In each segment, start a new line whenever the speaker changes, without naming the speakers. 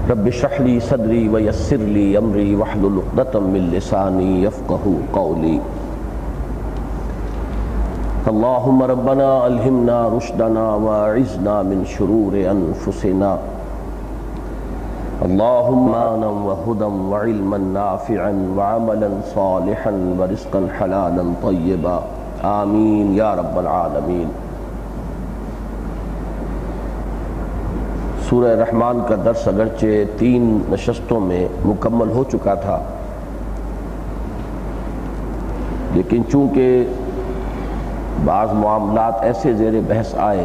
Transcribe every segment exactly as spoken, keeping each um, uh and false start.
رب اشرح لي صدري ويسر لي امري واحلل عقدة من لساني يفقهوا قولي اللهم ربنا الهمنا رشدنا واعذنا من شرور انفسنا اللهم آمنا وهدى وعلما نافعا وعملا صالحا ورزقا حلالا طيبا آمین یا رب العالمین۔ سورہ رحمان کا درس اگرچہ تین نشستوں میں مکمل ہو چکا تھا، لیکن چونکہ بعض معاملات ایسے زیر بحث آئے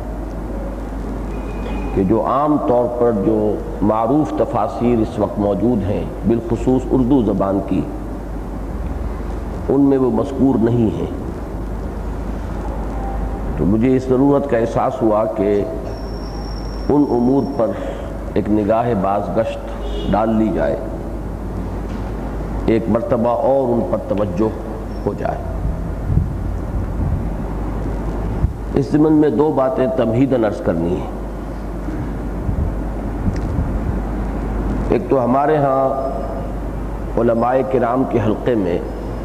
کہ جو عام طور پر جو معروف تفاسیر اس وقت موجود ہیں بالخصوص اردو زبان کی، ان میں وہ مذکور نہیں ہیں، تو مجھے اس ضرورت کا احساس ہوا کہ ان امور پر ایک نگاہ باز گشت ڈال لی جائے، ایک مرتبہ اور ان پر توجہ ہو جائے۔ اس ضمن میں دو باتیں تمہیداً عرض کرنی ہیں۔ ایک تو ہمارے ہاں علماء کرام کے حلقے میں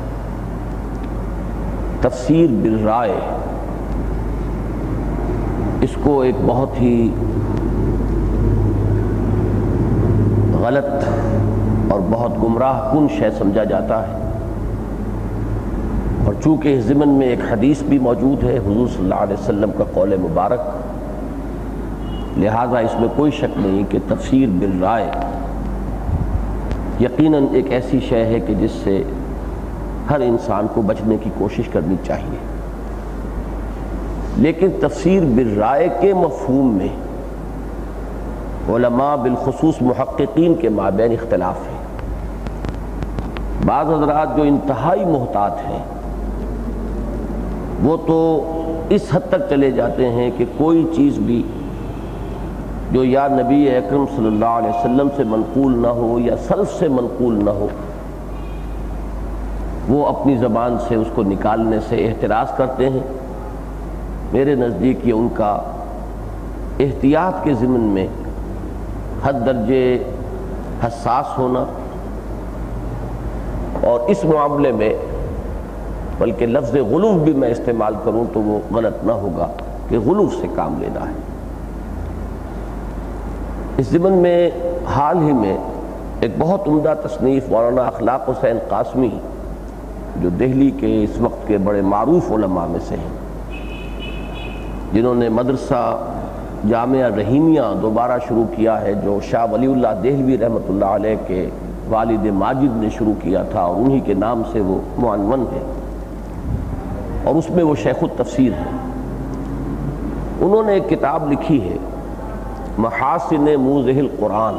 تفسیر بالرائے، اس کو ایک بہت ہی غلط اور بہت گمراہ کن شے سمجھا جاتا ہے، اور چونکہ اس ضمن میں ایک حدیث بھی موجود ہے حضور صلی اللہ علیہ وسلم کا قول مبارک، لہٰذا اس میں کوئی شک نہیں کہ تفسیر بالرائے یقیناً ایک ایسی شے ہے کہ جس سے ہر انسان کو بچنے کی کوشش کرنی چاہیے۔ لیکن تفسیر بالرائے کے مفہوم میں علماء بالخصوص محققین کے مابین اختلاف ہے۔ بعض حضرات جو انتہائی محتاط ہیں وہ تو اس حد تک چلے جاتے ہیں کہ کوئی چیز بھی جو یا نبی اکرم صلی اللہ علیہ وسلم سے منقول نہ ہو یا سلف سے منقول نہ ہو، وہ اپنی زبان سے اس کو نکالنے سے احتراز کرتے ہیں۔ میرے نزدیک یہ ان کا احتیاط کے ضمن میں حد درجے حساس ہونا، اور اس معاملے میں بلکہ لفظ غلو بھی میں استعمال کروں تو وہ غلط نہ ہوگا کہ غلو سے کام لینا ہے۔ اس ضمن میں حال ہی میں ایک بہت عمدہ تصنیف مولانا اخلاق حسین قاسمی، جو دہلی کے اس وقت کے بڑے معروف علماء میں سے ہیں، جنہوں نے مدرسہ جامعہ رحیمیہ دوبارہ شروع کیا ہے، جو شاہ ولی اللہ دہلوی رحمۃ اللہ علیہ کے والد ماجد نے شروع کیا تھا، اور انہی کے نام سے وہ معنون ہے، اور اس میں وہ شیخ التفسیر ہیں۔ انہوں نے ایک کتاب لکھی ہے محاسن موضح القرآن۔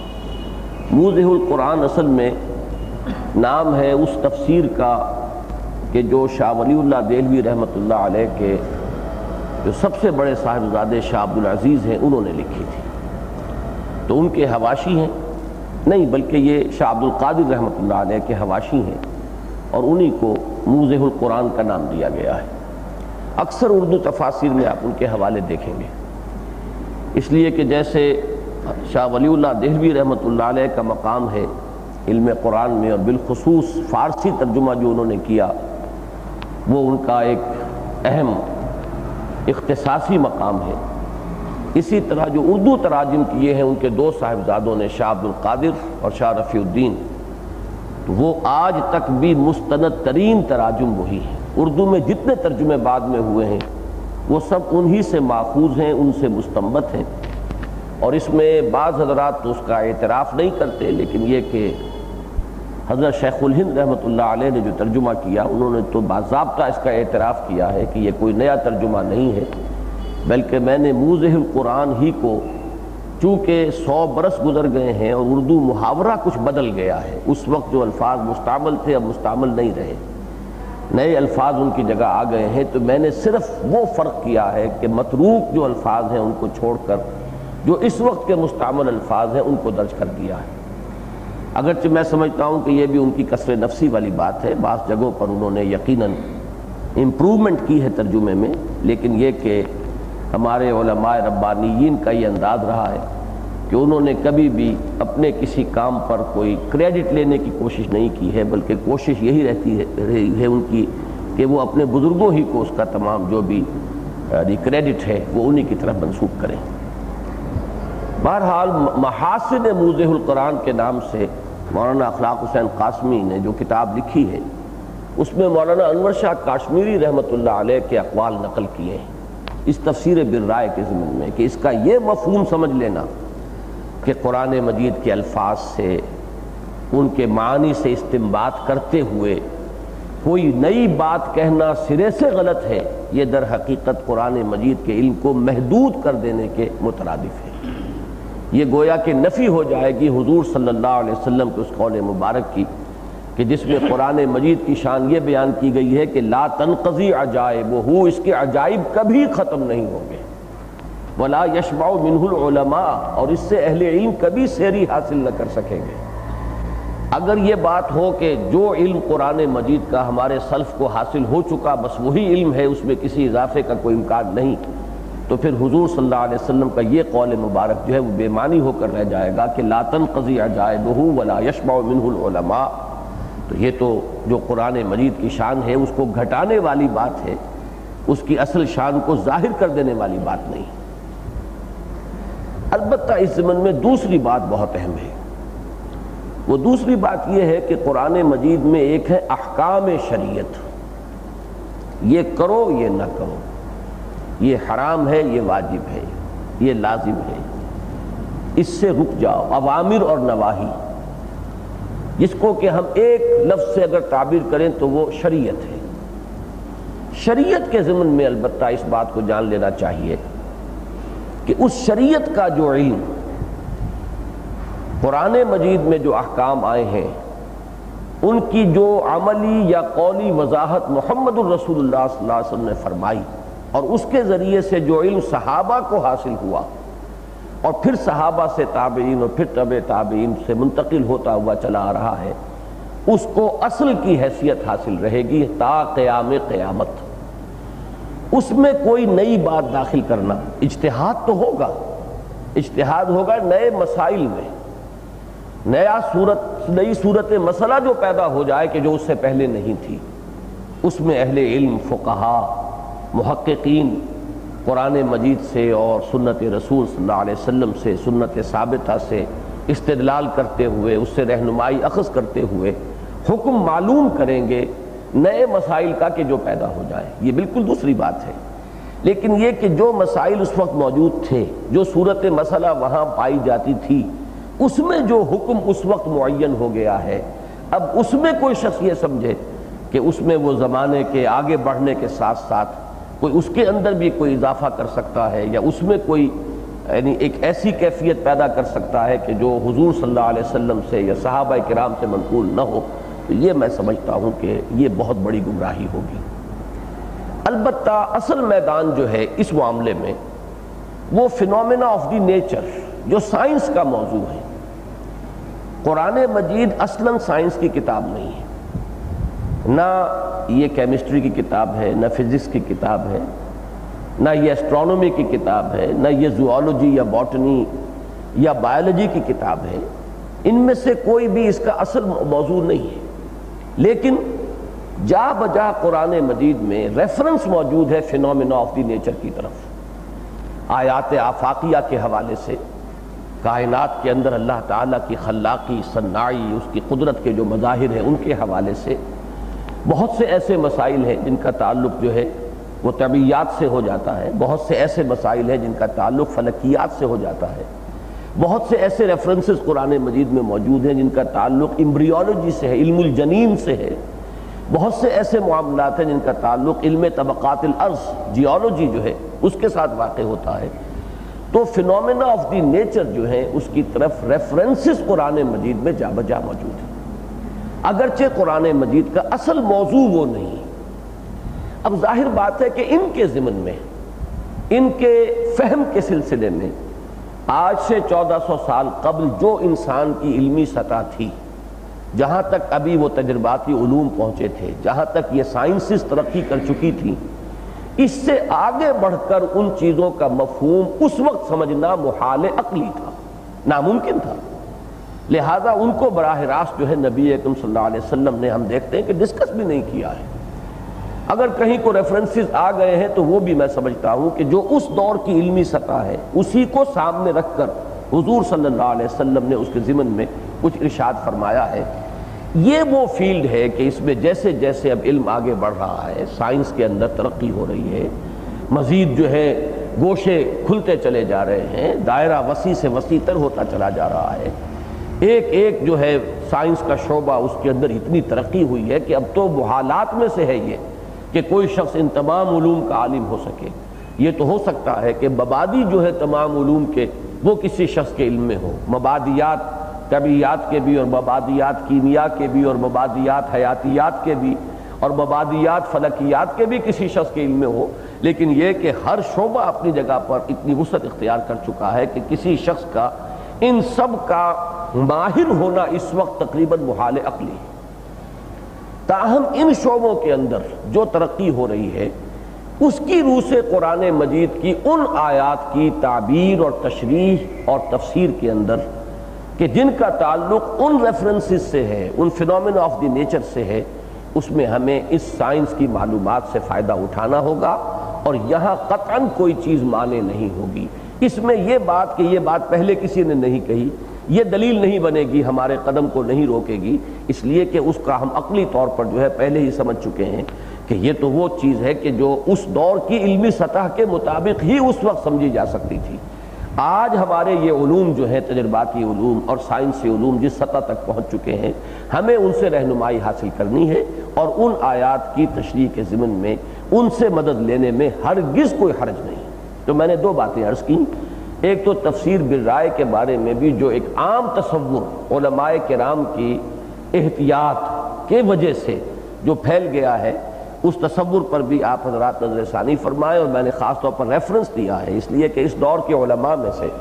موضح القرآن اصل میں نام ہے اس تفسیر کا کہ جو شاہ ولی اللہ دہلوی رحمۃ اللہ علیہ کے جو سب سے بڑے صاحبزادے شاہ عبدالعزیز ہیں انہوں نے لکھی تھی، تو ان کے حواشی ہیں، نہیں بلکہ یہ شاہ عبدالقادر رحمۃ اللہ علیہ کے حواشی ہیں، اور انہی کو موضح القرآن کا نام دیا گیا ہے۔ اکثر اردو تفاسیر میں آپ ان کے حوالے دیکھیں گے، اس لیے کہ جیسے شاہ ولی اللہ دہلوی رحمۃ اللہ علیہ کا مقام ہے علم قرآن میں، اور بالخصوص فارسی ترجمہ جو انہوں نے کیا وہ ان کا ایک اہم اختصاصی مقام ہے، اسی طرح جو اردو تراجم کیے ہیں ان کے دو صاحبزادوں نے شاہ عبدالقادر اور شاہ رفیع الدین، تو وہ آج تک بھی مستند ترین تراجم وہی ہیں۔ اردو میں جتنے ترجمے بعد میں ہوئے ہیں وہ سب انہی سے ماخوذ ہیں، ان سے مستنبط ہیں، اور اس میں بعض حضرات تو اس کا اعتراف نہیں کرتے، لیکن یہ کہ حضرت شیخ الہند رحمۃ اللہ علیہ نے جو ترجمہ کیا انہوں نے تو باضابطہ اس کا اعتراف کیا ہے کہ یہ کوئی نیا ترجمہ نہیں ہے، بلکہ میں نے موضح القرآن ہی کو، چونکہ سو برس گزر گئے ہیں اور اردو محاورہ کچھ بدل گیا ہے، اس وقت جو الفاظ مستعمل تھے اب مستعمل نہیں رہے، نئے الفاظ ان کی جگہ آ گئے ہیں، تو میں نے صرف وہ فرق کیا ہے کہ متروک جو الفاظ ہیں ان کو چھوڑ کر جو اس وقت کے مستعمل الفاظ ہیں ان کو درج کر دیا ہے۔ اگرچہ میں سمجھتا ہوں کہ یہ بھی ان کی کسر نفسی والی بات ہے، بعض جگہوں پر انہوں نے یقیناً امپرومنٹ کی ہے ترجمے میں، لیکن یہ کہ ہمارے علماء ربانیین کا یہ انداز رہا ہے کہ انہوں نے کبھی بھی اپنے کسی کام پر کوئی کریڈٹ لینے کی کوشش نہیں کی ہے، بلکہ کوشش یہی رہتی ہے رہی ہے ان کی کہ وہ اپنے بزرگوں ہی کو اس کا تمام جو بھی کریڈٹ ہے وہ انہی کی طرف منسوب کریں۔ بہرحال محاسن موضح القرآن کے نام سے مولانا اخلاق حسین قاسمی نے جو کتاب لکھی ہے، اس میں مولانا انور شاہ کاشمیری رحمۃ اللہ علیہ کے اقوال نقل کیے ہیں اس تفسیر بالرائے کے ضمن میں، کہ اس کا یہ مفہوم سمجھ لینا کہ قرآن مجید کے الفاظ سے، ان کے معنی سے استنباط کرتے ہوئے کوئی نئی بات کہنا سرے سے غلط ہے، یہ در حقیقت قرآن مجید کے علم کو محدود کر دینے کے مترادف ہے۔ یہ گویا کہ نفی ہو جائے گی حضور صلی اللہ علیہ وسلم کے اس قول مبارک کی کہ جس میں قرآن مجید کی شان یہ بیان کی گئی ہے کہ لا تنقضی عجائبہ، اس کے عجائب کبھی ختم نہیں ہوں گے، ولا یشبع منہ العلماء، اور اس سے اہل علم کبھی سیری حاصل نہ کر سکیں گے۔ اگر یہ بات ہو کہ جو علم قرآن مجید کا ہمارے سلف کو حاصل ہو چکا بس وہی علم ہے، اس میں کسی اضافے کا کوئی امکان نہیں، تو پھر حضور صلی اللہ علیہ وسلم کا یہ قول مبارک جو ہے وہ بے معنی ہو کر رہ جائے گا کہ لا تنقضی عجائبہ ولا یشبع منہ العلماء۔ تو یہ تو جو قرآن مجید کی شان ہے اس کو گھٹانے والی بات ہے، اس کی اصل شان کو ظاہر کر دینے والی بات نہیں۔ البتہ اس ضمن میں دوسری بات بہت اہم ہے، وہ دوسری بات یہ ہے کہ قرآن مجید میں ایک ہے احکام شریعت، یہ کرو یہ نہ کرو، یہ حرام ہے یہ واجب ہے یہ لازم ہے، اس سے رک جاؤ، اوامر اور نواہی، جس کو کہ ہم ایک لفظ سے اگر تعبیر کریں تو وہ شریعت ہے۔ شریعت کے ضمن میں البتہ اس بات کو جان لینا چاہیے کہ اس شریعت کا جو علم قرآن مجید میں جو احکام آئے ہیں ان کی جو عملی یا قولی وضاحت محمد الرسول اللہ صلی اللہ علیہ وسلم نے فرمائی، اور اس کے ذریعے سے جو علم صحابہ کو حاصل ہوا اور پھر صحابہ سے تابعین اور پھر تبع تابعین سے منتقل ہوتا ہوا چلا آ رہا ہے، اس کو اصل کی حیثیت حاصل رہے گی تا قیام قیامت۔ اس میں کوئی نئی بات داخل کرنا، اجتہاد تو ہوگا، اجتہاد ہوگا نئے مسائل میں، نیا صورت نئی صورت مسئلہ جو پیدا ہو جائے کہ جو اس سے پہلے نہیں تھی، اس میں اہل علم، فقہا، محققین قرآن مجید سے اور سنت رسول صلی اللہ علیہ وسلم سے، سنت ثابتہ سے استدلال کرتے ہوئے، اس سے رہنمائی اخذ کرتے ہوئے حکم معلوم کریں گے نئے مسائل کا کہ جو پیدا ہو جائے، یہ بالکل دوسری بات ہے۔ لیکن یہ کہ جو مسائل اس وقت موجود تھے، جو صورت مسئلہ وہاں پائی جاتی تھی، اس میں جو حکم اس وقت معین ہو گیا ہے، اب اس میں کوئی شخص یہ سمجھے کہ اس میں وہ زمانے کے آگے بڑھنے کے ساتھ ساتھ کوئی اس کے اندر بھی کوئی اضافہ کر سکتا ہے، یا اس میں کوئی یعنی ایک ایسی کیفیت پیدا کر سکتا ہے کہ جو حضور صلی اللہ علیہ وسلم سے یا صحابہ کرام سے منقول نہ ہو، تو یہ میں سمجھتا ہوں کہ یہ بہت بڑی گمراہی ہوگی۔ البتہ اصل میدان جو ہے اس معاملے میں وہ فینومینا آف دی نیچر جو سائنس کا موضوع ہے۔ قرآن مجید اصلاً سائنس کی کتاب نہیں ہے، نہ یہ کیمسٹری کی کتاب ہے، نہ فزکس کی کتاب ہے، نہ یہ اسٹرانومی کی کتاب ہے، نہ یہ زوالوجی یا باٹنی یا بایولوجی کی کتاب ہے، ان میں سے کوئی بھی اس کا اصل موضوع نہیں ہے۔ لیکن جا بجا قرآن مجید میں ریفرنس موجود ہے فینومینا آف دی نیچر کی طرف، آیات آفاقیہ کے حوالے سے، کائنات کے اندر اللہ تعالیٰ کی خلاقی، صناعی، اس کی قدرت کے جو مظاہر ہیں ان کے حوالے سے بہت سے ایسے مسائل ہیں جن کا تعلق جو ہے وہ طبیعیات سے ہو جاتا ہے، بہت سے ایسے مسائل ہیں جن کا تعلق فلکیات سے ہو جاتا ہے، بہت سے ایسے ریفرنسز قرآن مجید میں موجود ہیں جن کا تعلق امبریولوجی سے ہے، علم الجنین سے ہے، بہت سے ایسے معاملات ہیں جن کا تعلق علم طبقات الارض، جیولوجی جو ہے اس کے ساتھ واقع ہوتا ہے۔ تو فینومینا آف دی نیچر جو ہے اس کی طرف ریفرنسز قرآن مجید میں جا بجا موجود ہیں، اگرچہ قرآن مجید کا اصل موضوع وہ نہیں۔ اب ظاہر بات ہے کہ ان کے ضمن میں، ان کے فہم کے سلسلے میں آج سے چودہ سو سال قبل جو انسان کی علمی سطح تھی، جہاں تک ابھی وہ تجرباتی علوم پہنچے تھے، جہاں تک یہ سائنسز ترقی کر چکی تھی، اس سے آگے بڑھ کر ان چیزوں کا مفہوم اس وقت سمجھنا محال عقلی تھا۔ ناممکن تھا، لہذا ان کو براہ راست جو ہے نبی اکرم صلی اللہ علیہ وسلم نے ہم دیکھتے ہیں کہ ڈسکس بھی نہیں کیا ہے۔ اگر کہیں کو ریفرنسز آ گئے ہیں تو وہ بھی میں سمجھتا ہوں کہ جو اس دور کی علمی سطح ہے اسی کو سامنے رکھ کر حضور صلی اللہ علیہ وسلم نے اس کے ضمن میں کچھ ارشاد فرمایا ہے۔ یہ وہ فیلڈ ہے کہ اس میں جیسے جیسے اب علم آگے بڑھ رہا ہے، سائنس کے اندر ترقی ہو رہی ہے، مزید جو ہے گوشے کھلتے چلے جا رہے ہیں، دائرہ وسیع سے وسیع تر ہوتا چلا جا رہا ہے، ایک ایک جو ہے سائنس کا شعبہ اس کے اندر اتنی ترقی ہوئی ہے کہ اب تو محالات میں سے ہے یہ کہ کوئی شخص ان تمام علوم کا عالم ہو سکے۔ یہ تو ہو سکتا ہے کہ مبادی جو ہے تمام علوم کے وہ کسی شخص کے علم میں ہو، مبادیات طبیعیات کے بھی اور مبادیات کیمیا کے بھی اور مبادیات حیاتیات کے بھی اور مبادیات فلکیات کے بھی کسی شخص کے علم میں ہو، لیکن یہ کہ ہر شعبہ اپنی جگہ پر اتنی وسعت اختیار کر چکا ہے کہ کسی شخص کا ان سب کا ماہر ہونا اس وقت تقریباً محال عقلی ہے۔ تاہم ان شعبوں کے اندر جو ترقی ہو رہی ہے اس کی روح سے قرآن مجید کی ان آیات کی تعبیر اور تشریح اور تفسیر کے اندر کہ جن کا تعلق ان ریفرنسز سے ہے، ان فینومینا آف دی نیچر سے ہے، اس میں ہمیں اس سائنس کی معلومات سے فائدہ اٹھانا ہوگا، اور یہاں قطعاً کوئی چیز مانے نہیں ہوگی۔ اس میں یہ بات کہ یہ بات پہلے کسی نے نہیں کہی، یہ دلیل نہیں بنے گی، ہمارے قدم کو نہیں روکے گی، اس لیے کہ اس کا ہم عقلی طور پر جو ہے پہلے ہی سمجھ چکے ہیں کہ یہ تو وہ چیز ہے کہ جو اس دور کی علمی سطح کے مطابق ہی اس وقت سمجھی جا سکتی تھی۔ آج ہمارے یہ علوم جو ہیں تجرباتی علوم اور سائنسی علوم جس سطح تک پہنچ چکے ہیں، ہمیں ان سے رہنمائی حاصل کرنی ہے اور ان آیات کی تشریح کے ضمن میں ان سے مدد لینے میں ہرگز کوئی حرج نہیں۔ تو میں نے دو باتیں عرض کی، ایک تو تفسیر بالرائے کے بارے میں بھی جو ایک عام تصور علماء کرام کی احتیاط کے وجہ سے جو پھیل گیا ہے، اس تصور پر بھی آپ حضرات نظر ثانی فرمائیں، اور میں نے خاص طور پر ریفرنس دیا ہے اس لیے کہ اس دور کے علماء میں سے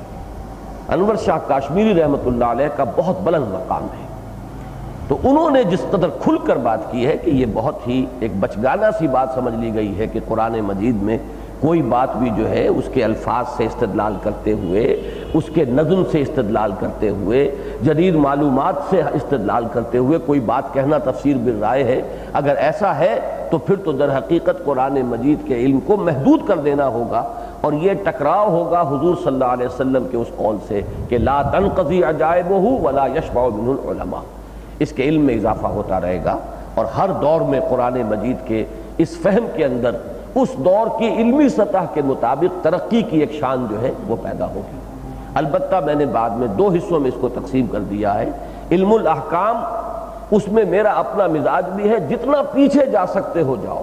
انور شاہ کاشمیری رحمۃ اللہ علیہ کا بہت بلند مقام ہے، تو انہوں نے جس قدر کھل کر بات کی ہے کہ یہ بہت ہی ایک بچگانہ سی بات سمجھ لی گئی ہے کہ قرآن مجید میں کوئی بات بھی جو ہے اس کے الفاظ سے استدلال کرتے ہوئے، اس کے نظم سے استدلال کرتے ہوئے، جدید معلومات سے استدلال کرتے ہوئے کوئی بات کہنا تفسیر بالرائے ہے۔ اگر ایسا ہے تو پھر تو در حقیقت قرآن مجید کے علم کو محدود کر دینا ہوگا، اور یہ ٹکراؤ ہوگا حضور صلی اللہ علیہ وسلم کے اس قول سے کہ لا تنقضی عجائبہ ولا یشبع منہ العلماء، اس کے علم میں اضافہ ہوتا رہے گا، اور ہر دور میں قرآن مجید کے اس فہم کے اندر اس دور کی علمی سطح کے مطابق ترقی کی ایک شان جو ہے وہ پیدا ہوگی۔ البتہ میں نے بعد میں دو حصوں میں اس کو تقسیم کر دیا ہے۔ علم الاحکام، اس میں میرا اپنا مزاج بھی ہے، جتنا پیچھے جا سکتے ہو جاؤ،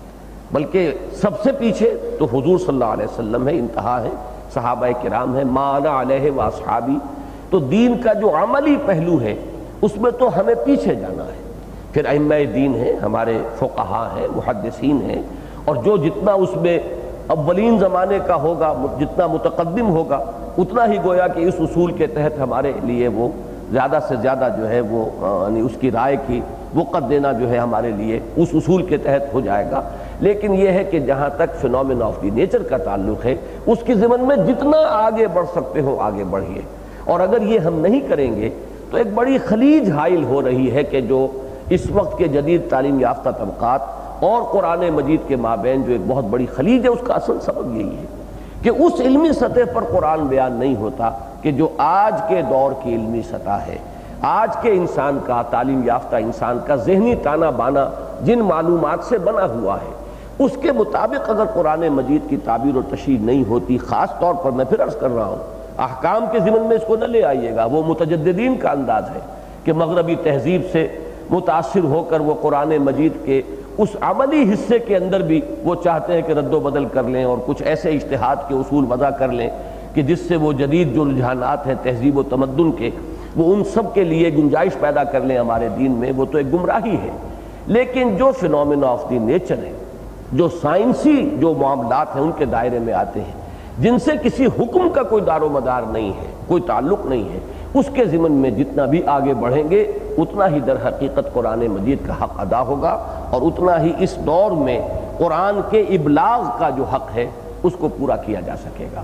بلکہ سب سے پیچھے تو حضور صلی اللہ علیہ وسلم ہے، انتہا ہے، صحابہ کرام ہے، ما انا علیہ واصحابی، تو دین کا جو عملی پہلو ہے اس میں تو ہمیں پیچھے جانا ہے۔ پھر ائمہ دین ہیں، ہمارے فقہا ہیں، محدثین ہیں، اور جو جتنا اس میں اولین زمانے کا ہوگا، جتنا متقدم ہوگا، اتنا ہی گویا کہ اس اصول کے تحت ہمارے لیے وہ زیادہ سے زیادہ جو ہے وہ یعنی اس کی رائے کی وقت دینا جو ہے ہمارے لیے اس اصول کے تحت ہو جائے گا۔ لیکن یہ ہے کہ جہاں تک فینومینا آف دی نیچر کا تعلق ہے، اس کی ضمن میں جتنا آگے بڑھ سکتے ہو آگے بڑھیے، اور اگر یہ ہم نہیں کریں گے تو ایک بڑی خلیج حائل ہو رہی ہے کہ جو اس وقت کے جدید تعلیم یافتہ طبقات اور قرآن مجید کے مابین جو ایک بہت بڑی خلیج ہے، اس کا اصل سبب یہی ہے کہ اس علمی سطح پر قرآن بیان نہیں ہوتا کہ جو آج کے دور کی علمی سطح ہے، آج کے انسان کا، تعلیم یافتہ انسان کا ذہنی تانا بانا جن معلومات سے بنا ہوا ہے، اس کے مطابق اگر قرآن مجید کی تعبیر و تشریح نہیں ہوتی، خاص طور پر میں پھر عرض کر رہا ہوں احکام کے ضمن میں اس کو نہ لے آئیے گا، وہ متجددین کا انداز ہے کہ مغربی تہذیب سے متاثر ہو کر وہ قرآن مجید کے اس عملی حصے کے اندر بھی وہ چاہتے ہیں کہ رد و بدل کر لیں اور کچھ ایسے اجتہاد کے اصول وضع کر لیں کہ جس سے وہ جدید جو رجحانات ہیں تہذیب و تمدن کے، وہ ان سب کے لیے گنجائش پیدا کر لیں ہمارے دین میں، وہ تو ایک گمراہی ہے۔ لیکن جو فینومینا آف دی نیچر ہے، جو سائنسی جو معاملات ہیں ان کے دائرے میں آتے ہیں، جن سے کسی حکم کا کوئی دار و مدار نہیں ہے، کوئی تعلق نہیں ہے، اس کے ضمن میں جتنا بھی آگے بڑھیں گے اتنا ہی در حقیقت قرآن مجید کا حق ادا ہوگا، اور اتنا ہی اس دور میں قرآن کے ابلاغ کا جو حق ہے اس کو پورا کیا جا سکے گا۔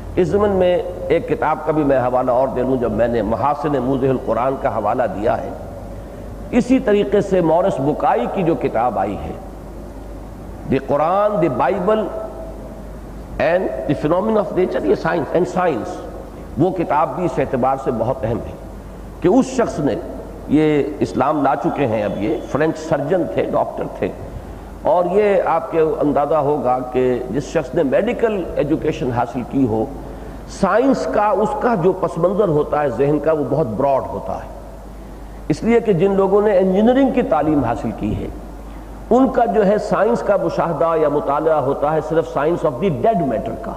اس ضمن میں ایک کتاب کا بھی میں حوالہ اور دے لوں، جب میں نے محاسن موضح القرآن کا حوالہ دیا ہے، اسی طریقے سے مورس بکائی کی جو کتاب آئی ہے the Quran the Bible and the phenomena of nature, یہ سائنس اینڈ سائنس، وہ کتاب بھی اس اعتبار سے بہت اہم ہے کہ اس شخص نے، یہ اسلام لا چکے ہیں اب، یہ فرینچ سرجن تھے، ڈاکٹر تھے، اور یہ آپ کے اندازہ ہوگا کہ جس شخص نے میڈیکل ایجوکیشن حاصل کی ہو، سائنس کا اس کا جو پس منظر ہوتا ہے ذہن کا، وہ بہت براڈ ہوتا ہے، اس لیے کہ جن لوگوں نے انجینئرنگ کی تعلیم حاصل کی ہے ان کا جو ہے سائنس کا مشاہدہ یا مطالعہ ہوتا ہے صرف science of the dead matter کا،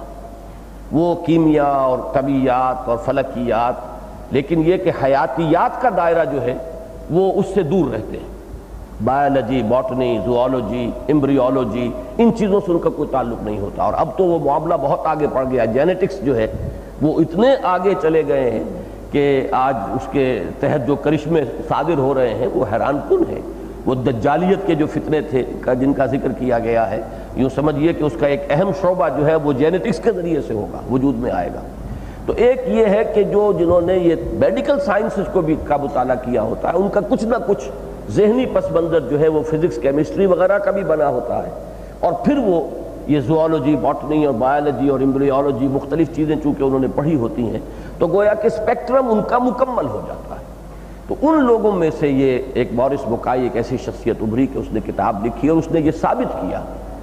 وہ کیمیا اور طبیعیات اور فلکیات، لیکن یہ کہ حیاتیات کا دائرہ جو ہے وہ اس سے دور رہتے ہیں، بایولوجی، باٹنی، زوالوجی، امبریولوجی، ان چیزوں سے ان کا کوئی تعلق نہیں ہوتا۔ اور اب تو وہ معاملہ بہت آگے بڑھ گیا، جینیٹکس جو ہے وہ اتنے آگے چلے گئے ہیں کہ آج اس کے تحت جو کرشمے صادر ہو رہے ہیں وہ حیران کن ہیں۔ وہ دجالیت کے جو فتنے تھے جن کا ذکر کیا گیا ہے، یوں سمجھیے کہ اس کا ایک اہم شعبہ جو ہے وہ جینیٹکس کے ذریعے سے ہوگا، وجود میں آئے گا۔ تو ایک یہ ہے کہ جو جنہوں نے یہ میڈیکل سائنسز کو بھی کا مطالعہ کیا ہوتا ہے، ان کا کچھ نہ کچھ ذہنی پس منظر جو ہے وہ فزکس، کیمسٹری وغیرہ کا بھی بنا ہوتا ہے، اور پھر وہ یہ زوالوجی، باٹنی اور بایولوجی اور امبریولوجی، مختلف چیزیں چونکہ انہوں نے پڑھی ہوتی ہیں تو گویا کہ اسپیکٹرم ان کا مکمل ہو جاتا ہے۔ تو ان لوگوں میں سے یہ ایک مورس بکائی ایک ایسی شخصیت ابھری کہ اس نے کتاب لکھی اور اس نے یہ ثابت کیا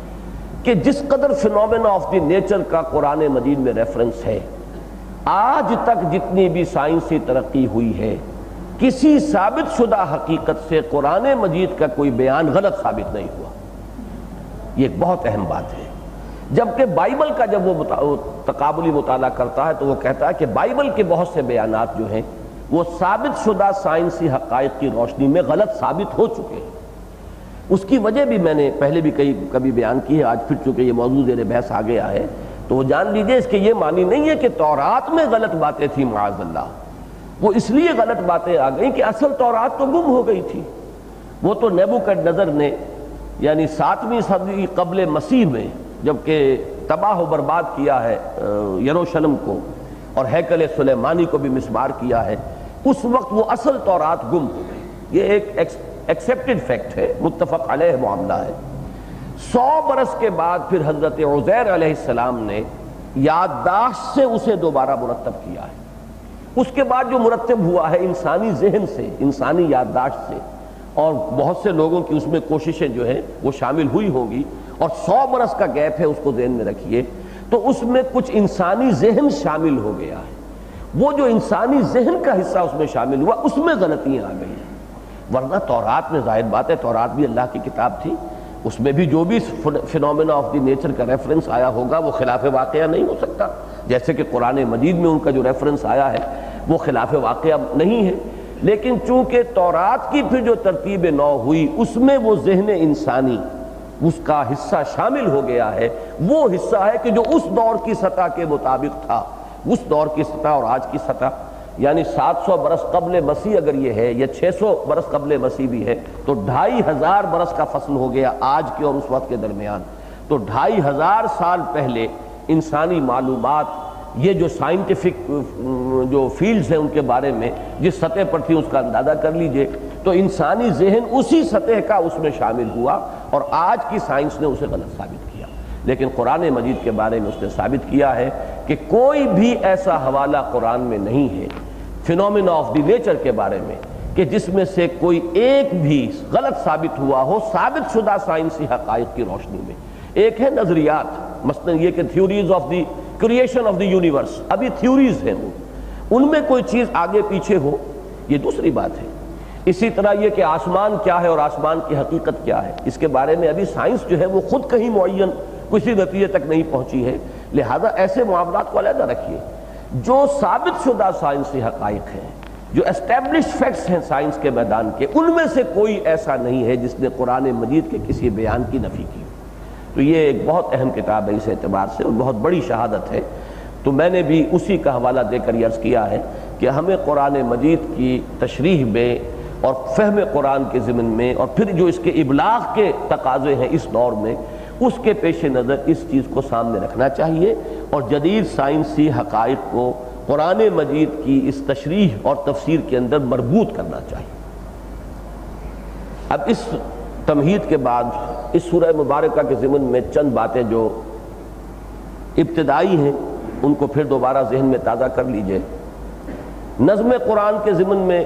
کہ جس قدر فینومینا آف دی نیچر کا قرآن مجید میں ریفرنس ہے، آج تک جتنی بھی سائنسی ترقی ہوئی ہے، کسی ثابت شدہ حقیقت سے قرآن مجید کا کوئی بیان غلط ثابت نہیں ہوا۔ یہ ایک بہت اہم بات ہے۔ جبکہ بائبل کا جب وہ تقابلی مطالعہ کرتا ہے تو وہ کہتا ہے کہ بائبل کے بہت سے بیانات جو ہیں وہ ثابت شدہ سائنسی حقائق کی روشنی میں غلط ثابت ہو چکے ہیں۔ اس کی وجہ بھی میں نے پہلے بھی کئی کبھی بیان کی ہے، آج پھر چونکہ یہ موضوع زیر بحث آ گیا ہے تو وہ جان لیجئے اس کے یہ معنی نہیں ہے کہ تورات میں غلط باتیں تھیں، معاذ اللہ، وہ اس لیے غلط باتیں آ گئیں کہ اصل تورات تو گم ہو گئی تھی۔ وہ تو نیبوکڈنیزر نے یعنی ساتویں صدی قبل مسیح میں جبکہ تباہ و برباد کیا ہے یروشلم کو اور ہیکل سلیمانی کو بھی مسمار کیا ہے، اس وقت وہ اصل تورات گم ہو گئی۔ یہ ایک ایکسیپٹڈ فیکٹ ہے، متفق علیہ معاملہ ہے۔ سو برس کے بعد پھر حضرت عزیر علیہ السلام نے یادداشت سے اسے دوبارہ مرتب کیا ہے۔ اس کے بعد جو مرتب ہوا ہے انسانی ذہن سے، انسانی یادداشت سے، اور بہت سے لوگوں کی اس میں کوششیں جو ہیں وہ شامل ہوئی ہوں گی، اور سو برس کا گیپ ہے، اس کو ذہن میں رکھیے، تو اس میں کچھ انسانی ذہن شامل ہو گیا ہے۔ وہ جو انسانی ذہن کا حصہ اس میں شامل ہوا، اس میں غلطیاں آ گئی ہیں، ورنہ تورات میں ظاہر بات ہے تورات بھی اللہ کی کتاب تھی، اس میں بھی جو بھی فینومینا آف دی نیچر کا ریفرنس آیا ہوگا وہ خلاف واقعہ نہیں ہو سکتا، جیسے کہ قرآن مجید میں ان کا جو ریفرنس آیا ہے وہ خلاف واقعہ نہیں ہے۔ لیکن چونکہ تورات کی پھر جو ترتیب نو ہوئی اس میں وہ ذہن انسانی اس کا حصہ شامل ہو گیا ہے، وہ حصہ ہے کہ جو اس دور کی سطح کے مطابق تھا، اس دور کی سطح اور آج کی سطح، یعنی سات سو برس قبل مسیح اگر یہ ہے یا چھ سو برس قبل مسیح بھی ہے تو ڈھائی ہزار برس کا فصل ہو گیا آج کے اور اس وقت کے درمیان۔ تو ڈھائی ہزار سال پہلے انسانی معلومات، یہ جو سائنٹیفک جو فیلڈز ہیں ان کے بارے میں جس سطح پر تھی اس کا اندازہ کر لیجئے، تو انسانی ذہن اسی سطح کا اس میں شامل ہوا اور آج کی سائنس نے اسے غلط ثابت کیا۔ لیکن قرآن مجید کے بارے میں اس نے ثابت کیا ہے کہ کوئی بھی ایسا حوالہ قرآن میں نہیں ہے فینومینا آف دی نیچر کے بارے میں کہ جس میں سے کوئی ایک بھی غلط ثابت ہوا ہو ثابت شدہ سائنسی حقائق کی روشنی میں۔ ایک ہے نظریات، مثلا یہ کہ theories of the creation of the universe, ابھی تھیوریز ہیں، وہ ان میں کوئی چیز آگے پیچھے ہو یہ دوسری بات ہے۔ اسی طرح یہ کہ آسمان کیا ہے اور آسمان کی حقیقت کیا ہے، اس کے بارے میں ابھی سائنس جو ہے وہ خود کہیں معین کسی نتیجے تک نہیں پہنچی ہے، لہذا ایسے معاملات کو علیحدہ رکھیے۔ جو ثابت شدہ سائنسی حقائق ہیں، جو اسٹیبلش فیکٹس ہیں سائنس کے میدان کے، ان میں سے کوئی ایسا نہیں ہے جس نے قرآن مجید کے کسی بیان کی نفی کی۔ تو یہ ایک بہت اہم کتاب ہے اس اعتبار سے اور بہت بڑی شہادت ہے۔ تو میں نے بھی اسی کا حوالہ دے کر عرض کیا ہے کہ ہمیں قرآن مجید کی تشریح میں اور فہم قرآن کے ضمن میں اور پھر جو اس کے ابلاغ کے تقاضے ہیں اس دور میں، اس کے پیش نظر اس چیز کو سامنے رکھنا چاہیے اور جدید سائنسی حقائق کو قرآن مجید کی اس تشریح اور تفسیر کے اندر مربوط کرنا چاہیے۔ اب اس تمہید کے بعد اس سورہ مبارکہ کے ضمن میں چند باتیں جو ابتدائی ہیں ان کو پھر دوبارہ ذہن میں تازہ کر لیجئے۔ نظم قرآن کے ضمن میں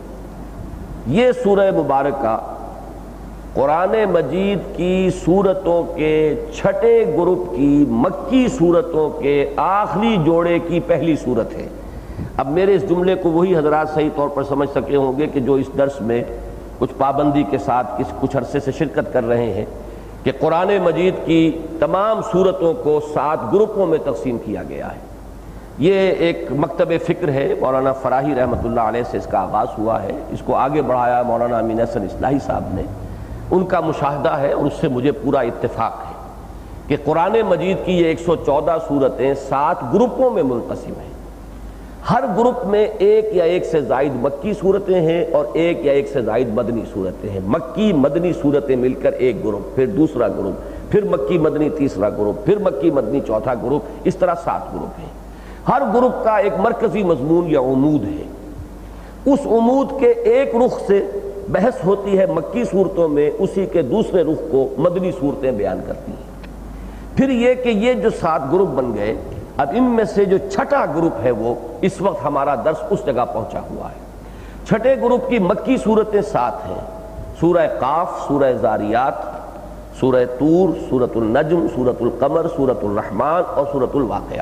یہ سورہ مبارکہ قرآن مجید کی سورتوں کے چھٹے گروپ کی مکی سورتوں کے آخری جوڑے کی پہلی سورت ہے۔ اب میرے اس جملے کو وہی حضرات صحیح طور پر سمجھ سکے ہوں گے کہ جو اس درس میں کچھ پابندی کے ساتھ کچھ عرصے سے شرکت کر رہے ہیں کہ قرآن مجید کی تمام سورتوں کو سات گروپوں میں تقسیم کیا گیا ہے۔ یہ ایک مکتب فکر ہے، مولانا فراہی رحمۃ اللہ علیہ سے اس کا آغاز ہوا ہے، اس کو آگے بڑھایا مولانا امین احسن اصلاحی صاحب نے۔ ان کا مشاہدہ ہے اور اس سے مجھے پورا اتفاق ہے کہ قرآن مجید کی یہ ایک سو چودہ سورتیں سات گروپوں میں منقسم ہیں۔ ہر گروپ میں ایک یا ایک سے زائد مکی صورتیں ہیں اور ایک یا ایک سے زائد مدنی صورتیں ہیں۔ مکی مدنی صورتیں مل کر ایک گروپ، پھر دوسرا گروپ، پھر مکی مدنی تیسرا گروپ، پھر مکی مدنی چوتھا گروپ، اس طرح سات گروپ ہیں۔ ہر گروپ کا ایک مرکزی مضمون یا عمود ہے۔ اس عمود کے ایک رخ سے بحث ہوتی ہے مکی صورتوں میں، اسی کے دوسرے رخ کو مدنی صورتیں بیان کرتی ہیں۔ پھر یہ کہ یہ جو سات گروپ بن گئے، اب ان میں سے جو چھٹا گروپ ہے وہ اس وقت ہمارا درس اس جگہ پہنچا ہوا ہے۔ چھٹے گروپ کی مکی صورتیں سات ہیں: سورہ قاف، سورہ زاریات، سورہ طور، سورۃ النجم، سورۃ القمر، سورۃ الرحمن اور سورۃ الواقعہ۔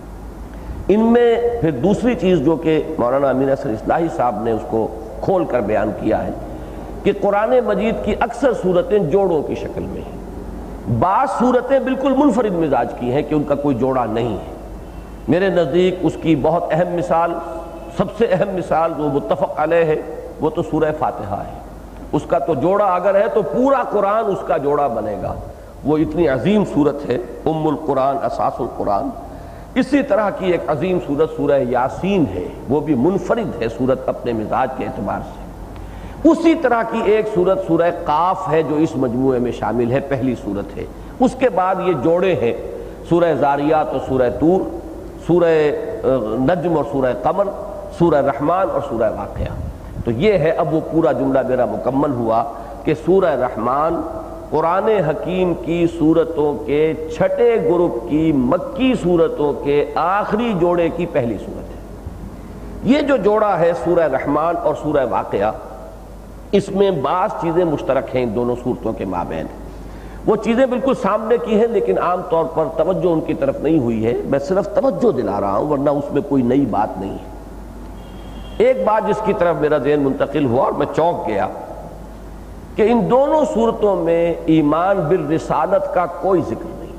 ان میں پھر دوسری چیز جو کہ مولانا امین احسن اصلاحی صاحب نے اس کو کھول کر بیان کیا ہے کہ قرآن مجید کی اکثر صورتیں جوڑوں کی شکل میں ہیں۔ بعض صورتیں بالکل منفرد مزاج کی ہیں کہ ان کا کوئی جوڑا نہیں ہے۔ میرے نزدیک اس کی بہت اہم مثال، سب سے اہم مثال جو متفق علیہ ہے وہ تو سورہ فاتحہ ہے۔ اس کا تو جوڑا اگر ہے تو پورا قرآن اس کا جوڑا بنے گا، وہ اتنی عظیم صورت ہے، ام القرآن، اساس القرآن۔ اسی طرح کی ایک عظیم صورت سورہ یاسین ہے، وہ بھی منفرد ہے صورت اپنے مزاج کے اعتبار سے۔ اسی طرح کی ایک صورت سورہ قاف ہے جو اس مجموعے میں شامل ہے، پہلی صورت ہے۔ اس کے بعد یہ جوڑے ہیں سورہ زاریات اور سورہ طور، سورہ نجم اور سورہ قمر، سورہ رحمان اور سورہ واقعہ۔ تو یہ ہے اب وہ پورا جملہ میرا مکمل ہوا کہ سورہ رحمان قرآن حکیم کی صورتوں کے چھٹے گروپ کی مکی صورتوں کے آخری جوڑے کی پہلی صورت ہے۔ یہ جو جوڑا ہے سورہ رحمان اور سورہ واقعہ، اس میں بعض چیزیں مشترک ہیں ان دونوں صورتوں کے مابین۔ وہ چیزیں بالکل سامنے کی ہیں لیکن عام طور پر توجہ ان کی طرف نہیں ہوئی ہے، میں صرف توجہ دلا رہا ہوں ورنہ اس میں کوئی نئی بات نہیں ہے۔ ایک بات جس کی طرف میرا ذہن منتقل ہوا اور میں چونک گیا کہ ان دونوں صورتوں میں ایمان بالرسالت کا کوئی ذکر نہیں،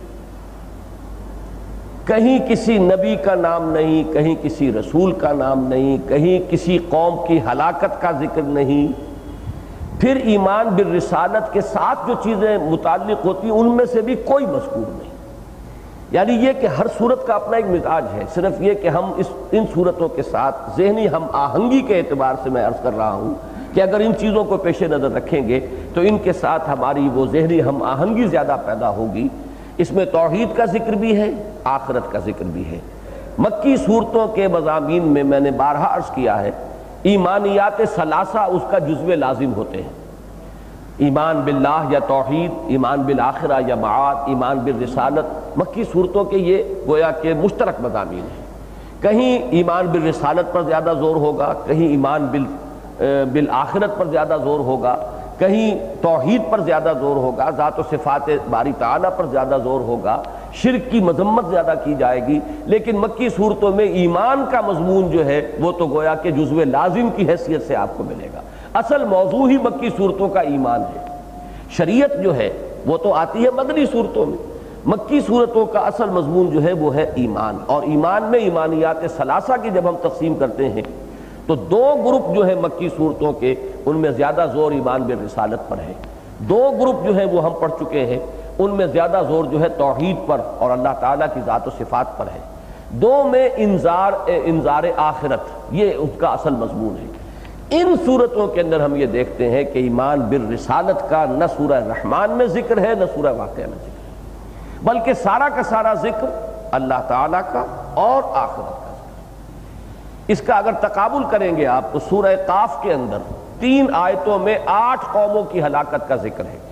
کہیں کسی نبی کا نام نہیں، کہیں کسی رسول کا نام نہیں، کہیں کسی قوم کی ہلاکت کا ذکر نہیں۔ پھر ایمان بالرسالت کے ساتھ جو چیزیں متعلق ہوتی ہیں ان میں سے بھی کوئی مذکور نہیں۔ یعنی یہ کہ ہر صورت کا اپنا ایک مزاج ہے، صرف یہ کہ ہم اس ان صورتوں کے ساتھ ذہنی ہم آہنگی کے اعتبار سے میں عرض کر رہا ہوں کہ اگر ان چیزوں کو پیش نظر رکھیں گے تو ان کے ساتھ ہماری وہ ذہنی ہم آہنگی زیادہ پیدا ہوگی۔ اس میں توحید کا ذکر بھی ہے، آخرت کا ذکر بھی ہے۔ مکی صورتوں کے مضامین میں میں نے بارہا عرض کیا ہے، ایمانیات ثلاثہ اس کا جزو لازم ہوتے ہیں۔ ایمان باللہ یا توحید، ایمان بالآخرہ یا معاد، ایمان بالرسالت، مکی صورتوں کے یہ گویا کہ مشترک مضامین ہیں۔ کہیں ایمان بالرسالت پر زیادہ زور ہوگا، کہیں ایمان بال بالآخرت پر زیادہ زور ہوگا، کہیں توحید پر زیادہ زور ہوگا، ذات و صفات باری تعالیٰ پر زیادہ زور ہوگا، شرک کی مذمت زیادہ کی جائے گی۔ لیکن مکی صورتوں میں ایمان کا مضمون جو ہے وہ تو گویا کہ جزو لازم کی حیثیت سے آپ کو ملے گا۔ اصل موضوع ہی مکی صورتوں کا ایمان ہے۔ شریعت جو ہے وہ تو آتی ہے مدنی صورتوں میں، مکی صورتوں کا اصل مضمون جو ہے وہ ہے ایمان، اور ایمان میں ایمانیات ثلاثہ کی جب ہم تقسیم کرتے ہیں تو دو گروپ جو ہے مکی صورتوں کے ان میں زیادہ زور ایمان بالرسالت پر ہے، دو گروپ جو ہے وہ ہم پڑھ چکے ہیں ان میں زیادہ زور جو ہے توحید پر اور اللہ تعالیٰ کی ذات و صفات پر ہے، دو میں انذار انذار آخرت یہ اس کا اصل مضمون ہے۔ ان صورتوں کے اندر ہم یہ دیکھتے ہیں کہ ایمان بالرسالت کا نہ سورہ رحمان میں ذکر ہے نہ سورہ واقعہ میں ذکر ہے، بلکہ سارا کا سارا ذکر اللہ تعالیٰ کا اور آخرت کا ذکر۔ اس کا اگر تقابل کریں گے آپ تو سورہ قاف کے اندر تین آیتوں میں آٹھ قوموں کی ہلاکت کا ذکر ہے۔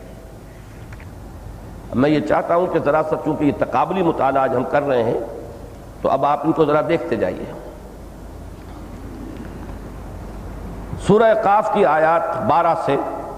میں یہ چاہتا ہوں کہ ذرا سا چونکہ یہ تقابلی مطالعہ آج ہم کر رہے ہیں تو اب آپ ان کو ذرا دیکھتے جائیے۔ سورہ قاف کی آیات بارہ سے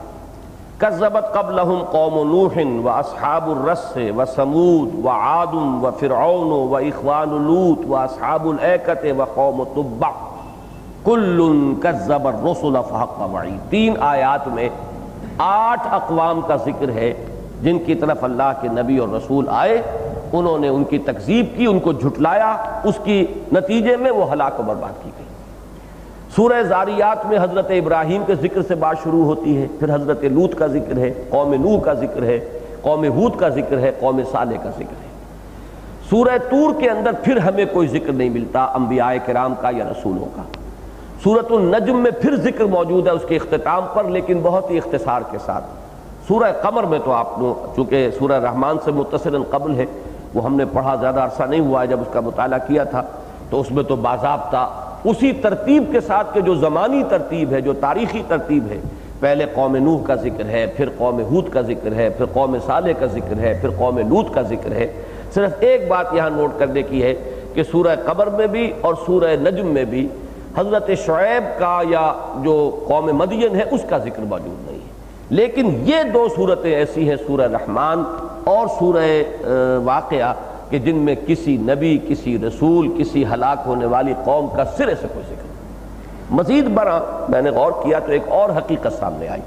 کذبت قبلہم قوم نوح واصحاب الرس وثمود وعاد وفرعون واخوان لوط واصحاب الایکۃ وقوم تبع کل کذب الرسل فحق وعید۔ تین آیات میں آٹھ اقوام کا ذکر ہے جن کی طرف اللہ کے نبی اور رسول آئے، انہوں نے ان کی تکذیب کی، ان کو جھٹلایا، اس کی نتیجے میں وہ ہلاک و برباد کی گئی۔ سورہ زاریات میں حضرت ابراہیم کے ذکر سے بات شروع ہوتی ہے، پھر حضرت لوط کا ذکر ہے، قوم نوح کا ذکر ہے، قوم ہود کا ذکر ہے، قوم صالح کا ذکر ہے۔ سورہ طور کے اندر پھر ہمیں کوئی ذکر نہیں ملتا انبیاء کرام کا یا رسولوں کا۔ سورۃ النجم میں پھر ذکر موجود ہے اس کے اختتام پر، لیکن بہت ہی اختصار کے ساتھ۔ سورہ قمر میں تو آپ نے چونکہ سورہ رحمان سے متصلاً قبل ہے، وہ ہم نے پڑھا، زیادہ عرصہ نہیں ہوا ہے جب اس کا مطالعہ کیا تھا، تو اس میں تو باضابطہ اسی ترتیب کے ساتھ کہ جو زمانی ترتیب ہے، جو تاریخی ترتیب ہے، پہلے قوم نوح کا ذکر ہے، پھر قوم ہود کا ذکر ہے، پھر قوم صالح کا ذکر ہے، پھر قوم لوط کا ذکر ہے۔ صرف ایک بات یہاں نوٹ کرنے کی ہے کہ سورہ قمر میں بھی اور سورہ نجم میں بھی حضرت شعیب کا یا جو قوم مدین ہے اس کا ذکر موجود نہیں ہے، لیکن یہ دو صورتیں ایسی ہیں، سورہ رحمان اور سورہ واقعہ، کہ جن میں کسی نبی، کسی رسول، کسی ہلاک ہونے والی قوم کا سرے سے کوئی ذکر نہیں۔ مزید برآں میں نے غور کیا تو ایک اور حقیقت سامنے آئی۔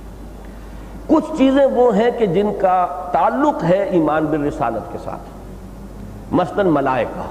کچھ چیزیں وہ ہیں کہ جن کا تعلق ہے ایمان بالرسالت کے ساتھ، مثلاً ملائکہ۔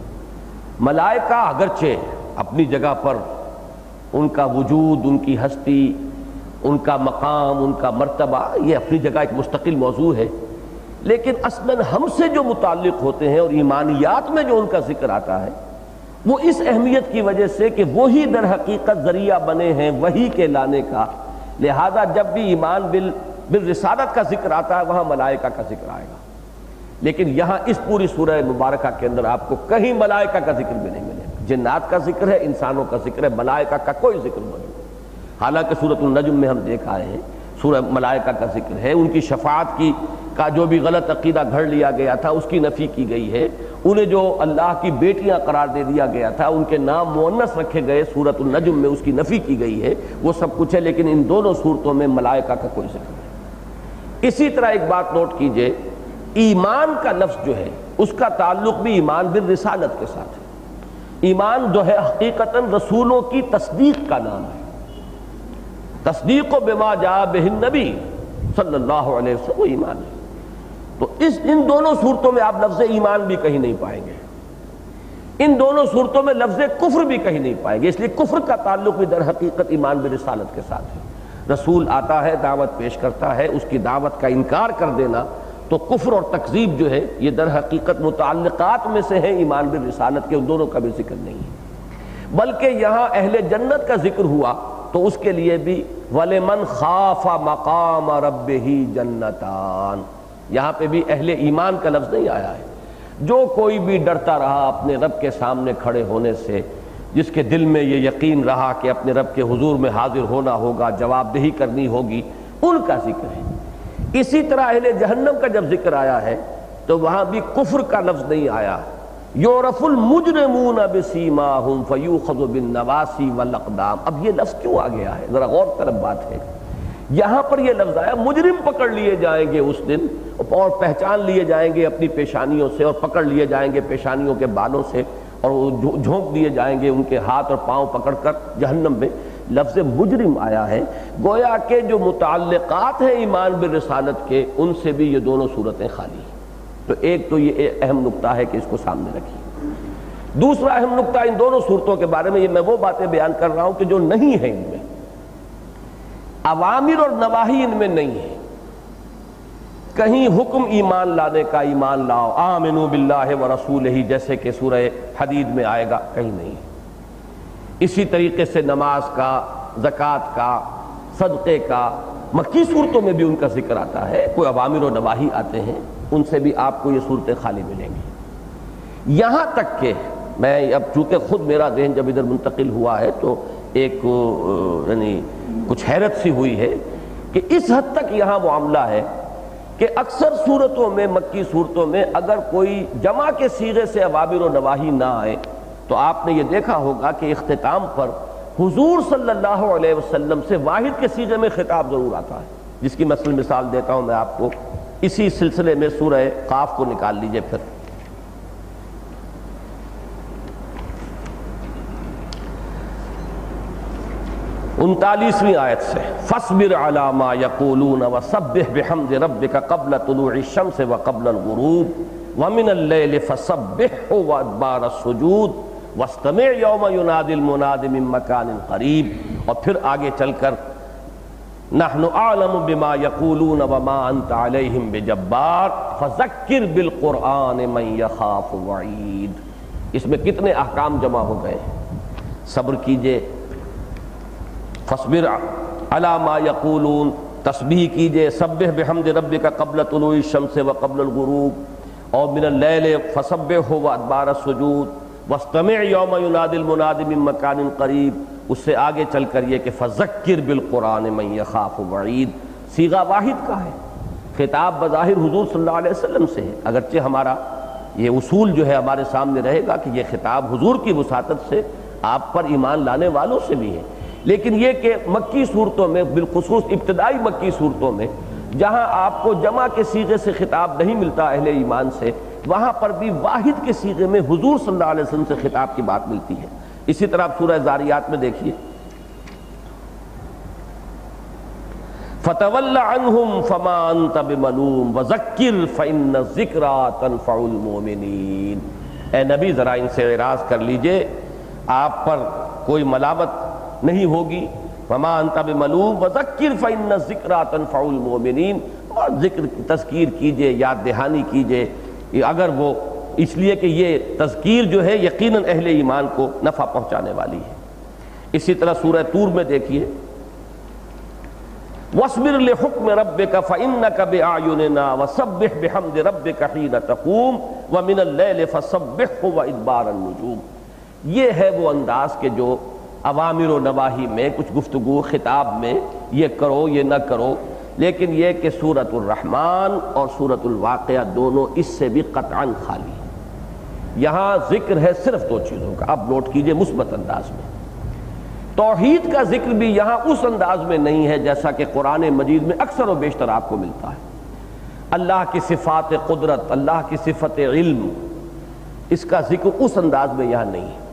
ملائکہ اگرچہ اپنی جگہ پر ان کا وجود، ان کی ہستی، ان کا مقام، ان کا مرتبہ یہ اپنی جگہ ایک مستقل موضوع ہے، لیکن اصلاً ہم سے جو متعلق ہوتے ہیں اور ایمانیات میں جو ان کا ذکر آتا ہے وہ اس اہمیت کی وجہ سے کہ وہی در حقیقت ذریعہ بنے ہیں وحی کے لانے کا، لہذا جب بھی ایمان بال بالرسالت کا ذکر آتا ہے وہاں ملائکہ کا ذکر آئے گا، لیکن یہاں اس پوری سورہ مبارکہ کے اندر آپ کو کہیں ملائکہ کا ذکر بھی نہیں ملے گا۔ جنات کا ذکر ہے، انسانوں کا ذکر ہے، ملائکہ کا کوئی ذکر نہیں ہے۔ حالانکہ سورۃ النجم میں ہم دیکھ آئے ہیں سورہ ملائکہ کا ذکر ہے، ان کی شفاعت کی کا جو بھی غلط عقیدہ گھڑ لیا گیا تھا اس کی نفی کی گئی ہے، انہیں جو اللہ کی بیٹیاں قرار دے دیا گیا تھا، ان کے نام مؤنث رکھے گئے سورۃ النجم میں، اس کی نفی کی گئی ہے، وہ سب کچھ ہے، لیکن ان دونوں صورتوں میں ملائکہ کا کوئی ذکر نہیں۔ اسی طرح ایک بات نوٹ کیجئے، ایمان کا لفظ جو ہے اس کا تعلق بھی ایمان بالرسالت کے ساتھ ہے۔ ایمان جو ہے حقیقتاً رسولوں کی تصدیق کا نام ہے، تصدیق بما جاء بہ النبی صلی اللہ علیہ وسلم، وہ ایمان ہے۔ تو اس ان دونوں صورتوں میں آپ لفظ ایمان بھی کہیں نہیں پائیں گے، ان دونوں صورتوں میں لفظ کفر بھی کہیں نہیں پائیں گے، اس لیے کفر کا تعلق بھی در حقیقت ایمان برسالت کے ساتھ ہے۔ رسول آتا ہے، دعوت پیش کرتا ہے، اس کی دعوت کا انکار کر دینا تو کفر اور تکذیب جو ہے یہ در حقیقت متعلقات میں سے ہے ایمان بالرسالت کے، ان دونوں کا بھی ذکر نہیں ہے۔ بلکہ یہاں اہل جنت کا ذکر ہوا تو اس کے لیے بھی وَلِمَنْ خَافَ مَقَامَ رَبِّهِ جَنَّتَانِ، یہاں پہ بھی اہل ایمان کا لفظ نہیں آیا ہے۔ جو کوئی بھی ڈرتا رہا اپنے رب کے سامنے کھڑے ہونے سے، جس کے دل میں یہ یقین رہا کہ اپنے رب کے حضور میں حاضر ہونا ہوگا، جواب دہی کرنی ہوگی، ان کا ذکر ہے۔ اسی طرح اہل جہنم کا جب ذکر آیا ہے تو وہاں بھی کفر کا لفظ نہیں آیا۔ یعرف المجرمون بسیماہم فیؤخذ بالنواصی والاقدام، اب یہ لفظ کیوں آ گیا ہے؟ ذرا غور طلب بات ہے، یہاں پر یہ لفظ آیا مجرم پکڑ لیے جائیں گے اس دن اور پہچان لیے جائیں گے اپنی پیشانیوں سے، اور پکڑ لیے جائیں گے پیشانیوں کے بالوں سے، اور جھونک دیے جائیں گے ان کے ہاتھ اور پاؤں پکڑ کر جہنم میں۔ لفظ مجرم آیا ہے، گویا کہ جو متعلقات ہیں ایمان بالرسالت کے ان سے بھی یہ دونوں صورتیں خالی ہیں۔ تو ایک تو یہ اہم نقطہ ہے کہ اس کو سامنے رکھیے۔ دوسرا اہم نقطہ ان دونوں صورتوں کے بارے میں، یہ میں وہ باتیں بیان کر رہا ہوں کہ جو نہیں ہیں، ان میں اوامر اور نواہی ان میں نہیں ہے۔ کہیں حکم ایمان لانے کا، ایمان لاؤ آمنوا باللہ ورسولہ جیسے کہ سورہ حدید میں آئے گا، کہیں نہیں۔ اسی طریقے سے نماز کا، زکوٰۃ کا، صدقے کا، مکی صورتوں میں بھی ان کا ذکر آتا ہے، کوئی اوامر و نواہی آتے ہیں، ان سے بھی آپ کو یہ صورتیں خالی ملیں گی۔ یہاں تک کہ میں اب چونکہ خود میرا ذہن جب ادھر منتقل ہوا ہے تو ایک یعنی کچھ حیرت سی ہوئی ہے کہ اس حد تک یہاں معاملہ ہے کہ اکثر صورتوں میں، مکی صورتوں میں اگر کوئی جمع کے صیغے سے اوامر و نواہی نہ آئے تو آپ نے یہ دیکھا ہوگا کہ اختتام پر حضور صلی اللہ علیہ وسلم سے واحد کے صیغے میں خطاب ضرور آتا ہے، جس کی مثلا مثال دیتا ہوں میں آپ کو اسی سلسلے میں سورہ قاف کو نکال لیجئے پھر انتالیسویں آیت سے فَاصْبِرْ عَلَىٰ مَا يَقُولُونَ وَسَبِّحْ بِحَمْدِ رَبِّكَ قَبْلَ طُلُوعِ الشَّمْسِ وَقَبْلَ الْغُرُوبِ وَمِنَ اللَّيْلِ فَسَبِّحْهُ وَأَدْبَارَ السُّجُودِ وَاسْتَمِعْ يَوْمَ يُنَادِ الْمُنَادِ مِن مَّكَانٍ قَرِيبٍ، اور پھر آگے چل کر نَحْنُ أَعْلَمُ بِمَا يَقُولُونَ وَمَا أَنْتَ عَلَيْهِمْ بِجَبَّارٍ فَذَكِّرْ بِالْقُرْآنِ مَن يَخَافُ وَعِيدٍ۔ اس میں کتنے احکام جمع ہو گئے ہیں؟ صبر کیجئے، فَاصْبِرْ عَلَىٰ مَا يَقُولُونَ، تسبیح کیجئے، سبح بحمد ربک قبل طلوع الشمس وقبل الغروب، اور من اللیل فسبحہ وادبار السجود واستمع یوم ینادی المنادی من مکان قریب۔ اس سے آگے چل کر یہ کہ فذکر بالقرآن من یخاف وعید، صیغہ واحد کا ہے، خطاب بظاہر حضور صلی اللہ علیہ وسلم سے ہے، اگرچہ ہمارا یہ اصول جو ہے ہمارے سامنے رہے گا کہ یہ خطاب حضور کی وساطت سے آپ پر ایمان لانے والوں سے بھی ہے، لیکن یہ کہ مکی صورتوں میں، بالخصوص ابتدائی مکی صورتوں میں جہاں آپ کو جمع کے صیغے سے خطاب نہیں ملتا اہل ایمان سے، وہاں پر بھی واحد کے صیغے میں حضور صلی اللہ علیہ وسلم سے خطاب کی بات ملتی ہے۔ اسی طرح سورہ ذاریات میں دیکھیے فَتَوَلَّ عَنْهُمْ فَمَا أَنْتَ بِمَلُومٍ وَذَكِّرْ فَإِنَّ الذِّكْرَىٰ تَنفَعُ الْمُؤْمِنِينَ۔ اے نبی ذرا ان سے اعراض کر لیجئے، آپ پر کوئی ملامت نہیں ہوگی، فَمَا أَنْتَ بِمَلُومٍ وَذَكِّرْ فَإِنَّ الذِّكْرَىٰ تَنفَعُ الْمُؤْمِنِينَ، اور ذکر تذکیر کیجئے، یاد دہانی کیجئے، اگر وہ اس لیے کہ یہ تذکیر جو ہے یقیناً اہل ایمان کو نفع پہنچانے والی ہے۔ اسی طرح سورہ طور میں دیکھیے وَاصْبِرْ لِحُكْمِ رَبِّكَ فَإِنَّكَ بِأَعْيُنِنَا وَسَبِّحْ بِحَمْدِ رَبِّكَ حِينَ تَقُومُ وَمِنَ اللَّيْلِ فَسَبِّحْهُ وَإِدْبَارَ النُّجُومِ۔ یہ ہے وہ انداز کہ جو اوامر و نواہی میں کچھ گفتگو خطاب میں یہ کرو یہ نہ کرو، لیکن یہ کہ سورۃ الرحمن اور سورۃ الواقعہ دونوں اس سے بھی قطعاً خالی ہیں۔ یہاں ذکر ہے صرف دو چیزوں کا، اب نوٹ کیجئے مثبت انداز میں۔ توحید کا ذکر بھی یہاں اس انداز میں نہیں ہے جیسا کہ قرآن مجید میں اکثر و بیشتر آپ کو ملتا ہے۔ اللہ کی صفات قدرت، اللہ کی صفت علم، اس کا ذکر اس انداز میں یہاں نہیں ہے۔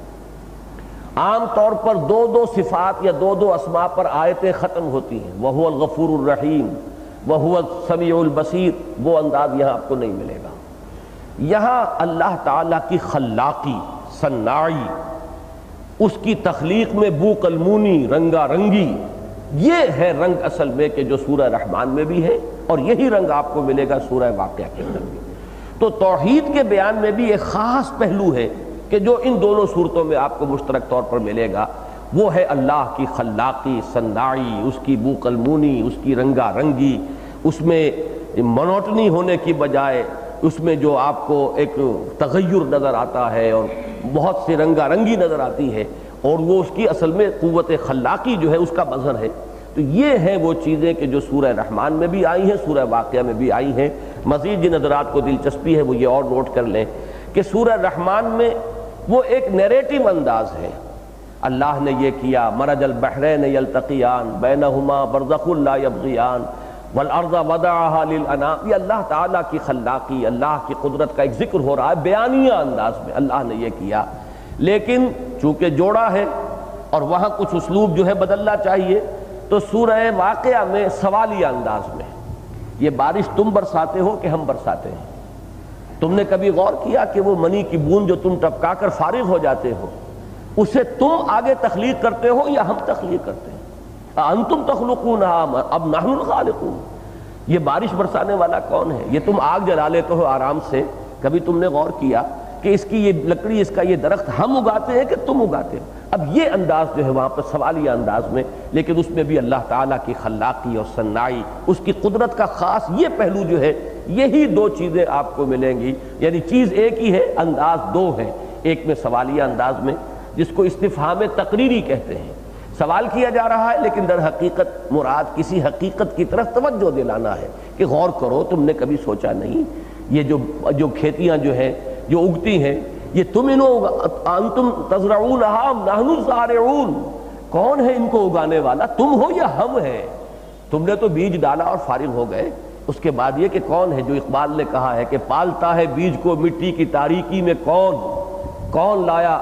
عام طور پر دو دو صفات یا دو دو اسماء پر آیتیں ختم ہوتی ہیں، وَهُوَ الْغَفُورُ الرَّحِيمُ وَهُوَ السَّمِيعُ الْبَصِيرُ، وہ انداز یہاں آپ کو نہیں ملے گا۔ یہاں اللہ تعالیٰ کی خلاقی، صناعی، اس کی تخلیق میں بو قلمونی، رنگا رنگی، یہ ہے رنگ اصل میں کہ جو سورہ رحمان میں بھی ہے، اور یہی رنگ آپ کو ملے گا سورہ واقعہ کے اندر بھی۔ تو توحید کے بیان میں بھی ایک خاص پہلو ہے کہ جو ان دونوں صورتوں میں آپ کو مشترک طور پر ملے گا، وہ ہے اللہ کی خلاقی، صناعی، اس کی بو قلمونی، اس کی رنگا رنگی، اس میں منوٹنی ہونے کی بجائے اس میں جو آپ کو ایک تغیر نظر آتا ہے اور بہت سی رنگا رنگی نظر آتی ہے، اور وہ اس کی اصل میں قوت خلاقی جو ہے اس کا مظہر ہے۔ تو یہ ہیں وہ چیزیں کہ جو سورہ رحمان میں بھی آئی ہیں، سورہ واقعہ میں بھی آئی ہیں۔ مزید جن حضرات کو دلچسپی ہے وہ یہ اور نوٹ کر لیں کہ سورہ رحمان میں وہ ایک نیریٹو انداز ہے، اللہ نے یہ کیا، مرج البحرین یلتقیان بینہما برزخ لا یبغیان والارض وضعها للانام، یہ اللہ تعالیٰ کی خلاقی، اللہ کی قدرت کا ایک ذکر ہو رہا ہے بیانیہ انداز میں، اللہ نے یہ کیا۔ لیکن چونکہ جوڑا ہے اور وہاں کچھ اسلوب جو ہے بدلنا چاہیے، تو سورہ واقعہ میں سوالیہ انداز میں، یہ بارش تم برساتے ہو کہ ہم برساتے ہیں؟ تم نے کبھی غور کیا کہ وہ منی کی بوند جو تم ٹپکا کر فارغ ہو جاتے ہو، اسے تم آگے تخلیق کرتے ہو یا ہم تخلیق کرتے ہیں؟ انتم تخلقونها اب نحن الخالقون، یہ بارش برسانے والا کون ہے؟ یہ تم آگ جلا لیتے ہو آرام سے، کبھی تم نے غور کیا کہ اس کی یہ لکڑی، اس کا یہ درخت ہم اگاتے ہیں کہ تم اگاتے ہو؟ اب یہ انداز جو ہے وہاں پر سوالیہ انداز میں، لیکن اس میں بھی اللہ تعالیٰ کی خلاقی اور صناعی، اس کی قدرت کا خاص یہ پہلو جو ہے یہی دو چیزیں آپ کو ملیں گی، یعنی چیز ایک ہی ہے، انداز دو ہیں، ایک میں سوالیہ انداز میں جس کو استفہام تقریری کہتے ہیں، سوال کیا جا رہا ہے لیکن در حقیقت مراد کسی حقیقت کی طرف توجہ دلانا ہے کہ غور کرو، تم نے کبھی سوچا نہیں یہ جو جو کھیتیاں جو ہیں جو اگتی ہیں یہ تم انہوں انتم تزرعونہا ام نحن الزارعون، کون ہے ان کو اگانے والا، تم ہو یا ہم ہیں؟ تم نے تو بیج ڈالا اور فارغ ہو گئے۔ اس کے بعد یہ کہ کون ہے، جو اقبال نے کہا ہے کہ پالتا ہے بیج کو مٹی کی تاریکی میں کون، کون لایا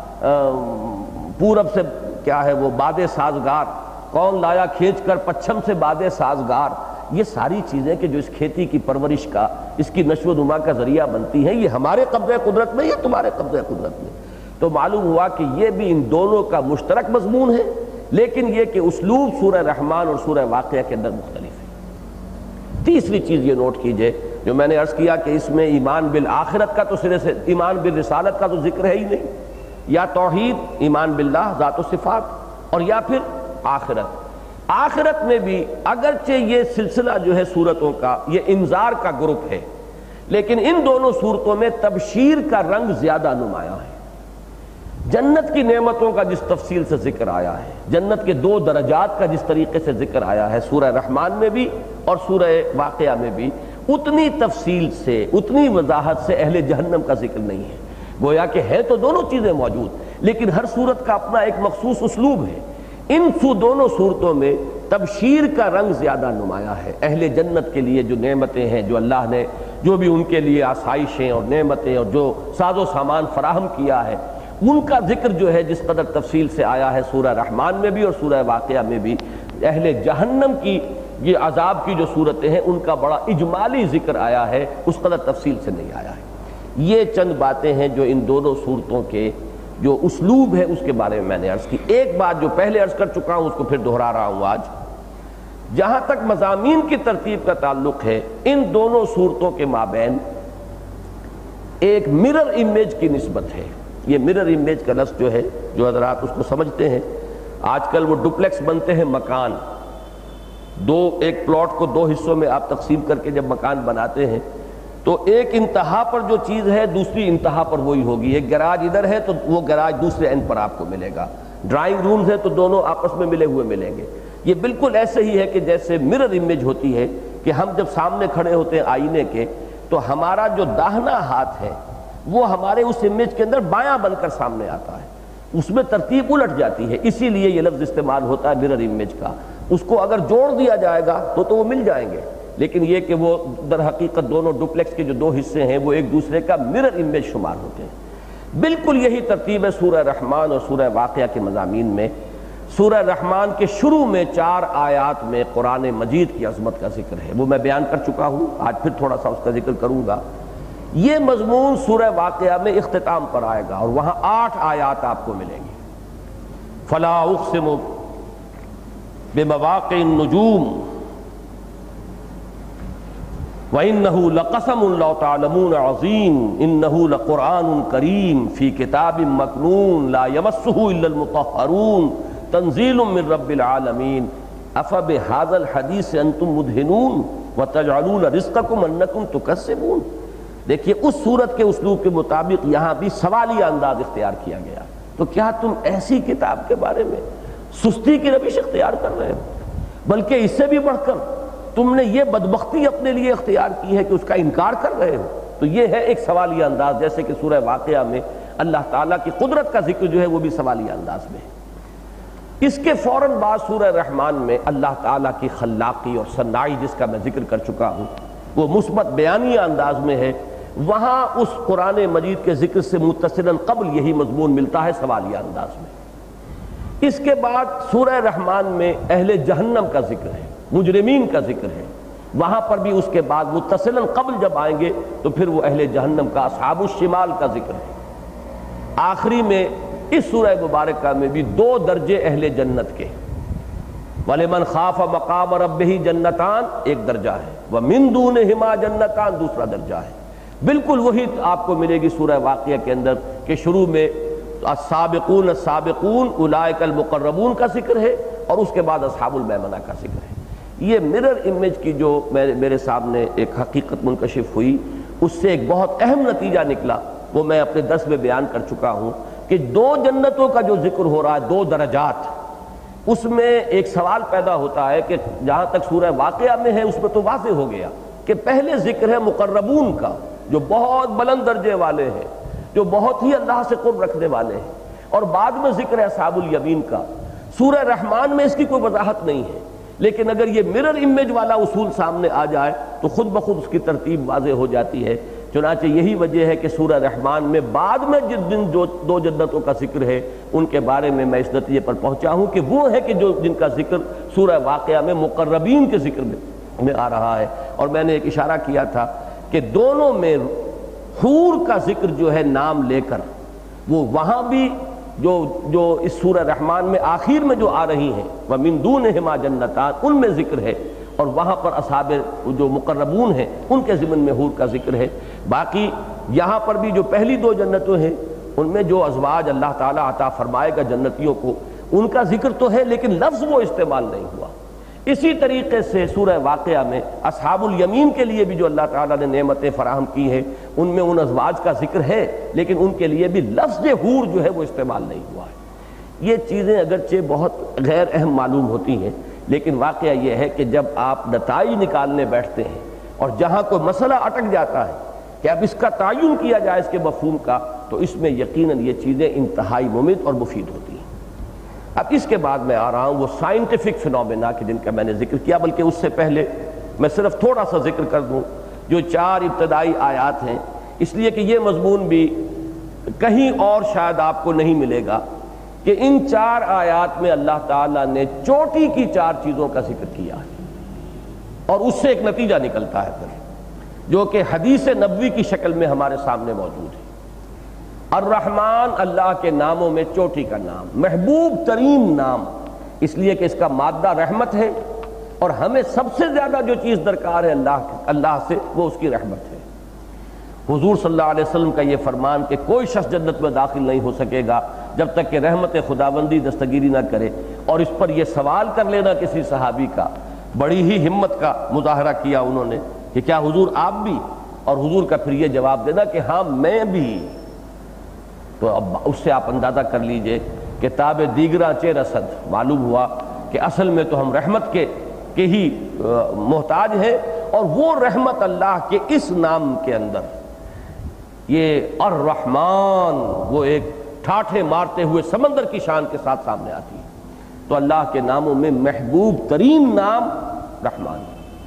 پورب سے کیا ہے وہ باد سازگار، کون لایا کھینچ کر پچھم سے باد سازگار، یہ ساری چیزیں کہ جو اس کھیتی کی پرورش کا، اس کی نشو و نما کا ذریعہ بنتی ہیں، یہ ہمارے قبضہ قدرت میں، یہ تمہارے قبضہ قدرت میں۔ تو معلوم ہوا کہ یہ بھی ان دونوں کا مشترک مضمون ہے، لیکن یہ کہ اسلوب سورہ رحمان اور سورہ واقعہ کے اندر مختلف ہے۔ تیسری چیز یہ نوٹ کیجئے جو میں نے عرض کیا کہ اس میں ایمان بالآخرت کا تو سرے سے، ایمان بالرسالت کا تو ذکر ہے ہی نہیں، یا توحید، ایمان باللہ، ذات و صفات، اور یا پھر آخرت۔ آخرت میں بھی اگرچہ یہ سلسلہ جو ہے صورتوں کا یہ انذار کا گروپ ہے، لیکن ان دونوں صورتوں میں تبشیر کا رنگ زیادہ نمایاں ہے۔ جنت کی نعمتوں کا جس تفصیل سے ذکر آیا ہے، جنت کے دو درجات کا جس طریقے سے ذکر آیا ہے سورہ رحمان میں بھی اور سورہ واقعہ میں بھی، اتنی تفصیل سے، اتنی وضاحت سے اہل جہنم کا ذکر نہیں ہے۔ گویا کہ ہے تو دونوں چیزیں موجود، لیکن ہر صورت کا اپنا ایک مخصوص اسلوب ہے۔ ان سو دونوں صورتوں میں تبشیر کا رنگ زیادہ نمایاں ہے۔ اہل جنت کے لیے جو نعمتیں ہیں، جو اللہ نے جو بھی ان کے لیے آسائشیں اور نعمتیں اور جو ساز و سامان فراہم کیا ہے، ان کا ذکر جو ہے جس قدر تفصیل سے آیا ہے سورہ رحمان میں بھی اور سورہ واقعہ میں بھی، اہل جہنم کی یہ عذاب کی جو صورتیں ہیں ان کا بڑا اجمالی ذکر آیا ہے، اس قدر تفصیل سے نہیں آیا ہے۔ یہ چند باتیں ہیں جو ان دونوں صورتوں کے جو اسلوب ہے اس کے بارے میں میں نے عرض کی۔ ایک بات جو پہلے عرض کر چکا ہوں اس کو پھر دہرا رہا ہوں آج، جہاں تک مضامین کی ترتیب کا تعلق ہے، ان دونوں صورتوں کے مابین ایک مرر امیج کی نسبت ہے۔ یہ مرر امیج کا لفظ جو ہے، جو حضرات اس کو سمجھتے ہیں، آج کل وہ ڈپلیکس بنتے ہیں، مکان دو، ایک پلاٹ کو دو حصوں میں آپ تقسیم کر کے جب مکان بناتے ہیں تو ایک انتہا پر جو چیز ہے دوسری انتہا پر وہی ہوگی۔ ایک گراج ادھر ہے تو وہ گراج دوسرے اینڈ پر آپ کو ملے گا، ڈرائنگ رومز ہے تو دونوں آپس میں ملے ہوئے ملیں گے۔ یہ بالکل ایسے ہی ہے کہ جیسے مرر امیج ہوتی ہے کہ ہم جب سامنے کھڑے ہوتے ہیں آئینے کے تو ہمارا جو داہنا ہاتھ ہے وہ ہمارے اس امیج کے اندر بایاں بن کر سامنے آتا ہے، اس میں ترتیب الٹ جاتی ہے، اسی لیے یہ لفظ استعمال ہوتا ہے مرر امیج کا۔ اس کو اگر جوڑ دیا جائے گا تو تو وہ مل جائیں گے، لیکن یہ کہ وہ در حقیقت دونوں ڈپلیکس کے جو دو حصے ہیں وہ ایک دوسرے کا مرر امیج شمار ہوتے ہیں۔ بالکل یہی ترتیب ہے سورہ رحمان اور سورہ واقعہ کے مضامین میں۔ سورہ رحمان کے شروع میں چار آیات میں قرآن مجید کی عظمت کا ذکر ہے، وہ میں بیان کر چکا ہوں، آج پھر تھوڑا سا اس کا ذکر کروں گا۔ یہ مضمون سورہ واقعہ میں اختتام پر آئے گا اور وہاں آٹھ آیات آپ کو ملیں گی۔ فلا اقسم بمواقع النجوم وَإِنَّهُ لَقَسَمٌ لَوْ تَعْلَمُونَ عَظِيمٌ إِنَّهُ لَقُرْآنٌ كَرِيمٌ فِي كِتَابٍ مَّكْنُونٍ لَا يَمَسُّهُ إِلَّا الْمُطَهَّرُونَ تَنزِيلٌ مِّن رَّبِّ الْعَالَمِينَ أَفَبِهَٰذَا الْحَدِيثِ أَنتُم مُّدْهِنُونَ وَتَجْعَلُونَ رِزْقَكُمْ أَنَّكُمْ تُكَذِّبُونَ۔ دیکھیے اس صورت کے اسلوب کے مطابق یہاں بھی سوالیہ انداز اختیار کیا گیا، تو کیا تم ایسی کتاب کے بارے میں سستی کی روش اختیار کر رہے ہو؟ بلکہ اس سے بھی بڑھ کر تم نے یہ بدبختی اپنے لیے اختیار کی ہے کہ اس کا انکار کر رہے ہو۔ تو یہ ہے ایک سوالیہ انداز، جیسے کہ سورہ واقعہ میں اللہ تعالیٰ کی قدرت کا ذکر جو ہے وہ بھی سوالیہ انداز میں ہے۔ اس کے فوراً بعد سورہ رحمان میں اللہ تعالیٰ کی خلاقی اور صناعی جس کا میں ذکر کر چکا ہوں وہ مثبت بیانیہ انداز میں ہے، وہاں اس قرآن مجید کے ذکر سے متصلاً قبل یہی مضمون ملتا ہے سوالیہ انداز میں۔ اس کے بعد سورہ رحمان میں اہل جہنم کا ذکر ہے، مجرمین کا ذکر ہے، وہاں پر بھی اس کے بعد متصلاً قبل جب آئیں گے تو پھر وہ اہل جہنم کا اصحاب الشمال کا ذکر ہے۔ آخری میں اس سورہ مبارکہ میں بھی دو درجے اہل جنت کے، وَلِمَنْ خَافَ مَقَامَ رَبِّهِ جَنَّتَانِ ایک درجہ ہے، وَمِن دُونِهِمَا جَنَّتَانِ دوسرا درجہ ہے۔ بالکل وہی آپ کو ملے گی سورہ واقعہ کے اندر کہ شروع میں السابقون السابقون اولئک المقربون کا ذکر ہے اور اس کے بعد اصحاب المیمنہ کا ذکر ہے۔ یہ مرر امیج کی جو میرے سامنے ایک حقیقت منکشف ہوئی، اس سے ایک بہت اہم نتیجہ نکلا، وہ میں اپنے درس میں بیان کر چکا ہوں کہ دو جنتوں کا جو ذکر ہو رہا ہے، دو درجات، اس میں ایک سوال پیدا ہوتا ہے کہ جہاں تک سورہ واقعہ میں ہے اس میں تو واضح ہو گیا کہ پہلے ذکر ہے مقربون کا جو بہت بلند درجے والے ہیں، جو بہت ہی اللہ سے قرب رکھنے والے ہیں، اور بعد میں ذکر ہے اصحاب الیمین کا۔ سورہ رحمان میں اس کی کوئی وضاحت نہیں ہے، لیکن اگر یہ مرر امیج والا اصول سامنے آ جائے تو خود بخود اس کی ترتیب واضح ہو جاتی ہے۔ چنانچہ یہی وجہ ہے کہ سورہ رحمان میں بعد میں جس دن جو دو جنتوں کا ذکر ہے ان کے بارے میں میں اس نتیجے پر پہنچا ہوں کہ وہ ہے کہ جو جن کا ذکر سورہ واقعہ میں مقربین کے ذکر میں میں آ رہا ہے۔ اور میں نے ایک اشارہ کیا تھا کہ دونوں میں حور کا ذکر جو ہے نام لے کر، وہ وہاں بھی جو جو اس سورہ رحمان میں آخر میں جو آ رہی ہیں وَمِن دُونِهِمَا جَنَّتَانِ، ان میں ذکر ہے، اور وہاں پر اصحاب جو مقربون ہیں ان کے ضمن میں حور کا ذکر ہے۔ باقی یہاں پر بھی جو پہلی دو جنتیں ہیں ان میں جو ازواج اللہ تعالیٰ عطا فرمائے گا جنتیوں کو، ان کا ذکر تو ہے لیکن لفظ وہ استعمال نہیں ہوا۔ اسی طریقے سے سورہ واقعہ میں اصحاب الیمین کے لیے بھی جو اللہ تعالیٰ نے نعمتیں فراہم کی ہیں ان میں ان ازواج کا ذکر ہے، لیکن ان کے لیے بھی لفظ حور جو ہے وہ استعمال نہیں ہوا ہے۔ یہ چیزیں اگرچہ بہت غیر اہم معلوم ہوتی ہیں، لیکن واقعہ یہ ہے کہ جب آپ نتائج نکالنے بیٹھتے ہیں اور جہاں کوئی مسئلہ اٹک جاتا ہے کہ اب اس کا تعین کیا جائے اس کے مفہوم کا، تو اس میں یقیناً یہ چیزیں انتہائی مفید اور مفید ہوتی ہیں۔ اب اس کے بعد میں آ رہا ہوں وہ سائنٹیفک فنومینا کے جن کا میں نے ذکر کیا، بلکہ اس سے پہلے میں صرف تھوڑا سا ذکر کر دوں جو چار ابتدائی آیات ہیں، اس لیے کہ یہ مضمون بھی کہیں اور شاید آپ کو نہیں ملے گا کہ ان چار آیات میں اللہ تعالیٰ نے چوٹی کی چار چیزوں کا ذکر کیا ہے، اور اس سے ایک نتیجہ نکلتا ہے پھر جو کہ حدیث نبوی کی شکل میں ہمارے سامنے موجود ہے۔ الرحمن اللہ کے ناموں میں چوٹی کا نام، محبوب ترین نام، اس لیے کہ اس کا مادہ رحمت ہے، اور ہمیں سب سے زیادہ جو چیز درکار ہے اللہ اللہ سے وہ اس کی رحمت ہے۔ حضور صلی اللہ علیہ وسلم کا یہ فرمان کہ کوئی شخص جنت میں داخل نہیں ہو سکے گا جب تک کہ رحمت خداوندی دستگیری نہ کرے، اور اس پر یہ سوال کر لینا کسی صحابی کا، بڑی ہی ہمت کا مظاہرہ کیا انہوں نے کہ کیا حضور آپ بھی، اور حضور کا پھر یہ جواب دینا کہ ہاں میں بھی۔ تو اب اس سے آپ اندازہ کر لیجئے کہ تاب دیگراں چے رسد، معلوم ہوا کہ اصل میں تو ہم رحمت کے کے ہی محتاج ہیں، اور وہ رحمت اللہ کے اس نام کے اندر، یہ الرحمن، وہ ایک ٹھاٹھے مارتے ہوئے سمندر کی شان کے ساتھ سامنے آتی ہے۔ تو اللہ کے ناموں میں محبوب ترین نام رحمان۔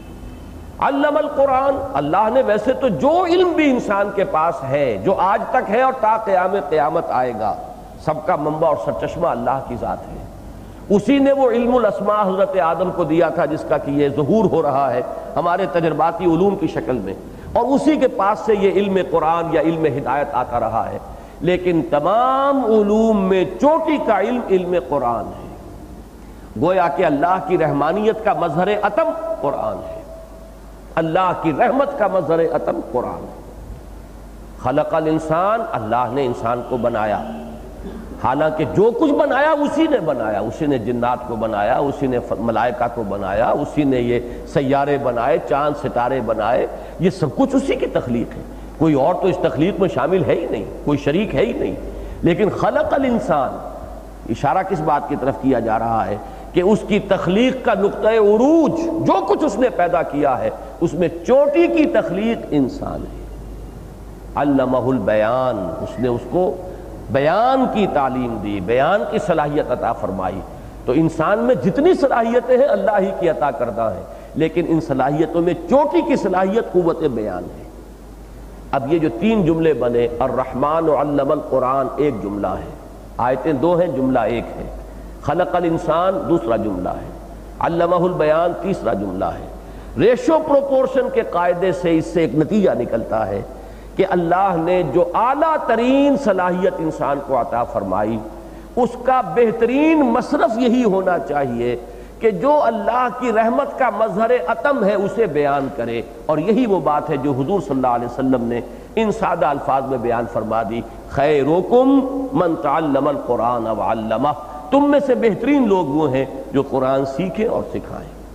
علم القرآن، اللہ نے ویسے تو جو علم بھی انسان کے پاس ہے، جو آج تک ہے اور تا قیام قیامت آئے گا، سب کا منبع اور سرچشمہ اللہ کی ذات ہے۔ اسی نے وہ علم الاسماء حضرت آدم کو دیا تھا جس کا کہ یہ ظہور ہو رہا ہے ہمارے تجرباتی علوم کی شکل میں، اور اسی کے پاس سے یہ علم قرآن یا علم ہدایت آتا رہا ہے۔ لیکن تمام علوم میں چوٹی کا علم علم قرآن ہے، گویا کہ اللہ کی رحمانیت کا مظہر عتم قرآن ہے، اللہ کی رحمت کا مظہر عتم قرآن ہے۔ خلق الانسان، اللہ نے انسان کو بنایا، حالانکہ جو کچھ بنایا اسی نے بنایا، اسی نے جنات کو بنایا، اسی نے ملائکہ کو بنایا، اسی نے یہ سیارے بنائے، چاند ستارے بنائے، یہ سب کچھ اسی کی تخلیق ہے، کوئی اور تو اس تخلیق میں شامل ہے ہی نہیں، کوئی شریک ہے ہی نہیں۔ لیکن خلق الانسان، اشارہ کس بات کی طرف کیا جا رہا ہے کہ اس کی تخلیق کا نقطہ عروج، جو کچھ اس نے پیدا کیا ہے اس میں چوٹی کی تخلیق انسان ہے۔ علمہ البیان، اس نے اس کو بیان کی تعلیم دی، بیان کی صلاحیت عطا فرمائی۔ تو انسان میں جتنی صلاحیتیں ہیں اللہ ہی کی عطا کردہ ہیں، لیکن ان صلاحیتوں میں چوٹی کی صلاحیت قوت بیان ہے۔ اب یہ جو تین جملے بنے، الرحمن علم القرآن ایک جملہ ہے، آیتیں دو ہیں، جملہ ایک ہے، خلق الانسان دوسرا جملہ ہے، علمہ البیان تیسرا جملہ ہے۔ ریشو پروپورشن کے قاعدے سے اس سے ایک نتیجہ نکلتا ہے کہ اللہ نے جو اعلیٰ ترین صلاحیت انسان کو عطا فرمائی، اس کا بہترین مصرف یہی ہونا چاہیے کہ جو اللہ کی رحمت کا مظہر عتم ہے اسے بیان کرے، اور یہی وہ بات ہے جو حضور صلی اللہ علیہ وسلم نے ان سادہ الفاظ میں بیان فرما دی، خیرکم من تعلم القرآن وعلمہ، تم میں سے بہترین لوگ وہ ہیں جو قرآن سیکھیں اور سکھائیں۔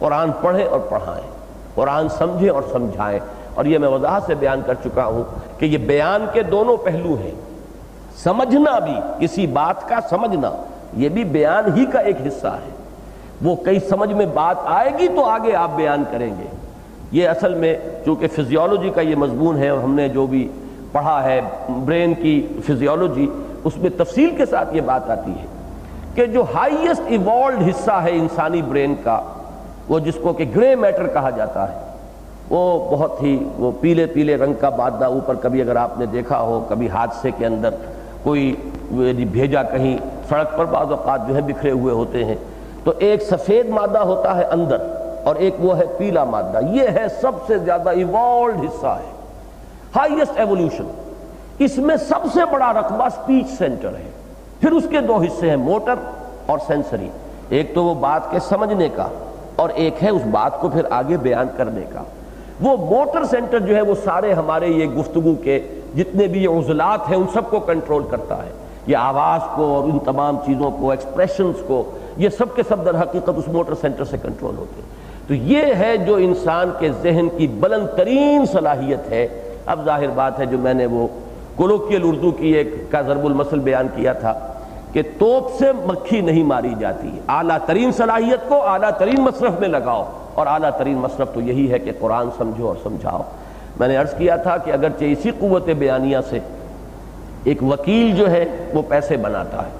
قرآن پڑھیں اور پڑھائیں، قرآن سمجھیں اور سمجھائیں۔ اور یہ میں وضاحت سے بیان کر چکا ہوں کہ یہ بیان کے دونوں پہلو ہیں، سمجھنا بھی، کسی بات کا سمجھنا یہ بھی بیان ہی کا ایک حصہ ہے۔ وہ کئی سمجھ میں بات آئے گی تو آگے آپ بیان کریں گے۔ یہ اصل میں چونکہ فزیولوجی کا یہ مضمون ہے، ہم نے جو بھی پڑھا ہے برین کی فزیولوجی، اس میں تفصیل کے ساتھ یہ بات آتی ہے کہ جو ہائیسٹ ایوالوڈ حصہ ہے انسانی برین کا، وہ جس کو کہ گرے میٹر کہا جاتا ہے، وہ بہت ہی وہ پیلے پیلے رنگ کا مادہ اوپر، کبھی اگر آپ نے دیکھا ہو کبھی حادثے کے اندر کوئی بھیجا کہیں سڑک پر، بعض اوقات جو ہے بکھرے ہوئے ہوتے ہیں، تو ایک سفید مادہ ہوتا ہے اندر اور ایک وہ ہے پیلا مادہ، یہ ہے سب سے زیادہ ایوالوڈ حصہ ہے، ہائیسٹ ایوولوشن۔ اس میں سب سے بڑا رقبہ سپیچ سینٹر ہے، پھر اس کے دو حصے ہیں، موٹر اور سینسری، ایک تو وہ بات کے سمجھنے کا اور ایک ہے اس بات کو پھر آگے بیان کرنے کا۔ وہ موٹر سینٹر جو ہے وہ سارے ہمارے یہ گفتگو کے جتنے بھی یہ عضلات ہیں ان سب کو کنٹرول کرتا ہے، یہ آواز کو اور ان تمام چیزوں کو، ایکسپریشنز کو، یہ سب کے سب در حقیقت اس موٹر سینٹر سے کنٹرول ہوتے ہیں۔ تو یہ ہے جو انسان کے ذہن کی بلند ترین صلاحیت ہے۔ اب ظاہر بات ہے جو میں نے وہ کولوکیل اردو کی ایک کا ضرب المثل بیان کیا تھا کہ توپ سے مکھی نہیں ماری جاتی، اعلیٰ ترین صلاحیت کو اعلیٰ ترین مصرف میں لگاؤ، اور اعلیٰ ترین مصرف تو یہی ہے کہ قرآن سمجھو اور سمجھاؤ۔ میں نے عرض کیا تھا کہ اگرچہ اسی قوت بیانیہ سے ایک وکیل جو ہے وہ پیسے بناتا ہے،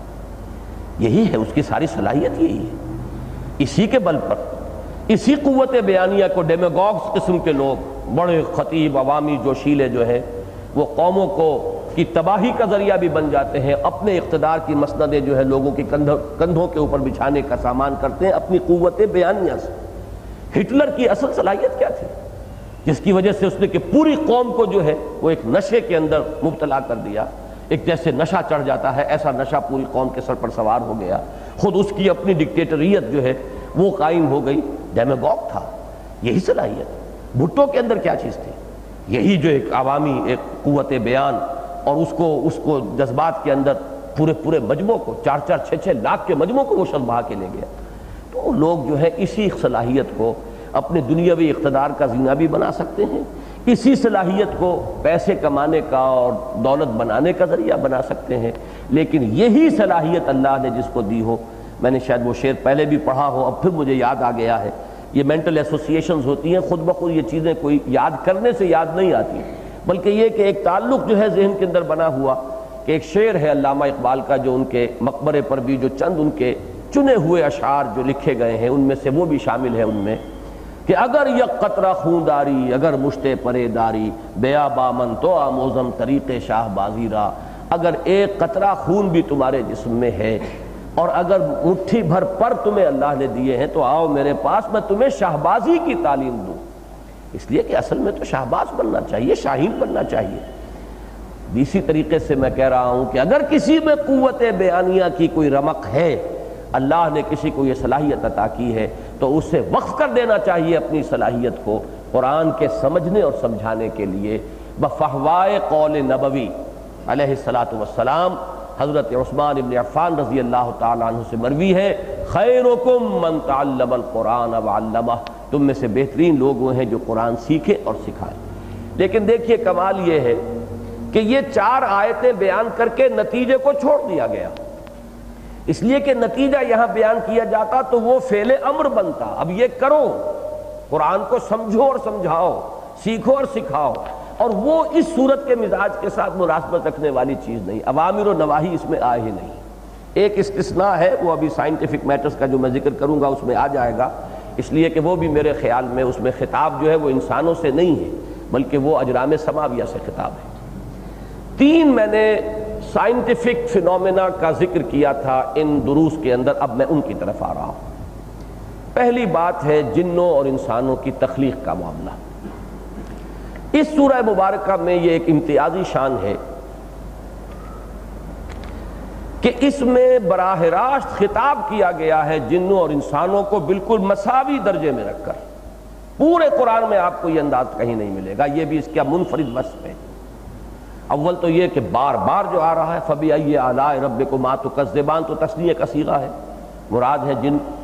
یہی ہے اس کی ساری صلاحیت، یہی ہے، اسی کے بل پر اسی قوت بیانیہ کو ڈیمیگوگز قسم کے لوگ، بڑے خطیب عوامی جوشیلے جو ہیں، وہ قوموں کو کی تباہی کا ذریعہ بھی بن جاتے ہیں، اپنے اقتدار کی مسندیں جو ہے لوگوں کی کندھوں کے اوپر بچھانے کا سامان کرتے ہیں اپنی قوت بیانیہ سے۔ ہٹلر کی اصل صلاحیت کیا تھی جس کی وجہ سے اس نے کہ پوری قوم کو جو ہے وہ ایک نشے کے اندر مبتلا کر دیا، ایک جیسے نشہ چڑھ جاتا ہے ایسا نشہ پوری قوم کے سر پر سوار ہو گیا، خود اس کی اپنی ڈکٹیٹریت جو ہے وہ قائم ہو گئی، ڈیمیگوگ تھا، یہی صلاحیت۔ بھٹو کے اندر کیا چیز تھی؟ یہی جو ایک عوامی ایک قوت بیان، اور اس کو اس کو جذبات کے اندر پورے پورے مجموع کو، چار چار چھ چھ لاکھ کے مجموع کو وہ شب بہا کے لے گیا۔ تو لوگ جو ہے اسی صلاحیت کو اپنے دنیاوی اقتدار کا زینہ بھی بنا سکتے ہیں، اسی صلاحیت کو پیسے کمانے کا اور دولت بنانے کا ذریعہ بنا سکتے ہیں، لیکن یہی صلاحیت اللہ نے جس کو دی ہو، میں نے شاید وہ شعر پہلے بھی پڑھا ہو، اب پھر مجھے یاد آ گیا ہے، یہ مینٹل ایسوسیشنز ہوتی ہیں، خود بخود یہ چیزیں کوئی یاد کرنے سے یاد نہیں آتی، بلکہ یہ کہ ایک تعلق جو ہے ذہن کے اندر بنا ہوا، کہ ایک شعر ہے علامہ اقبال کا جو ان کے مقبرے پر بھی جو چند ان کے چنے ہوئے اشعار جو لکھے گئے ہیں ان میں سے وہ بھی شامل ہے، ان میں کہ اگر یک قطرہ خون داری، اگر مشتے پرے داری، بیا بامن تو آموزم طریق شاہ بازی را، اگر ایک قطرہ خون بھی تمہارے جسم میں ہے اور اگر مٹھی بھر پر تمہیں اللہ نے دیے ہیں تو آؤ میرے پاس، میں تمہیں شاہبازی کی تعلیم دوں۔ اس لیے کہ اصل میں تو شاہباز بننا چاہیے، شاہین بننا چاہیے۔ اسی طریقے سے میں کہہ رہا ہوں کہ اگر کسی میں قوت بیانیہ کی کوئی رمق ہے، اللہ نے کسی کو یہ صلاحیت عطا کی ہے، تو اسے وقف کر دینا چاہیے اپنی صلاحیت کو قرآن کے سمجھنے اور سمجھانے کے لیے۔ بفہوائے قول نبوی علیہ الصلاۃ والسلام، حضرت عثمان ابن عفان رضی اللہ تعالیٰ عنہ سے مروی ہے، خیرکم من تعلم القرآن وعلمہ، تم میں سے بہترین لوگ وہ ہیں جو قرآن سیکھیں اور سکھائیں۔ لیکن دیکھیے کمال یہ ہے کہ یہ چار آیتیں بیان کر کے نتیجے کو چھوڑ دیا گیا، اس لیے کہ نتیجہ یہاں بیان کیا جاتا تو وہ فعل امر بنتا، اب یہ کرو، قرآن کو سمجھو اور سمجھاؤ، سیکھو اور سکھاؤ، اور وہ اس صورت کے مزاج کے ساتھ مناسبت رکھنے والی چیز نہیں، اوامر و نواہی اس میں آئے ہی نہیں۔ ایک استثناء ہے، وہ ابھی سائنٹیفک میٹرز کا جو میں ذکر کروں گا اس میں آ جائے گا، اس لیے کہ وہ بھی میرے خیال میں اس میں خطاب جو ہے وہ انسانوں سے نہیں ہے بلکہ وہ اجرام سماویہ سے خطاب ہے۔ تین میں نے سائنٹیفک فینومینا کا ذکر کیا تھا ان دروس کے اندر، اب میں ان کی طرف آ رہا ہوں۔ پہلی بات ہے جنوں اور انسانوں کی تخلیق کا معاملہ۔ اس سورہ مبارکہ میں یہ ایک امتیازی شان ہے کہ اس میں براہ راست خطاب کیا گیا ہے جنوں اور انسانوں کو بالکل مساوی درجے میں رکھ کر۔ پورے قرآن میں آپ کو یہ انداز کہیں نہیں ملے گا، یہ بھی اس کا منفرد وصف ہے۔ اول تو یہ کہ بار بار جو آ رہا ہے فَبِأَيِّ آلَاءِ رَبِّكُمَا تُكَذِّبَانِ، تو تثنیہ کا صیغہ ہے، مراد ہے جن،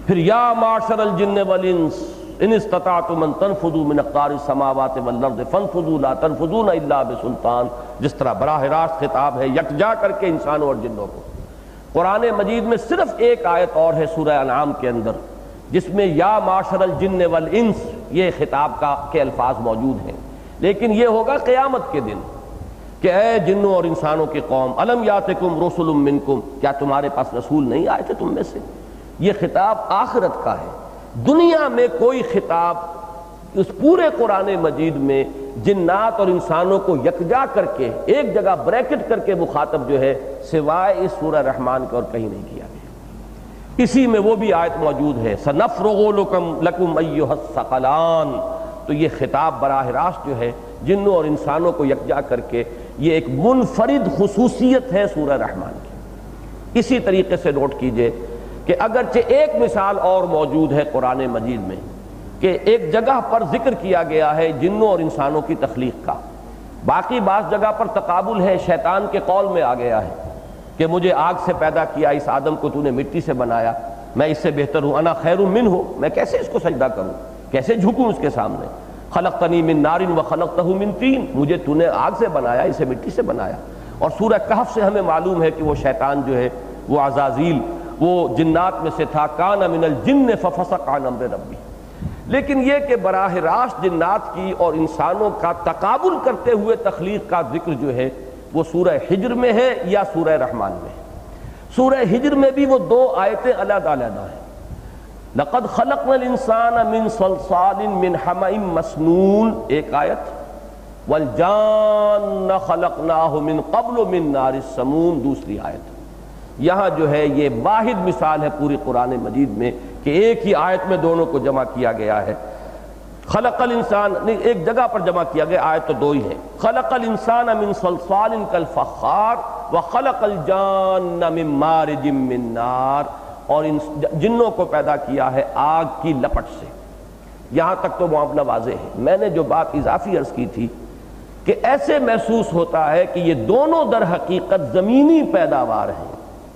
پھر یا معشر الجن والانس ان استطعتم ان تنفذوا من اقطار السماوات والارض فانفذوا لا تنفذون الا بسلطان، جس طرح براہ راست خطاب ہے یکجا کر کے انسانوں اور جنوں کو۔ قرآن مجید میں صرف ایک آیت اور ہے سورہ انعام کے اندر جس میں یا معشر الجن والانس یہ خطاب کا کے الفاظ موجود ہیں، لیکن یہ ہوگا قیامت کے دن کہ اے جنوں اور انسانوں کی قوم الم یاتکم رسل منکم، کیا تمہارے پاس رسول نہیں آئے تھے تم میں سے؟ یہ خطاب آخرت کا ہے۔ دنیا میں کوئی خطاب اس پورے قرآن مجید میں جنات اور انسانوں کو یکجا کر کے ایک جگہ بریکٹ کر کے مخاطب جو ہے سوائے اس سورہ رحمان کے اور کہیں نہیں کیا گیا۔ اسی میں وہ بھی آیت موجود ہے سنفرغ لکم لکم ایھا الثقلان، تو یہ خطاب براہ راست جو ہے جنوں اور انسانوں کو یکجا کر کے یہ ایک منفرد خصوصیت ہے سورہ رحمان کی۔ اسی طریقے سے نوٹ کیجئے کہ اگرچہ ایک مثال اور موجود ہے قرآن مجید میں کہ ایک جگہ پر ذکر کیا گیا ہے جنوں اور انسانوں کی تخلیق کا، باقی بعض جگہ پر تقابل ہے، شیطان کے قول میں آ گیا ہے کہ مجھے آگ سے پیدا کیا، اس آدم کو تو نے مٹی سے بنایا، میں اس سے بہتر ہوں، انا خیر منہ، میں کیسے اس کو سجدہ کروں، کیسے جھکوں اس کے سامنے، خلقتنی من نار وخلقتہ من طین، مجھے تو نے آگ سے بنایا، اسے مٹی سے بنایا۔ اور سورہ کہف سے ہمیں معلوم ہے کہ وہ شیطان جو ہے وہ عزازیل وہ جنات میں سے تھا، کان من الجن ففسق عن امر ربی۔ لیکن یہ کہ براہ راست جنات کی اور انسانوں کا تقابل کرتے ہوئے تخلیق کا ذکر جو ہے وہ سورہ حجر میں ہے یا سورہ رحمان میں ہے۔ سورہ حجر میں بھی وہ دو آیتیں علیحدہ علیحدہ ہیں، لقد خلقنا الانسان من صلصال من حمأ مسنون ایک آیت، والجان خلقناہ من قبل من نار السموم دوسری آیت۔ یہاں جو ہے یہ واحد مثال ہے پوری قرآن مجید میں کہ ایک ہی آیت میں دونوں کو جمع کیا گیا ہے۔ خلق الانسان نہیں، ایک جگہ پر جمع کیا گیا، آیت تو دو ہی ہے، خلق الانسان من صلصال کالفخار وخلق الجان من مارج من نار، اور ان جنوں کو پیدا کیا ہے آگ کی لپٹ سے۔ یہاں تک تو معاملہ واضح ہے۔ میں نے جو بات اضافی عرض کی تھی کہ ایسے محسوس ہوتا ہے کہ یہ دونوں در حقیقت زمینی پیداوار ہیں۔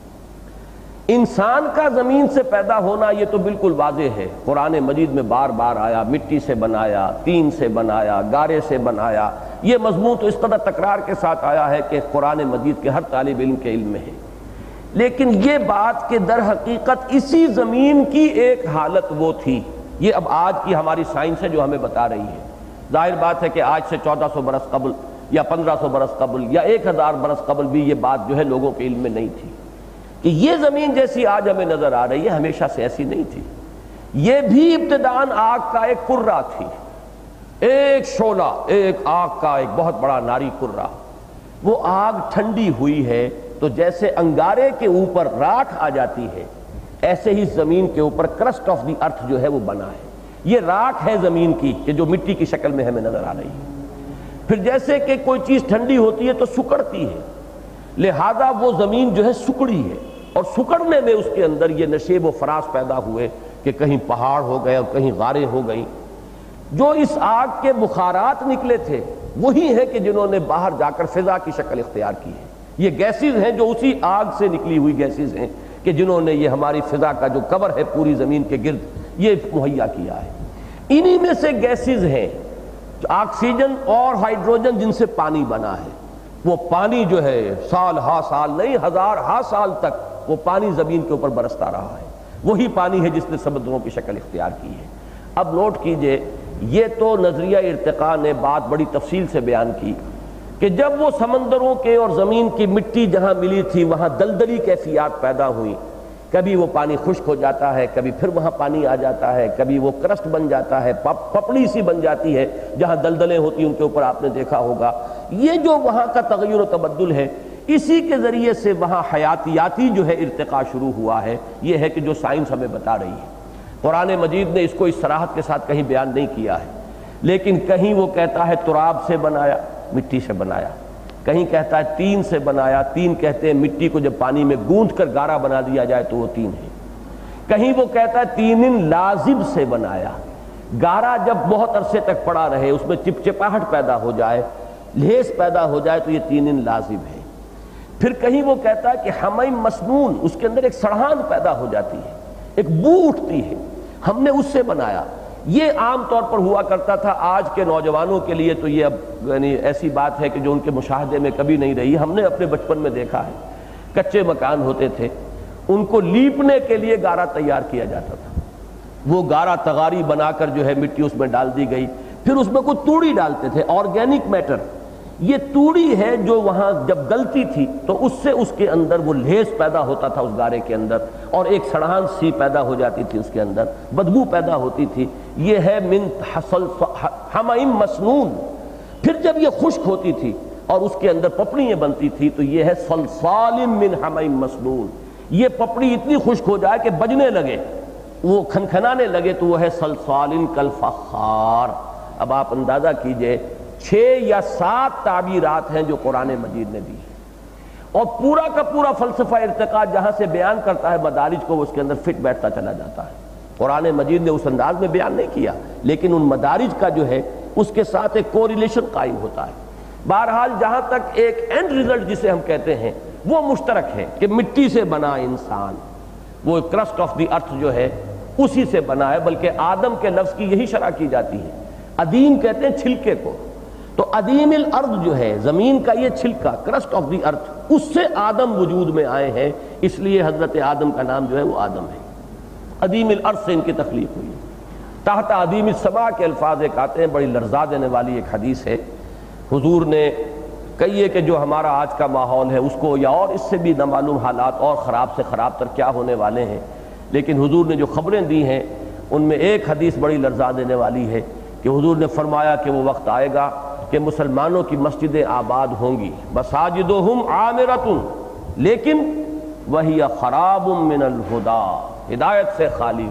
انسان کا زمین سے پیدا ہونا یہ تو بالکل واضح ہے، قرآن مجید میں بار بار آیا، مٹی سے بنایا، تین سے بنایا، گارے سے بنایا، یہ مضمون تو اس قدر تکرار کے ساتھ آیا ہے کہ قرآن مجید کے ہر طالب علم کے علم میں ہے۔ لیکن یہ بات کہ در حقیقت اسی زمین کی ایک حالت وہ تھی، یہ اب آج کی ہماری سائنس ہے جو ہمیں بتا رہی ہے۔ ظاہر بات ہے کہ آج سے چودہ سو برس قبل یا پندرہ سو برس قبل یا ایک ہزار برس قبل بھی یہ بات جو ہے لوگوں کے علم میں نہیں تھی کہ یہ زمین جیسی آج ہمیں نظر آ رہی ہے ہمیشہ سے ایسی نہیں تھی۔ یہ بھی ابتداءً آگ کا ایک کرہ تھی، ایک شعلہ، ایک آگ کا ایک بہت بڑا ناری کرہ۔ وہ آگ ٹھنڈی ہوئی ہے تو جیسے انگارے کے اوپر راکھ آ جاتی ہے ایسے ہی زمین کے اوپر کرسٹ آف دی ارتھ جو ہے وہ بنا ہے۔ یہ راکھ ہے زمین کی کہ جو مٹی کی شکل میں ہمیں نظر آ رہی ہے۔ پھر جیسے کہ کوئی چیز ٹھنڈی ہوتی ہے تو سکڑتی ہے، لہذا وہ زمین جو ہے سکڑی ہے، اور سکڑنے میں اس کے اندر یہ نشیب و فراز پیدا ہوئے کہ کہیں پہاڑ ہو گئے اور کہیں غاریں ہو گئیں۔ جو اس آگ کے بخارات نکلے تھے وہی ہیں کہ جنہوں نے باہر جا کر فضا کی شکل اختیار کی ہے۔ یہ گیسز ہیں جو اسی آگ سے نکلی ہوئی گیسز ہیں کہ جنہوں نے یہ ہماری فضا کا جو کور ہے پوری زمین کے گرد یہ مہیا کیا ہے۔ انہی میں سے گیسز ہیں آکسیجن اور ہائیڈروجن جن سے پانی بنا ہے۔ وہ پانی جو ہے سال ہا سال نہیں ہزار ہا سال تک وہ پانی زمین کے اوپر برستا رہا ہے، وہی پانی ہے جس نے سمندروں کی شکل اختیار کی ہے۔ اب نوٹ کیجئے، یہ تو نظریہ ارتقاء نے بات بڑی تفصیل سے بیان کی کہ جب وہ سمندروں کے اور زمین کی مٹی جہاں ملی تھی وہاں دلدلی کیفیات پیدا ہوئی، کبھی وہ پانی خشک ہو جاتا ہے، کبھی پھر وہاں پانی آ جاتا ہے، کبھی وہ کرسٹ بن جاتا ہے، پپڑی سی بن جاتی ہے جہاں دلدلیں ہوتی ہیں ان کے اوپر آپ نے دیکھا ہوگا۔ یہ جو وہاں کا تغیر و تبدل ہے اسی کے ذریعے سے وہاں حیاتیاتی جو ہے ارتقاء شروع ہوا ہے۔ یہ ہے کہ جو سائنس ہمیں بتا رہی ہے۔ قرآن مجید نے اس کو اس صراحت کے ساتھ کہیں بیان نہیں کیا ہے، لیکن کہیں وہ کہتا ہے تراب سے بنایا، مٹی سے بنایا، کہیں کہتا ہے تین سے بنایا، تین کہتے ہیں مٹی کو جب پانی میں گوندھ کر گارا بنا دیا جائے تو وہ تین ہے، کہیں وہ کہتا ہے تین لازب سے بنایا، گارا جب بہت عرصے تک پڑا رہے اس میں چپچپاہٹ پیدا ہو جائے، لہس پیدا ہو جائے تو یہ تین لازب ہے۔ پھر کہیں وہ کہتا ہے کہ ہمیں مسنون، اس کے اندر ایک سڑھان پیدا ہو جاتی ہے، ایک بو اٹھتی ہے، ہم نے اس سے بنایا۔ یہ عام طور پر ہوا کرتا تھا، آج کے نوجوانوں کے لیے تو یہ اب یعنی ایسی بات ہے کہ جو ان کے مشاہدے میں کبھی نہیں رہی۔ ہم نے اپنے بچپن میں دیکھا ہے، کچے مکان ہوتے تھے، ان کو لیپنے کے لیے گارا تیار کیا جاتا تھا، وہ گارا تغاری بنا کر جو ہے مٹی اس میں ڈال دی گئی، پھر اس میں کوئی توڑی ڈالتے تھے، آرگینک میٹر۔ یہ توڑی ہے جو وہاں جب گلتی تھی تو اس سے اس کے اندر وہ لیس پیدا ہوتا تھا اس گارے کے اندر، اور ایک سڑان سی پیدا ہو جاتی تھی، اس کے اندر بدبو پیدا ہوتی تھی۔ یہ ہے من حصل حمیم مسنون۔ پھر جب یہ خشک ہوتی تھی اور اس کے اندر پپڑیاں بنتی تھی تو یہ ہے صلصال من حمیم مسنون۔ یہ پپڑی اتنی خشک ہو جائے کہ بجنے لگے، وہ کھنکھنانے لگے تو وہ ہے صلصال کالفخار۔ اب آپ اندازہ کیجئے چھ یا سات تعبیرات ہیں جو قرآن مجید نے دی، اور پورا کا پورا فلسفہ ارتقاء جہاں سے بیان کرتا ہے مدارج کو، وہ اس کے اندر فٹ بیٹھتا چلا جاتا ہے۔ قرآن مجید نے اس انداز میں بیان نہیں کیا، لیکن ان مدارج کا جو ہے اس کے ساتھ ایک کوریلیشن قائم ہوتا ہے۔ بہرحال جہاں تک ایک اینڈ ریزلٹ جسے ہم کہتے ہیں وہ مشترک ہے کہ مٹی سے بنا انسان، وہ کرسٹ آف دی ارتھ جو ہے اسی سے بنا ہے، بلکہ آدم کے لفظ کی یہی شرح کی جاتی ہے۔ ادیم کہتے ہیں چھلکے کو، تو ادیم الارض جو ہے زمین کا یہ چھلکا، کرسٹ آف دی ارتھ، اس سے آدم وجود میں آئے ہیں، اس لیے حضرت آدم کا نام جو ہے وہ آدم ہے۔ ادیم الارض سے ان کی تخلیق ہوئی۔ تحت ادیم السماء کے الفاظ ایک آتے ہیں، بڑی لرزا دینے والی ایک حدیث ہے۔ حضور نے کہیے کہ جو ہمارا آج کا ماحول ہے اس کو، یا اور اس سے بھی نامعلوم حالات اور خراب سے خراب تر کیا ہونے والے ہیں، لیکن حضور نے جو خبریں دی ہیں ان میں ایک حدیث بڑی لرزا دینے والی ہے کہ حضور نے فرمایا کہ وہ وقت آئے گا کہ مسلمانوں کی مسجدیں آباد ہوں گی، مساجدہم عامرۃ لیکن وہی خراب من الہدیٰ، ہدایت سے خالی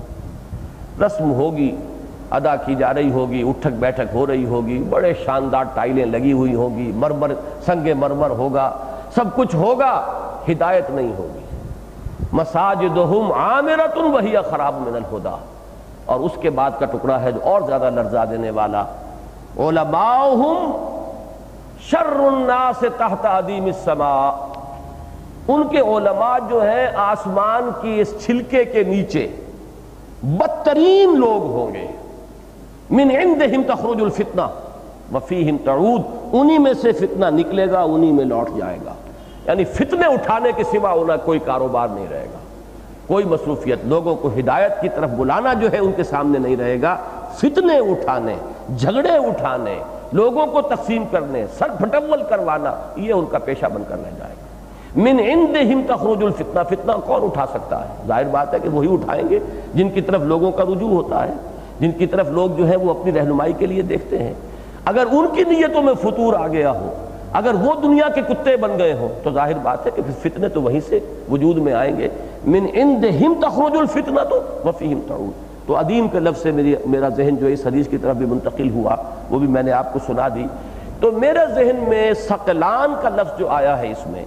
ہوگی۔ رسم ہوگی، ادا کی جا رہی ہوگی، اٹھک بیٹھک ہو رہی ہوگی، بڑے شاندار ٹائلیں لگی ہوئی ہوگی، مرمر سنگ مرمر ہوگا، سب کچھ ہوگا، ہدایت نہیں ہوگی۔ مساجدہم عامرۃ وہی خراب من الہدیٰ۔ اور اس کے بعد کا ٹکڑا ہے جو اور زیادہ لرزا دینے والا، علماؤہم شر الناس تحت ادیم السماء۔ ان کے علماء جو ہیں آسمان کی اس چھلکے کے نیچے بدترین لوگ ہوں گے۔ من عندہم تخرج الفتنہ وفیہم تعود، انہی میں سے فتنہ نکلے گا، انہی میں لوٹ جائے گا۔ یعنی فتنے اٹھانے کے سوا انہیں کوئی کاروبار نہیں رہے گا، کوئی مصروفیت، لوگوں کو ہدایت کی طرف بلانا جو ہے ان کے سامنے نہیں رہے گا، فتنے اٹھانے، جھگڑے اٹھانے، لوگوں کو تقسیم کرنے، سر پھٹول کروانا، یہ ان کا پیشہ بن کر رہ جائے گا۔ من عندہم تخرج الفتنہ، فتنہ کون اٹھا سکتا ہے؟ ظاہر بات ہے کہ وہی اٹھائیں گے جن کی طرف لوگوں کا رجوع ہوتا ہے، جن کی طرف لوگ جو ہے وہ اپنی رہنمائی کے لیے دیکھتے ہیں۔ اگر ان کی نیتوں میں فتور آ گیا ہو، اگر وہ دنیا کے کتے بن گئے ہوں، تو ظاہر بات ہے کہ پھر فتنے تو وہیں سے وجود میں آئیں گے۔ من عندہم تخرج الفتنہ تو وفیہم تعود۔ تو ادیم کے لفظ سے میری میرا ذہن جو اس حدیث کی طرف بھی منتقل ہوا، وہ بھی میں نے آپ کو سنا دی۔ تو میرے ذہن میں ثقلان کا لفظ جو آیا ہے، اس میں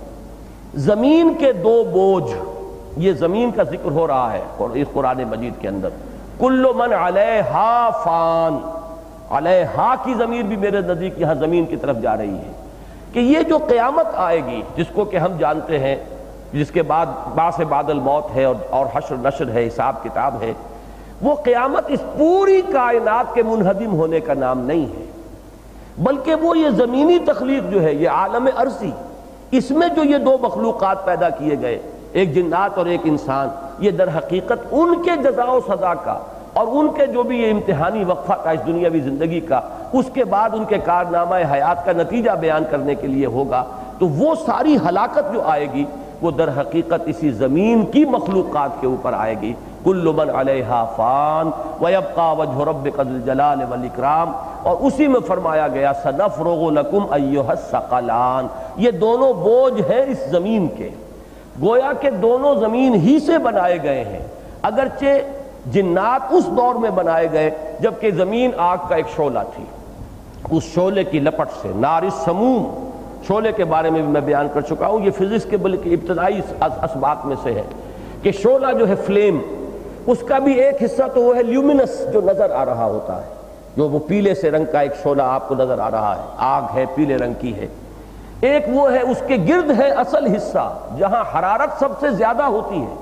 زمین کے دو بوجھ، یہ زمین کا ذکر ہو رہا ہے اس قرآن مجید کے اندر۔ کل من علیہا فان، علیہا کی ضمیر بھی میرے نزدیک یہاں زمین کی طرف جا رہی ہے کہ یہ جو قیامت آئے گی، جس کو کہ ہم جانتے ہیں، جس کے بعد بعث بعد الموت ہے اور حشر نشر ہے، حساب کتاب ہے، وہ قیامت اس پوری کائنات کے منہدم ہونے کا نام نہیں ہے، بلکہ وہ یہ زمینی تخلیق جو ہے، یہ عالم ارضی، اس میں جو یہ دو مخلوقات پیدا کیے گئے، ایک جنات اور ایک انسان، یہ در حقیقت ان کے جزا و سزا کا اور ان کے جو بھی یہ امتحانی وقفہ تھا اس دنیاوی زندگی کا، اس کے بعد ان کے کارنامہ حیات کا نتیجہ بیان کرنے کے لیے ہوگا۔ تو وہ ساری ہلاکت جو آئے گی وہ در حقیقت اسی زمین کی مخلوقات کے اوپر آئے گی۔ کل من علیہا فان ویبقى وجہ ربک ذو الجلال والاکرام، اور اسی میں فرمایا گیا سنفرغ لکم ایھا الثقلان، یہ دونوں بوجھ ہیں اس زمین کے، گویا کہ دونوں زمین ہی سے بنائے گئے ہیں، اگرچہ جنات اس دور میں بنائے گئے جبکہ زمین آگ کا ایک شعلہ تھی، اس شعلے کی لپٹ سے، نار السموم، شعلے کے بارے میں بھی میں بیان کر چکا ہوں، یہ فزکس کے بلکہ ابتدائی اسباق میں سے ہے کہ شعلہ جو ہے فلیم، اس کا بھی ایک حصہ تو وہ ہے لیومینس جو نظر آ رہا ہوتا ہے، جو وہ پیلے سے رنگ کا ایک شعلہ آپ کو نظر آ رہا ہے، آگ ہے، پیلے رنگ کی ہے، ایک وہ ہے اس کے گرد ہے اصل حصہ جہاں حرارت سب سے زیادہ ہوتی ہے،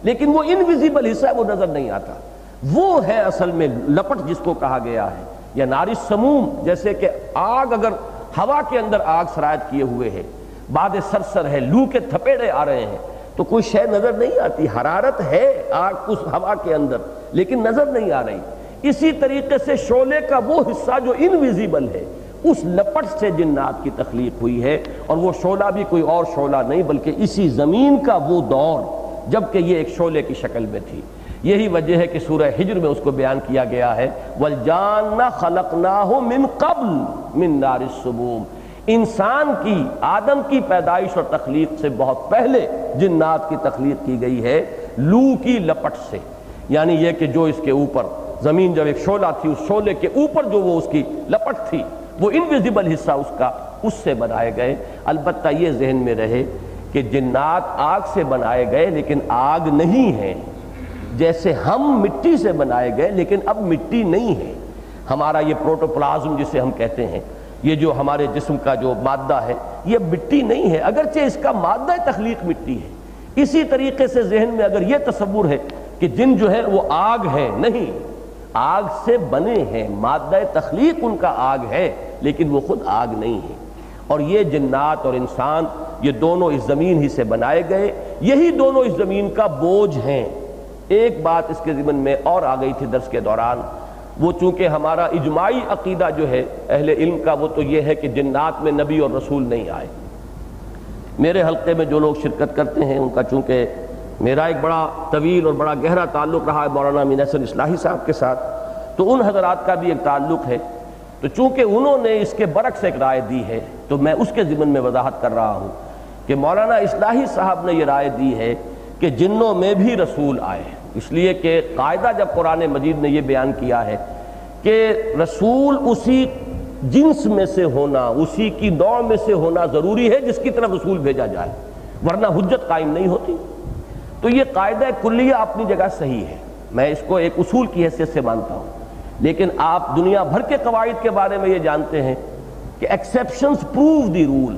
لیکن وہ انویزیبل حصہ ہے وہ نظر نہیں آتا، وہ ہے اصل میں لپٹ جس کو کہا گیا ہے، یا ناری سموم، جیسے کہ آگ اگر ہوا کے اندر آگ سرایت کیے ہوئے ہے، باد سرسر ہے، لو کے تھپیڑے آ رہے ہیں تو کوئی شے نظر نہیں آتی، حرارت ہے آگ اس ہوا کے اندر لیکن نظر نہیں آ رہی۔ اسی طریقے سے شعلے کا وہ حصہ جو انویزیبل ہے، اس لپٹ سے جنات کی تخلیق ہوئی ہے، اور وہ شعلہ بھی کوئی اور شعلہ نہیں بلکہ اسی زمین کا وہ دور جبکہ یہ ایک شعلے کی شکل میں تھی۔ یہی وجہ ہے کہ سورہ ہجر میں اس کو بیان کیا گیا ہے وَالْجَانَّ خَلَقْنَاهُ مِن قَبْلِ مِن نَارِ السُّمُومِ، انسان کی، آدم کی پیدائش اور تخلیق سے بہت پہلے جنات کی تخلیق کی گئی ہے لو کی لپٹ سے، یعنی یہ کہ جو اس کے اوپر زمین جب ایک شعلہ تھی، اس شعلے کے اوپر جو وہ اس کی لپٹ تھی، وہ انویزیبل حصہ اس کا، اس سے بنائے گئے۔ البتہ یہ ذہن میں رہے کہ جنات آگ سے بنائے گئے لیکن آگ نہیں ہے، جیسے ہم مٹی سے بنائے گئے لیکن اب مٹی نہیں ہے۔ ہمارا یہ پروٹوپلازم جسے ہم کہتے ہیں، یہ جو ہمارے جسم کا جو مادہ ہے یہ مٹی نہیں ہے، اگرچہ اس کا مادہ تخلیق مٹی ہے۔ اسی طریقے سے ذہن میں اگر یہ تصور ہے کہ جن جو ہے وہ آگ ہے، نہیں، آگ سے بنے ہیں، مادہ تخلیق ان کا آگ ہے لیکن وہ خود آگ نہیں ہے۔ اور یہ جنات اور انسان یہ دونوں اس زمین ہی سے بنائے گئے، یہی دونوں اس زمین کا بوجھ ہیں۔ ایک بات اس کے ضمن میں اور آ گئی تھی درس کے دوران، وہ چونکہ ہمارا اجماعی عقیدہ جو ہے اہل علم کا وہ تو یہ ہے کہ جنات میں نبی اور رسول نہیں آئے۔ میرے حلقے میں جو لوگ شرکت کرتے ہیں ان کا چونکہ میرا ایک بڑا طویل اور بڑا گہرا تعلق رہا ہے مولانا امین احسن اصلاحی صاحب کے ساتھ، تو ان حضرات کا بھی ایک تعلق ہے، تو چونکہ انہوں نے اس کے برعکس ایک رائے دی ہے تو میں اس کے ضمن میں وضاحت کر رہا ہوں کہ مولانا اصلاحی صاحب نے یہ رائے دی ہے کہ جنوں میں بھی رسول آئے، اس لیے کہ قاعدہ جب قرآن مجید نے یہ بیان کیا ہے کہ رسول اسی جنس میں سے ہونا، اسی کی نوع میں سے ہونا ضروری ہے جس کی طرف رسول بھیجا جائے، ورنہ حجت قائم نہیں ہوتی۔ تو یہ قاعدہ کلیہ اپنی جگہ صحیح ہے، میں اس کو ایک اصول کی حیثیت سے مانتا ہوں، لیکن آپ دنیا بھر کے قواعد کے بارے میں یہ جانتے ہیں کہ ایکسیپشنز پروو دی رول،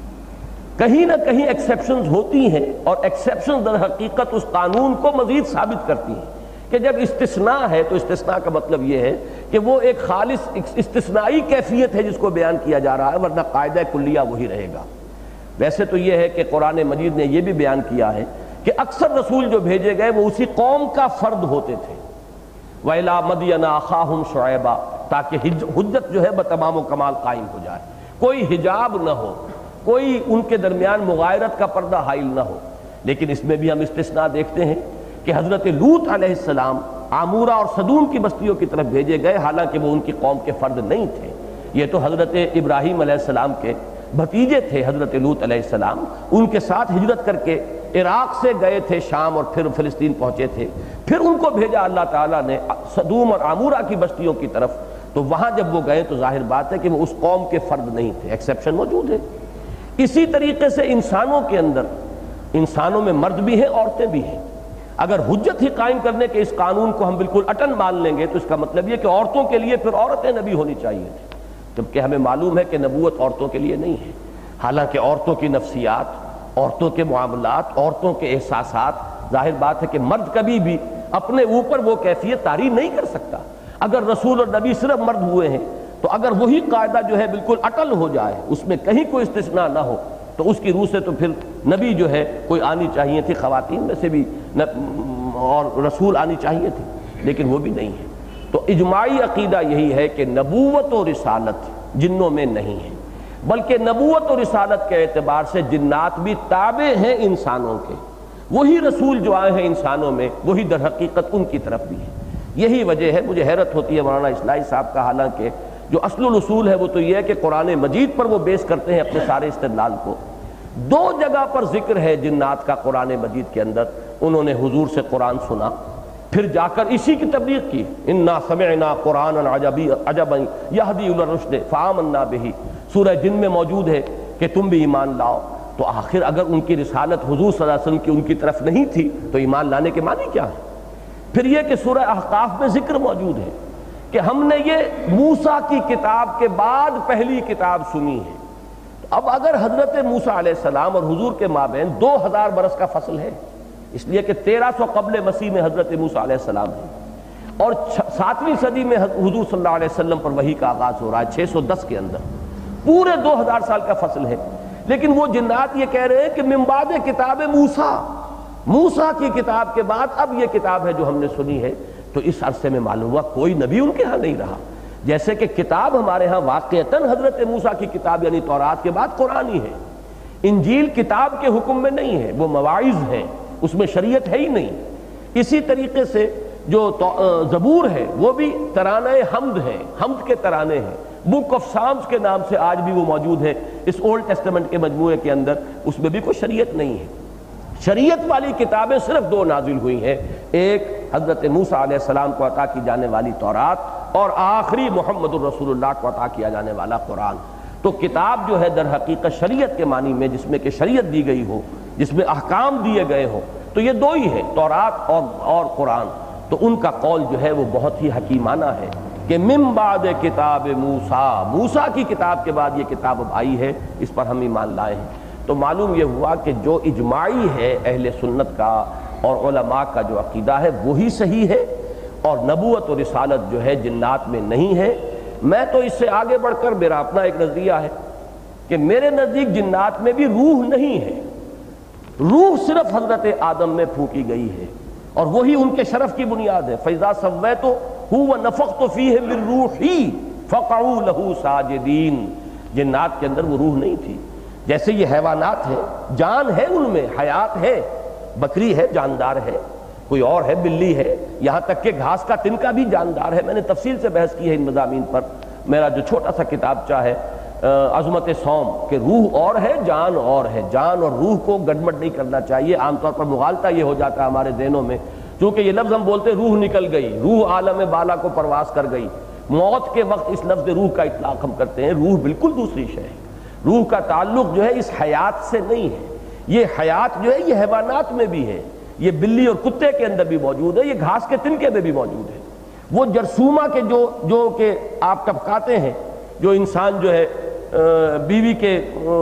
کہیں نہ کہیں ایکسیپشنز ہوتی ہیں، اور ایکسیپشنز در حقیقت اس قانون کو مزید ثابت کرتی ہیں کہ جب استثناء ہے تو استثناء کا مطلب یہ ہے کہ وہ ایک خالص استثنائی کیفیت ہے جس کو بیان کیا جا رہا ہے، ورنہ قاعدہ کلیہ وہی رہے گا۔ ویسے تو یہ ہے کہ قرآن مجید نے یہ بھی بیان کیا ہے کہ اکثر رسول جو بھیجے گئے وہ اسی قوم کا فرد ہوتے تھے، وَإِلَىٰ مَدْيَنَ أَخَاهُمْ شُعَيْبًا، تاکہ حجت جو ہے بتمام و کمال قائم ہو جائے، کوئی حجاب نہ ہو، کوئی ان کے درمیان مغایرت کا پردہ حائل نہ ہو۔ لیکن اس میں بھی ہم استثناء دیکھتے ہیں کہ حضرت لوط علیہ السلام عامورہ اور صدوم کی بستیوں کی طرف بھیجے گئے، حالانکہ وہ ان کی قوم کے فرد نہیں تھے، یہ تو حضرت ابراہیم علیہ السلام کے بھتیجے تھے۔ حضرت لوط علیہ السلام ان کے ساتھ ہجرت کر کے عراق سے گئے تھے شام اور پھر فلسطین پہنچے تھے، پھر ان کو بھیجا اللہ تعالیٰ نے صدوم اور عامورہ کی بستیوں کی طرف، تو وہاں جب وہ گئے تو ظاہر بات ہے کہ وہ اس قوم کے فرد نہیں تھے، ایکسیپشن موجود ہے۔ اسی طریقے سے انسانوں کے اندر، انسانوں میں مرد بھی ہیں عورتیں بھی ہیں، اگر حجت ہی قائم کرنے کے اس قانون کو ہم بالکل اٹن مان لیں گے تو اس کا مطلب یہ کہ عورتوں کے لیے پھر عورتیں نبی ہونی چاہیے تھی، جبکہ ہمیں معلوم ہے کہ نبوت عورتوں کے لیے نہیں ہے، حالانکہ عورتوں کی نفسیات، عورتوں کے معاملات، عورتوں کے احساسات، ظاہر بات ہے کہ مرد کبھی بھی اپنے اوپر وہ کیفیت طاری نہیں کر سکتا۔ اگر رسول اور نبی صرف مرد ہوئے ہیں تو اگر وہی قاعدہ جو ہے بالکل اٹل ہو جائے، اس میں کہیں کوئی استثناء نہ ہو، تو اس کی روح سے تو پھر نبی جو ہے کوئی آنی چاہیے تھی، خواتین میں سے بھی اور رسول آنی چاہیے تھی، لیکن وہ بھی نہیں ہے۔ تو اجماعی عقیدہ یہی ہے کہ نبوت و رسالت جنوں میں نہیں ہے، بلکہ نبوت و رسالت کے اعتبار سے جنات بھی تابع ہیں انسانوں کے، وہی رسول جو آئے ہیں انسانوں میں وہی در حقیقت ان کی طرف بھی ہے۔ یہی وجہ ہے، مجھے حیرت ہوتی ہے مولانا اصلاحی صاحب کا، حالانکہ جو اصل الاصول ہے وہ تو یہ ہے کہ قرآن مجید پر وہ بیس کرتے ہیں اپنے سارے استدلال کو۔ دو جگہ پر ذکر ہے جنات کا قرآن مجید کے اندر، انہوں نے حضور سے قرآن سنا، پھر جا کر اسی کی تبلیغ کی، انا سمعنا قرآنا عجبا یہدی الی الرشد فآمنا بہ، سورہ جن میں موجود ہے کہ تم بھی ایمان لاؤ۔ تو آخر اگر ان کی رسالت حضور صلی اللہ علیہ وسلم کی ان کی طرف نہیں تھی تو ایمان لانے کے معنی کیا ہے؟ پھر یہ کہ سورہ احقاف میں ذکر موجود ہے کہ ہم نے یہ موسیٰ کی کتاب کے بعد پہلی کتاب سنی ہے۔ اب اگر حضرت موسیٰ علیہ السلام اور حضور کے مابین دو ہزار برس کا فصل ہے، اس لیے کہ تیرہ سو قبل مسیح میں حضرت موسیٰ علیہ السلام ہے اور ساتویں صدی میں حضور صلی اللہ علیہ وسلم پر وحی کا آغاز ہو رہا ہے چھ سو دس کے اندر، پورے دو ہزار سال کا فصل ہے۔ لیکن وہ جنات یہ کہہ رہے ہیں کہ من بعد کتاب موسیٰ، موسیٰ کی کتاب کے بعد اب یہ کتاب ہے جو ہم نے سنی ہے۔ تو اس عرصے میں معلوم ہوا کوئی نبی ان کے ہاں نہیں رہا، جیسے کہ کتاب ہمارے ہاں واقعتاً حضرت موسیٰ کی کتاب یعنی تورات کے بعد قرآن ہی ہے۔ انجیل کتاب کے حکم میں نہیں ہے، وہ مواعظ ہیں، اس میں شریعت ہے ہی نہیں۔ اسی طریقے سے جو زبور ہے وہ بھی ترانہ حمد ہے، حمد کے ترانے ہیں، بک آف سامس کے نام سے آج بھی وہ موجود ہے اس اولڈ ٹیسٹمنٹ کے مجموعے کے اندر، اس میں بھی کوئی شریعت نہیں ہے۔ شریعت والی کتابیں صرف دو نازل ہوئی ہیں، ایک حضرت موسیٰ علیہ السلام کو عطا کی جانے والی تورات اور آخری محمد الرسول اللہ کو عطا کیا جانے والا قرآن۔ تو کتاب جو ہے در حقیقت شریعت کے معنی میں جس میں کہ شریعت دی گئی ہو، جس میں احکام دیے گئے ہوں، تو یہ دو ہی ہے، تورات اور اور قرآن۔ تو ان کا قول جو ہے وہ بہت ہی حکیمانہ ہے کہ من بعد کتاب موسیٰ، موسیٰ کی کتاب کے بعد یہ کتاب اب آئی ہے، اس پر ہم ایمان لائے ہیں۔ تو معلوم یہ ہوا کہ جو اجماعی ہے اہل سنت کا اور علماء کا جو عقیدہ ہے وہی صحیح ہے، اور نبوت و رسالت جو ہے جنات میں نہیں ہے۔ میں تو اس سے آگے بڑھ کر میرا اپنا ایک نظریہ ہے کہ میرے نزدیک جنات میں بھی روح نہیں ہے، روح صرف حضرت آدم میں پھونکی گئی ہے اور وہی ان کے شرف کی بنیاد ہے۔ فَإِذَا سَوَّيْتُهُ وَنَفَخْتُ فِيهِ مِن رُوحِي فَقَعُوا لَهُ سَاجِدِينَ۔ جنات کے اندر وہ روح نہیں تھی، جیسے یہ حیوانات ہیں، جان ہے ان میں، حیات ہے، بکری ہے جاندار ہے، کوئی اور ہے بلی ہے، یہاں تک کہ گھاس کا تنکا بھی جاندار ہے۔ میں نے تفصیل سے بحث کی ہے ان مضامین پر، میرا جو چھوٹا سا کتابچہ ہے عظمت سوم، کہ روح اور ہے جان اور ہے، جان اور روح کو گڑبڑ نہیں کرنا چاہیے۔ عام طور پر مغالطہ یہ ہو جاتا ہے ہمارے ذہنوں میں، چونکہ یہ لفظ ہم بولتے روح نکل گئی، روح عالم بالا کو پرواز کر گئی، موت کے وقت اس لفظ روح کا اطلاق ہم کرتے ہیں۔ روح بالکل دوسری شے ہے، روح کا تعلق جو ہے اس حیات سے نہیں ہے۔ یہ حیات جو ہے یہ حیوانات میں بھی ہے، یہ بلی اور کتے کے اندر بھی موجود ہے، یہ گھاس کے تنکے میں بھی موجود ہے۔ وہ جرثومہ کے جو جو کہ آپ ٹپکاتے ہیں، جو انسان جو ہے بیوی کے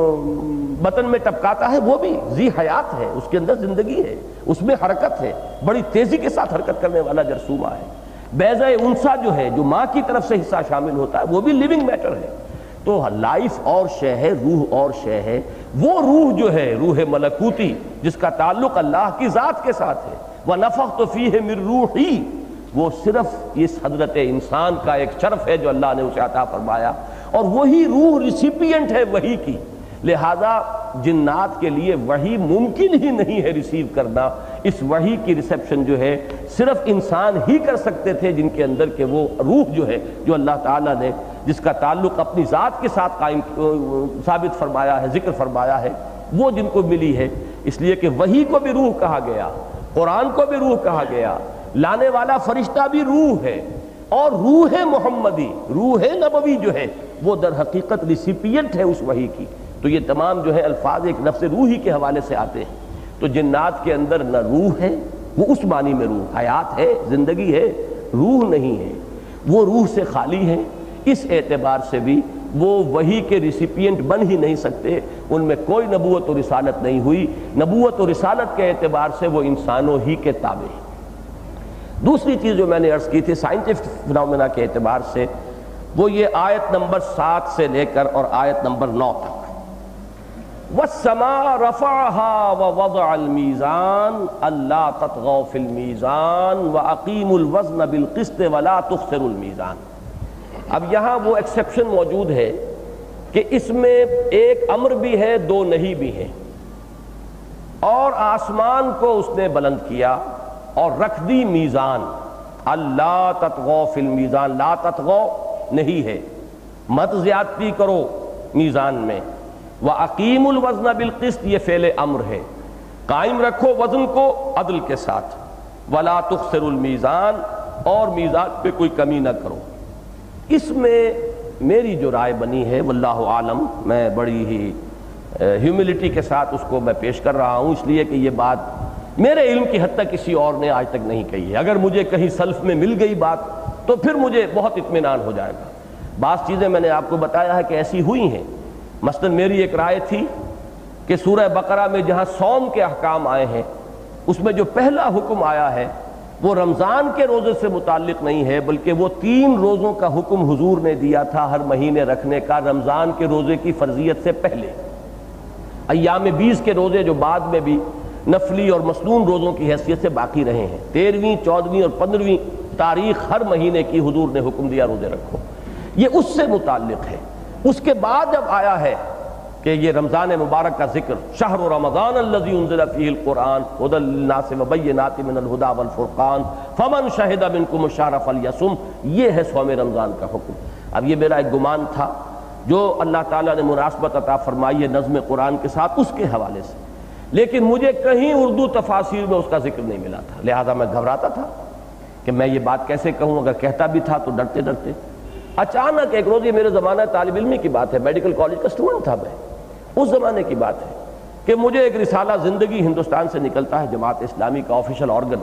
بطن میں ٹپکاتا ہے، وہ بھی ذی حیات ہے، اس کے اندر زندگی ہے، اس میں حرکت ہے، بڑی تیزی کے ساتھ حرکت کرنے والا جرثومہ ہے۔ بیضہ انثیٰ جو ہے، جو ماں کی طرف سے حصہ شامل ہوتا ہے، وہ بھی لیونگ میٹر ہے۔ تو لائف اور شے ہے، روح اور شے ہے۔ وہ روح جو ہے روح ملکوتی جس کا تعلق اللہ کی ذات کے ساتھ ہے، وَنَفَخْتُ فِيهِ مِن رُوحِي، وہ صرف اس حضرت انسان کا ایک شرف ہے جو اللہ نے اسے عطا فرمایا، اور وہی روح ریسیپینٹ ہے وحی کی۔ لہذا جنات کے لیے وحی ممکن ہی نہیں ہے ریسیو کرنا۔ اس وحی کی ریسیپشن جو ہے صرف انسان ہی کر سکتے تھے جن کے اندر کہ وہ روح جو ہے جو اللہ تعالیٰ نے جس کا تعلق اپنی ذات کے ساتھ قائم ثابت فرمایا ہے، ذکر فرمایا ہے، وہ جن کو ملی ہے۔ اس لیے کہ وحی کو بھی روح کہا گیا، قرآن کو بھی روح کہا گیا، لانے والا فرشتہ بھی روح ہے، اور روح محمدی، روح نبوی جو ہے وہ در حقیقت ریسیپینٹ ہے اس وحی کی۔ تو یہ تمام جو ہے الفاظ ایک نفس روحی کے حوالے سے آتے ہیں۔ تو جنات کے اندر نہ روح ہے، وہ اس معنی میں روح، حیات ہے، زندگی ہے، روح نہیں ہے، وہ روح سے خالی ہے۔ اس اعتبار سے بھی وہ وحی کے ریسیپینٹ بن ہی نہیں سکتے، ان میں کوئی نبوت و رسالت نہیں ہوئی۔ نبوت و رسالت کے اعتبار سے وہ انسانوں ہی کے تابع ہیں۔ دوسری چیز جو میں نے عرض کی تھی سائنٹفک فنومینا کے اعتبار سے، وہ یہ آیت نمبر سات سے لے کر اور آیت نمبر نو تک، وَالسَّمَاءَ رَفَعَهَا وَوَضَعَ الْمِيزَانَ أَلَّا تَطْغَوْا فِي الْمِيزَانِ وَأَقِيمُوا الْوَزْنَ بِالْقِسْطِ وَلَا تُخْسِرُوا الْمِيزَانَ۔ اب یہاں وہ ایکسیپشن موجود ہے کہ اس میں ایک امر بھی ہے، دو نہیں بھی ہیں۔ اور آسمان کو اس نے بلند کیا اور رکھ دی میزان، اللہ تطغوا فی المیزان، لا تطغوا نہیں ہے، مت زیادتی کرو میزان میں۔ وَأَقِيمُوا الْوَزْنَ بِالْقِسْطِ، یہ فعل امر ہے، قائم رکھو وزن کو عدل کے ساتھ، وَلَا تُخْسِرُوا الْمِيزَانَ، اور میزان پہ کوئی کمی نہ کرو۔ اس میں میری جو رائے بنی ہے واللہ عالم، میں بڑی ہی ہیوملٹی کے ساتھ اس کو میں پیش کر رہا ہوں، اس لیے کہ یہ بات میرے علم کی حد تک کسی اور نے آج تک نہیں کہی ہے۔ اگر مجھے کہیں سلف میں مل گئی بات تو پھر مجھے بہت اطمینان ہو جائے گا۔ بعض چیزیں میں نے آپ کو بتایا ہے کہ ایسی ہوئی ہیں۔ مثلا میری ایک رائے تھی کہ سورہ بقرہ میں جہاں صوم کے احکام آئے ہیں اس میں جو پہلا حکم آیا ہے وہ رمضان کے روزے سے متعلق نہیں ہے، بلکہ وہ تین روزوں کا حکم حضور نے دیا تھا ہر مہینے رکھنے کا، رمضان کے روزے کی فرضیت سے پہلے۔ ایام بیس کے روزے جو بعد میں بھی نفلی اور مسنون روزوں کی حیثیت سے باقی رہے ہیں، تیرہویں چودہویں اور پندرہویں تاریخ ہر مہینے کی حضور نے حکم دیا روزے رکھو، یہ اس سے متعلق ہے۔ اس کے بعد جب آیا ہے کہ یہ رمضان مبارک کا ذکر، شہر رمضان الذی انزل فیہ القرآن ھدی للناس وبینات من الھدی والفرقان فمن شہد منکم الشہر فلیصم، یہ ہے صوم رمضان کا حکم۔ اب یہ میرا ایک گمان تھا جو اللہ تعالیٰ نے مناسبت عطا فرمائی ہے نظم قرآن کے ساتھ، اس کے حوالے سے، لیکن مجھے کہیں اردو تفاسیر میں اس کا ذکر نہیں ملا تھا، لہذا میں گھبراتا تھا کہ میں یہ بات کیسے کہوں، اگر کہتا بھی تھا تو ڈرتے ڈرتے۔ اچانک ایک روز، یہ میرے زمانہ طالب علمی کی بات ہے، میڈیکل کالج کا اسٹوڈنٹ تھا میں، اس زمانے کی بات ہے کہ مجھے ایک رسالہ زندگی ہندوستان سے نکلتا ہے، جماعت اسلامی کا آفیشل آرگن،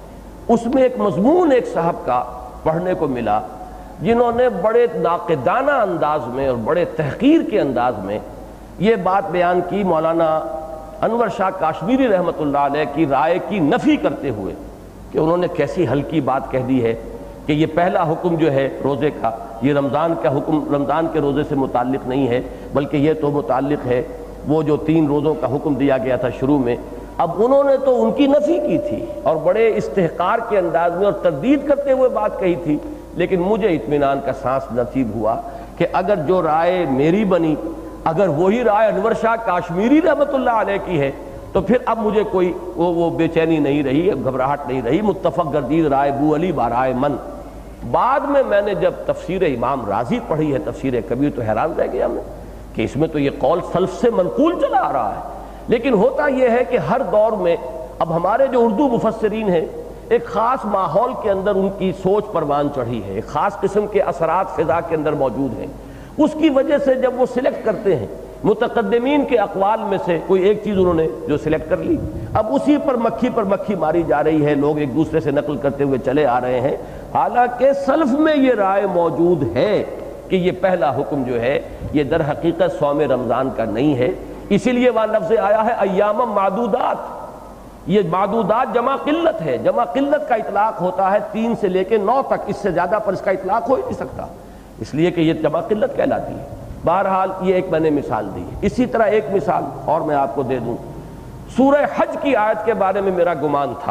اس میں ایک مضمون ایک صاحب کا پڑھنے کو ملا جنہوں نے بڑے ناقدانہ انداز میں اور بڑے تحقیر کے انداز میں یہ بات بیان کی مولانا انور شاہ کاشمیری رحمۃ اللہ علیہ کی رائے کی نفی کرتے ہوئے، کہ انہوں نے کیسی ہلکی بات کہہ دی ہے کہ یہ پہلا حکم جو ہے روزے کا، یہ رمضان کا حکم رمضان کے روزے سے متعلق نہیں ہے، بلکہ یہ تو متعلق ہے وہ جو تین روزوں کا حکم دیا گیا تھا شروع میں۔ اب انہوں نے تو ان کی نفی کی تھی اور بڑے استحقار کے انداز میں اور تردید کرتے ہوئے بات کہی تھی، لیکن مجھے اطمینان کا سانس نصیب ہوا کہ اگر جو رائے میری بنی، اگر وہی رائے انور شاہ کاشمیری رحمۃ اللہ علیہ کی ہے، تو پھر اب مجھے کوئی وہ وہ بے چینی نہیں رہی، گھبراہٹ نہیں رہی، متفق گردید رائے بو علی بارائے من۔ بعد میں میں نے جب تفسیر امام رازی پڑھی ہے، تفسیر کبیر، تو حیران رہ گیا میں کہ اس میں تو یہ قول سلف سے منقول چلا آ رہا ہے، لیکن ہوتا یہ ہے کہ ہر دور میں اب ہمارے جو اردو مفسرین ہیں ایک خاص ماحول کے اندر ان کی سوچ پروان چڑھی ہے، ایک خاص قسم کے اثرات فضا کے اندر موجود ہیں، اس کی وجہ سے جب وہ سلیکٹ کرتے ہیں متقدمین کے اقوال میں سے کوئی ایک چیز انہوں نے جو سلیکٹ کر لی، اب اسی پر مکھی پر مکھی ماری جا رہی ہے، لوگ ایک دوسرے سے نقل کرتے ہوئے چلے آ رہے ہیں، حالانکہ سلف میں یہ رائے موجود ہے کہ یہ پہلا حکم جو ہے یہ در حقیقت صوم رمضان کا نہیں ہے۔ اسی لیے وہاں لفظ آیا ہے ایام معدودات، یہ معدودات جمع قلت ہے، جمع قلت کا اطلاق ہوتا ہے تین سے لے کے نو تک، اس سے زیادہ پر اس کا اطلاق ہو ہی نہیں سکتا، اس لیے کہ یہ جمع قلت کہلاتی ہے۔ بہرحال یہ ایک میں نے مثال دی ہے۔ اسی طرح ایک مثال اور میں آپ کو دے دوں، سورہ حج کی آیت کے بارے میں میرا گمان تھا،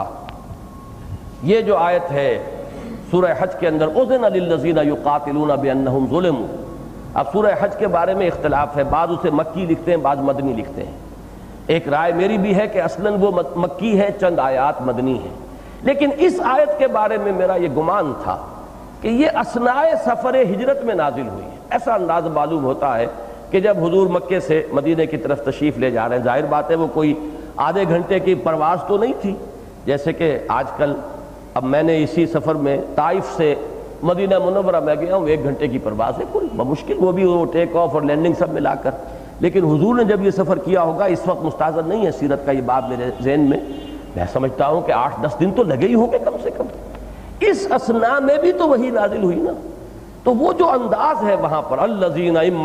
یہ جو آیت ہے سورہ حج کے اندر اذن للذین یقاتلون بانہم ظلموا، اب سورہ حج کے بارے میں اختلاف ہے، بعض اسے مکی لکھتے ہیں، بعض مدنی لکھتے ہیں، ایک رائے میری بھی ہے کہ اصلاً وہ مکی ہے، چند آیات مدنی ہیں، لیکن اس آیت کے بارے میں میرا یہ گمان تھا کہ یہ اثناء سفر ہجرت میں نازل ہوئی ہے۔ ایسا انداز معلوم ہوتا ہے کہ جب حضور مکے سے مدینہ کی طرف تشریف لے جا رہے ہیں، ظاہر بات ہے وہ کوئی آدھے گھنٹے کی پرواز تو نہیں تھی، جیسے کہ آج کل اب میں نے اسی سفر میں طائف سے مدینہ منورہ میں گیا ہوں، ایک گھنٹے کی پرواز ہے، کوئی بمشکل، وہ بھی وہ ٹیک آف اور لینڈنگ سب ملا کر، لیکن حضور نے جب یہ سفر کیا ہوگا، اس وقت مستحضر نہیں ہے سیرت کا یہ بات میرے ذہن میں، میں سمجھتا ہوں کہ آٹھ دس دن تو لگے ہی ہوں گے کم سے کم، اس اثناء میں بھی تو وہی نازل ہوئی نا، تو وہ جو انداز ہے وہاں پر الذین ان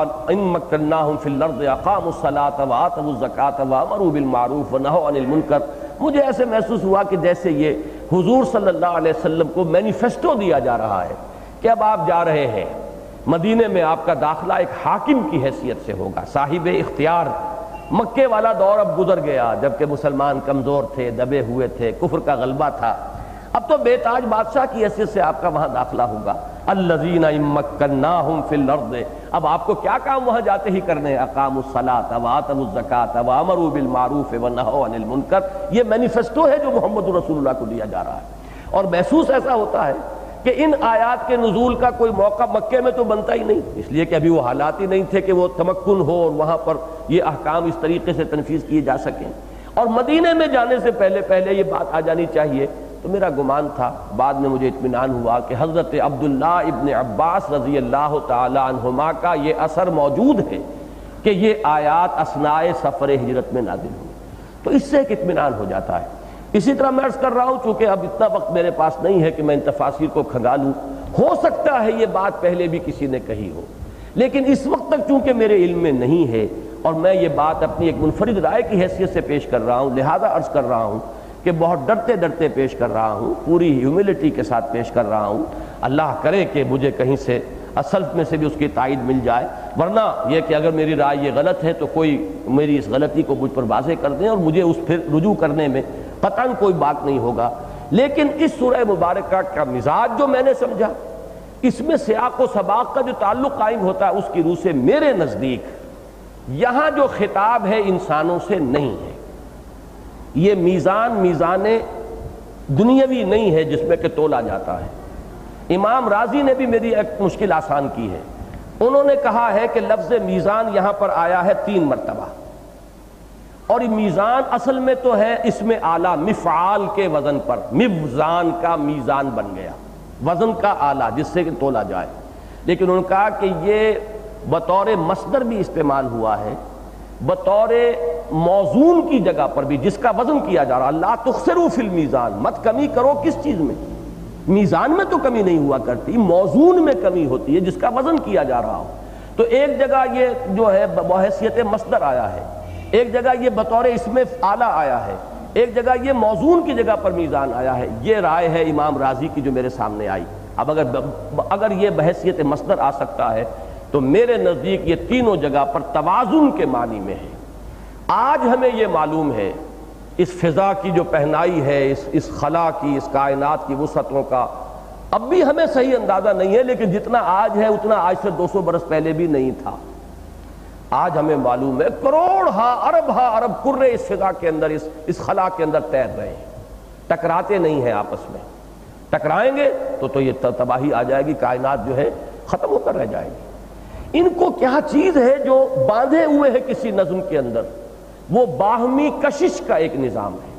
مکناہم فی الارض اقاموا الصلاۃ وآتوا الزکاۃ وامروا بالمعروف ونہوا عن المنکر، مجھے ایسے محسوس ہوا کہ جیسے یہ حضور صلی اللہ علیہ وسلم کو مینیفیسٹو دیا جا رہا ہے کہ اب آپ جا رہے ہیں مدینے میں، آپ کا داخلہ ایک حاکم کی حیثیت سے ہوگا، صاحب اختیار۔ مکے والا دور اب گزر گیا جبکہ مسلمان کمزور تھے، دبے ہوئے تھے، کفر کا غلبہ تھا، اب تو بے تاج بادشاہ کی حیثیت سے آپ کا وہاں داخلہ ہوگا۔ الذین ان مکناہم فی الارض، اب آپ کو کیا کام وہاں جاتے ہی کرنے، اقاموا الصلاۃ وآتوا الزکاۃ وامروا بالمعروف ونہوا عن المنکر، یہ مینیفیسٹو ہے جو محمد رسول اللہ کو دیا جا رہا ہے، اور محسوس ایسا ہوتا ہے کہ ان آیات کے نزول کا کوئی موقع مکے میں تو بنتا ہی نہیں، اس لیے کہ ابھی وہ حالات ہی نہیں تھے کہ وہ تمکن ہو اور وہاں پر یہ احکام اس طریقے سے تنفیذ کیے جا سکیں، اور مدینے میں جانے سے پہلے پہلے یہ بات آ جانی چاہیے۔ تو میرا گمان تھا، بعد میں مجھے اطمینان ہوا کہ حضرت عبداللہ ابن عباس رضی اللہ تعالی عنہما کا یہ اثر موجود ہے کہ یہ آیات اثناء سفر ہجرت میں نازل ہوئی، تو اس سے ایک اطمینان ہو جاتا ہے۔ اسی طرح میں عرض کر رہا ہوں، چونکہ اب اتنا وقت میرے پاس نہیں ہے کہ میں ان تفاسیر کو کھنگالوں، ہو سکتا ہے یہ بات پہلے بھی کسی نے کہی ہو، لیکن اس وقت تک چونکہ میرے علم میں نہیں ہے اور میں یہ بات اپنی ایک منفرد رائے کی حیثیت سے پیش کر رہا ہوں، لہذا عرض کر رہا ہوں کہ بہت ڈرتے ڈرتے پیش کر رہا ہوں، پوری ہیوملٹی کے ساتھ پیش کر رہا ہوں، اللہ کرے کہ مجھے کہیں سے اصل میں سے بھی اس کی تائید مل جائے، ورنہ یہ کہ اگر میری رائے یہ غلط ہے تو کوئی میری اس غلطی کو مجھ پر واضح کر دیں اور مجھے اس پھر رجوع کرنے میں قطعاً کوئی بات نہیں ہوگا۔ لیکن اس سورہ مبارکہ کا مزاج جو میں نے سمجھا، اس میں سیاق و سباق کا جو تعلق قائم ہوتا ہے، اس کی روح سے میرے نزدیک یہاں جو خطاب ہے انسانوں سے نہیں ہے، یہ میزان میزان دنیاوی نہیں ہے جس میں کہ تولا جاتا ہے۔ امام راضی نے بھی میری ایک مشکل آسان کی ہے، انہوں نے کہا ہے کہ لفظ میزان یہاں پر آیا ہے تین مرتبہ، اور یہ میزان اصل میں تو ہے اس میں آلہ مفعال کے وزن پر، مفزان کا میزان بن گیا، وزن کا آلہ جس سے کہ تولا جائے، لیکن انہوں نے کہا کہ یہ بطور مصدر بھی استعمال ہوا ہے، بطور موزون کی جگہ پر بھی جس کا وزن کیا جا رہا، لا تخسروا فی المیزان، مت کمی کرو کس چیز میں، میزان میں تو کمی نہیں ہوا کرتی، موزون میں کمی ہوتی ہے جس کا وزن کیا جا رہا ہو۔ تو ایک جگہ یہ جو ہے بحیثیت مصدر آیا ہے، ایک جگہ یہ بطور اسم اعلیٰ آیا ہے، ایک جگہ یہ موزون کی جگہ پر میزان آیا ہے۔ یہ رائے ہے امام راضی کی جو میرے سامنے آئی۔ اب اگر اگر یہ بحیثیت مصدر آ سکتا ہے تو میرے نزدیک یہ تینوں جگہ پر توازن کے معنی میں ہے۔ آج ہمیں یہ معلوم ہے اس فضا کی جو پہنائی ہے، اس اس خلا کی، اس کائنات کی وسعتوں کا اب بھی ہمیں صحیح اندازہ نہیں ہے، لیکن جتنا آج ہے اتنا آج سے دو سو برس پہلے بھی نہیں تھا۔ آج ہمیں معلوم ہے کروڑ ہا ارب ہا ارب کرے اس فضا کے اندر، اس اس خلا کے اندر تیر رہے ہیں، ٹکراتے نہیں ہیں آپس میں، ٹکرائیں گے تو تو یہ تباہی آ جائے گی، کائنات جو ہے ختم ہو کر رہ جائے گی۔ ان کو کیا چیز ہے جو باندھے ہوئے ہے کسی نظم کے اندر؟ وہ باہمی کشش کا ایک نظام ہے۔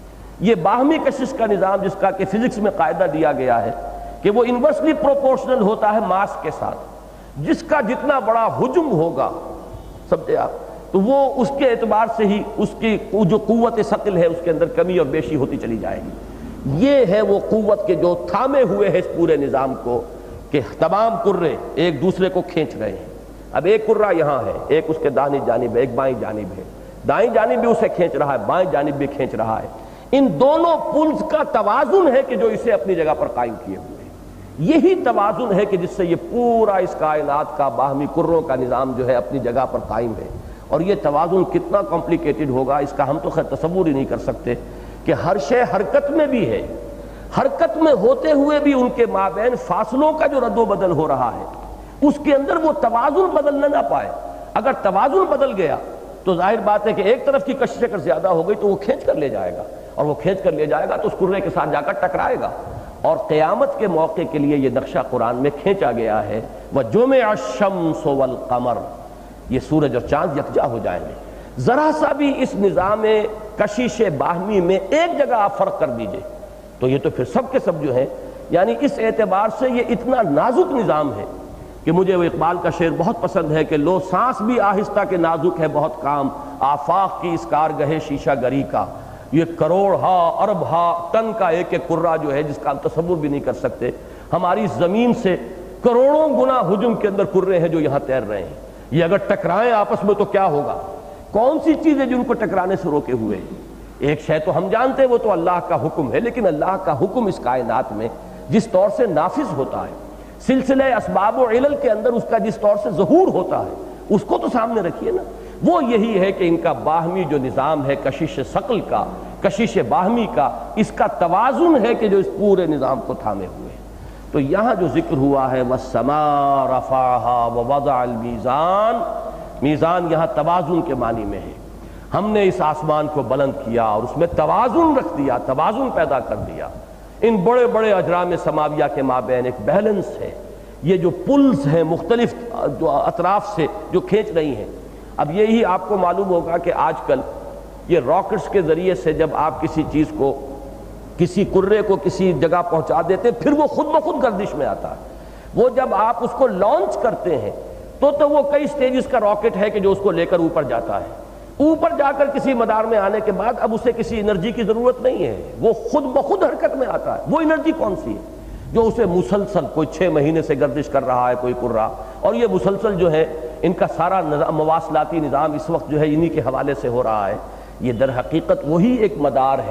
یہ باہمی کشش کا نظام جس کا کہ فزکس میں قاعدہ دیا گیا ہے کہ وہ انورسلی پروپورشنل ہوتا ہے ماس کے ساتھ، جس کا جتنا بڑا حجم ہوگا، سمجھے آپ، تو وہ اس کے اعتبار سے ہی اس کی جو قوت ثقل ہے اس کے اندر کمی اور بیشی ہوتی چلی جائے گی۔ یہ ہے وہ قوت کے جو تھامے ہوئے ہے اس پورے نظام کو، کہ تمام کرے ایک دوسرے کو کھینچ رہے ہیں۔ اب ایک کرہ یہاں ہے، ایک اس کے دائیں جانب ہے، ایک بائیں جانب ہے، دائیں جانب بھی اسے کھینچ رہا ہے، بائیں جانب بھی کھینچ رہا ہے۔ ان دونوں پلز کا توازن ہے کہ جو اسے اپنی جگہ پر قائم کیے ہوئے ہیں۔ یہی توازن ہے کہ جس سے یہ پورا اس کائنات کا باہمی کروں کا نظام جو ہے اپنی جگہ پر قائم ہے۔ اور یہ توازن کتنا کمپلیکیٹڈ ہوگا اس کا ہم تو خیر تصور ہی نہیں کر سکتے، کہ ہر شے حرکت میں بھی ہے، حرکت میں ہوتے ہوئے بھی ان کے مابین فاصلوں کا جو رد و بدل ہو رہا ہے، اس کے اندر وہ توازن بدلنا نہ پائے۔ اگر توازن بدل گیا تو ظاہر بات ہے کہ ایک طرف کی کشش اگر زیادہ ہو گئی تو وہ کھینچ کر لے جائے گا، اور وہ کھینچ کر لے جائے گا تو اس کرے کے ساتھ جا کر ٹکرائے گا۔ اور قیامت کے موقع کے لیے یہ نقشہ قرآن میں کھینچا گیا ہے، وَجُمِعَ الشَّمْسُ وَالْقَمَرُ، یہ سورج اور چاند یکجا ہو جائیں گے۔ ذرا سا بھی اس نظام کشش باہمی میں ایک جگہ آپ فرق کر دیجئے تو یہ تو پھر سب کے سب جو ہیں، یعنی اس اعتبار سے یہ اتنا نازک نظام ہے کہ مجھے وہ اقبال کا شعر بہت پسند ہے کہ لو سانس بھی آہستہ کے نازک ہے بہت کام، آفاق کی اس کارگہ شیشہ گری کا، یہ کروڑ ہا ارب ہا ٹن کا ایک ایک کرہ جو ہے جس کا ہم تصور بھی نہیں کر سکتے، ہماری زمین سے کروڑوں گنا حجم کے اندر کرے ہیں جو یہاں تیر رہے ہیں۔ یہ اگر ٹکرائیں آپس میں تو کیا ہوگا؟ کون سی چیز ہے جن کو ٹکرانے سے روکے ہوئے ہیں؟ ایک شے تو ہم جانتے ہیں وہ تو اللہ کا حکم ہے، لیکن اللہ کا حکم اس کائنات میں جس طور سے نافذ ہوتا ہے، سلسلہ اسباب و علل کے اندر اس کا جس طور سے ظہور ہوتا ہے، اس کو تو سامنے رکھیے نا۔ وہ یہی ہے کہ ان کا باہمی جو نظام ہے کشش ثقل کا، کشش باہمی کا، اس کا توازن ہے کہ جو اس پورے نظام کو تھامے ہوئے ہیں۔ تو یہاں جو ذکر ہوا ہے وَالسَّمَاءَ رَفَعَهَا وَوَضَعَ الْمِيزَانَ، میزان یہاں توازن کے معنی میں ہے۔ ہم نے اس آسمان کو بلند کیا اور اس میں توازن رکھ دیا، توازن پیدا کر دیا۔ ان بڑے بڑے اجرام سماویہ کے مابین ایک بیلنس ہے، یہ جو پلز ہیں مختلف جو اطراف سے جو کھینچ رہی ہیں۔ اب یہی آپ کو معلوم ہوگا کہ آج کل یہ راکٹس کے ذریعے سے جب آپ کسی چیز کو، کسی کرے کو کسی جگہ پہنچا دیتے پھر وہ خود بخود گردش میں آتا ہے۔ وہ جب آپ اس کو لانچ کرتے ہیں تو تو وہ کئی سٹیجز کا راکٹ ہے کہ جو اس کو لے کر اوپر جاتا ہے۔ اوپر جا کر کسی مدار میں آنے کے بعد اب اسے کسی انرجی کی ضرورت نہیں ہے، وہ خود بخود حرکت میں آتا ہے۔ وہ انرجی کون سی ہے جو اسے مسلسل کوئی چھ مہینے سے گردش کر رہا ہے کوئی کرہ، اور یہ مسلسل جو ہے ان کا سارا نظام مواصلاتی نظام اس وقت جو ہے انہی کے حوالے سے ہو رہا ہے۔ یہ در حقیقت وہی ایک مدار ہے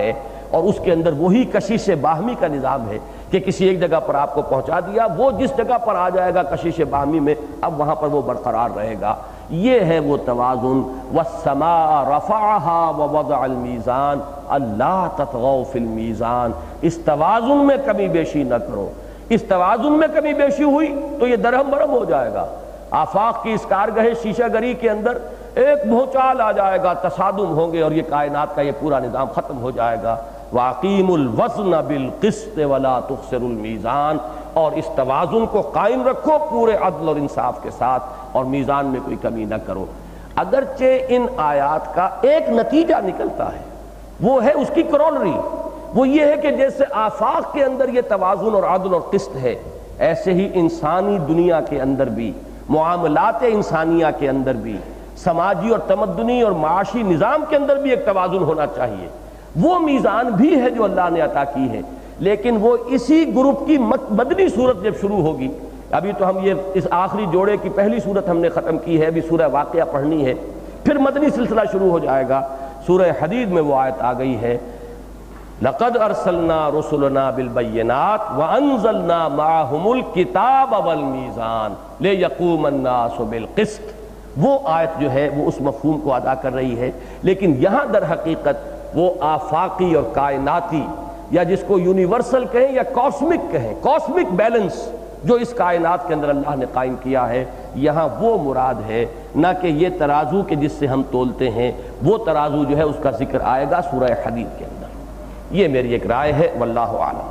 اور اس کے اندر وہی کشش باہمی کا نظام ہے کہ کسی ایک جگہ پر آپ کو پہنچا دیا، وہ جس جگہ پر آ جائے گا کشش باہمی میں اب وہاں پر وہ برقرار رہے گا۔ یہ ہے وہ توازن۔ والسماء رفعها ووضع المیزان اللہ تطغوا فی المیزان، اس توازن میں کمی بیشی نہ کرو۔ اس توازن میں کمی بیشی ہوئی تو یہ درہم برہم ہو جائے گا۔ آفاق کی اس کارگاہ شیشہ گری کے اندر ایک بھونچال آ جائے گا، تصادم ہوں گے اور یہ کائنات کا یہ پورا نظام ختم ہو جائے گا۔ وَأَقِيمُوا الْوَزْنَ بِالْقِسْطِ وَلَا تُخْسِرُوا الْمِيزَانَ، اور اس توازن کو قائم رکھو پورے عدل اور انصاف کے ساتھ، اور میزان میں کوئی کمی نہ کرو۔ اگرچہ ان آیات کا ایک نتیجہ نکلتا ہے، وہ ہے اس کی کرولری، وہ یہ ہے کہ جیسے آفاق کے اندر یہ توازن اور عدل اور قسط ہے، ایسے ہی انسانی دنیا کے اندر بھی، معاملات انسانیہ کے اندر بھی، سماجی اور تمدنی اور معاشی نظام کے اندر بھی ایک توازن ہونا چاہیے۔ وہ میزان بھی ہے جو اللہ نے عطا کی ہے، لیکن وہ اسی گروپ کی مدنی صورت جب شروع ہوگی، ابھی تو ہم یہ اس آخری جوڑے کی پہلی صورت ہم نے ختم کی ہے، ابھی سورہ واقعہ پڑھنی ہے، پھر مدنی سلسلہ شروع ہو جائے گا۔ سورہ حدید میں وہ آیت آ گئی ہے، لَقَدْ أَرْسَلْنَا رُسُلَنَا بِالْبَيِّنَاتِ وَأَنزَلْنَا مَعَهُمُ الْكِتَابَ وَالْمِيزَانَ لِيَقُومَ النَّاسُ بِالْقِسْطِ۔ وہ آیت جو ہے وہ اس مفہوم کو ادا کر رہی ہے، لیکن یہاں در حقیقت وہ آفاقی اور کائناتی، یا جس کو یونیورسل کہیں یا کاسمک کہیں، کاسمک بیلنس جو اس کائنات کے اندر اللہ نے قائم کیا ہے، یہاں وہ مراد ہے، نہ کہ یہ ترازو کہ جس سے ہم تولتے ہیں، وہ ترازو جو ہے اس کا ذکر آئے گا سورہ حدید کے اندر۔ یہ میری ایک رائے ہے، واللہ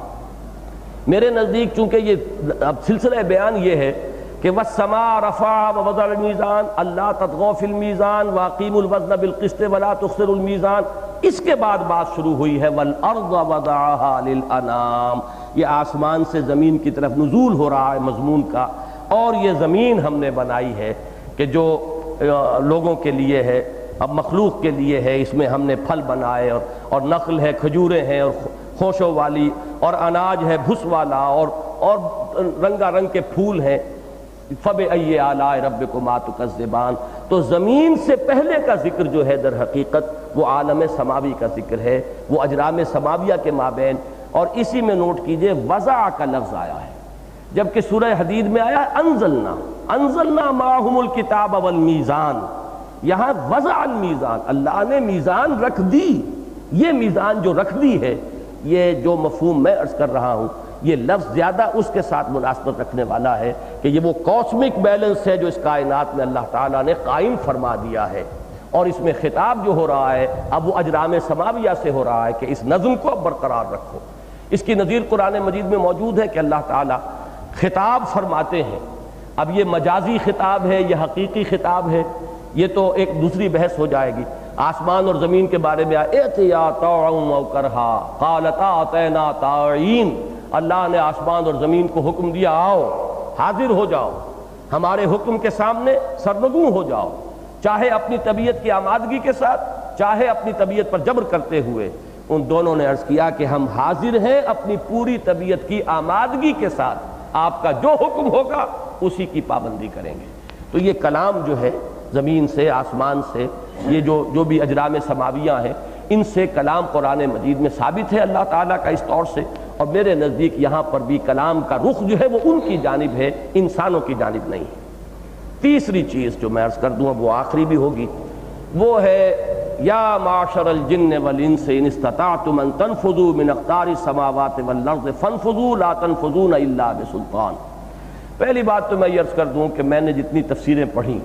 اعلم۔ میرے نزدیک چونکہ یہ اب سلسلہ بیان یہ ہے کہ وَالسَّمَاءَ رَفَعَهَا وَوَضَعَ الْمِيزَانَ اللہ تطغوا فی المیزان وَأَقِیمُوا الْوَزْنَ بِالْقِسْطِ وَلَا تُخْسِرُوا الْمِيزَانَ، اس کے بعد بات شروع ہوئی ہے وَالْأَرْضَ وَضَعَهَا لِلْأَنَامِ، یہ آسمان سے زمین کی طرف نزول ہو رہا ہے مضمون کا، اور یہ زمین ہم نے بنائی ہے کہ جو لوگوں کے لیے ہے، اب مخلوق کے لیے ہے، اس میں ہم نے پھل بنائے، اور اور نخل ہے، کھجوریں ہیں، اور خوشوں والی، اور اناج ہے بھس والا، اور اور رنگا رنگ کے پھول ہیں۔ فَبِأَيِّ آلَاءِ رَبِّكُمَا تُكَذِّبَانِ، تو زمین سے پہلے کا ذکر جو ہے در حقیقت وہ عالم سماوی کا ذکر ہے، وہ اجرام سماویہ کے مابین، اور اسی میں نوٹ کیجئے وضع کا لفظ آیا ہے، جبکہ سورہ حدید میں آیا انزلنا انزلنا معہم الکتاب والمیزان، یہاں وضع المیزان، اللہ نے میزان رکھ دی۔ یہ میزان جو رکھ دی ہے، یہ جو مفہوم میں عرض کر رہا ہوں، یہ لفظ زیادہ اس کے ساتھ مناسبت رکھنے والا ہے کہ یہ وہ کاسمک بیلنس ہے جو اس کائنات میں اللہ تعالیٰ نے قائم فرما دیا ہے، اور اس میں خطاب جو ہو رہا ہے اب وہ اجرام سماویہ سے ہو رہا ہے کہ اس نظم کو اب برقرار رکھو۔ اس کی نظیر قرآن مجید میں موجود ہے کہ اللہ تعالیٰ خطاب فرماتے ہیں، اب یہ مجازی خطاب ہے یا حقیقی خطاب ہے، یہ تو ایک دوسری بحث ہو جائے گی۔ آسمان اور زمین کے بارے میں اَتِیَا طَوْعًا وَكَرْہًا قَالَتَا أَتَيْنَا طَاعِینَ، اللہ نے آسمان اور زمین کو حکم دیا آؤ حاضر ہو جاؤ، ہمارے حکم کے سامنے سرنگوں ہو جاؤ، چاہے اپنی طبیعت کی آمادگی کے ساتھ، چاہے اپنی طبیعت پر جبر کرتے ہوئے۔ ان دونوں نے عرض کیا کہ ہم حاضر ہیں اپنی پوری طبیعت کی آمادگی کے ساتھ، آپ کا جو حکم ہوگا اسی کی پابندی کریں گے۔ تو یہ کلام جو ہے زمین سے، آسمان سے، یہ جو جو بھی اجرام سماویہ ہیں، ان سے کلام قرآن مجید میں ثابت ہے اللہ تعالیٰ کا اس طور سے، اور میرے نزدیک یہاں پر بھی کلام کا رخ جو ہے وہ ان کی جانب ہے، انسانوں کی جانب نہیں ہے۔ تیسری چیز جو میں عرض کر دوں وہ آخری بھی ہوگی، وہ ہے یا معاشر الجن والانس ان استطعتم ان تنفذوا من اقطار السماوات والارض فانفذوا لا تنفذون الا بسلطان۔ پہلی بات تو میں یہ عرض کر دوں کہ میں نے جتنی تفسیریں پڑھی،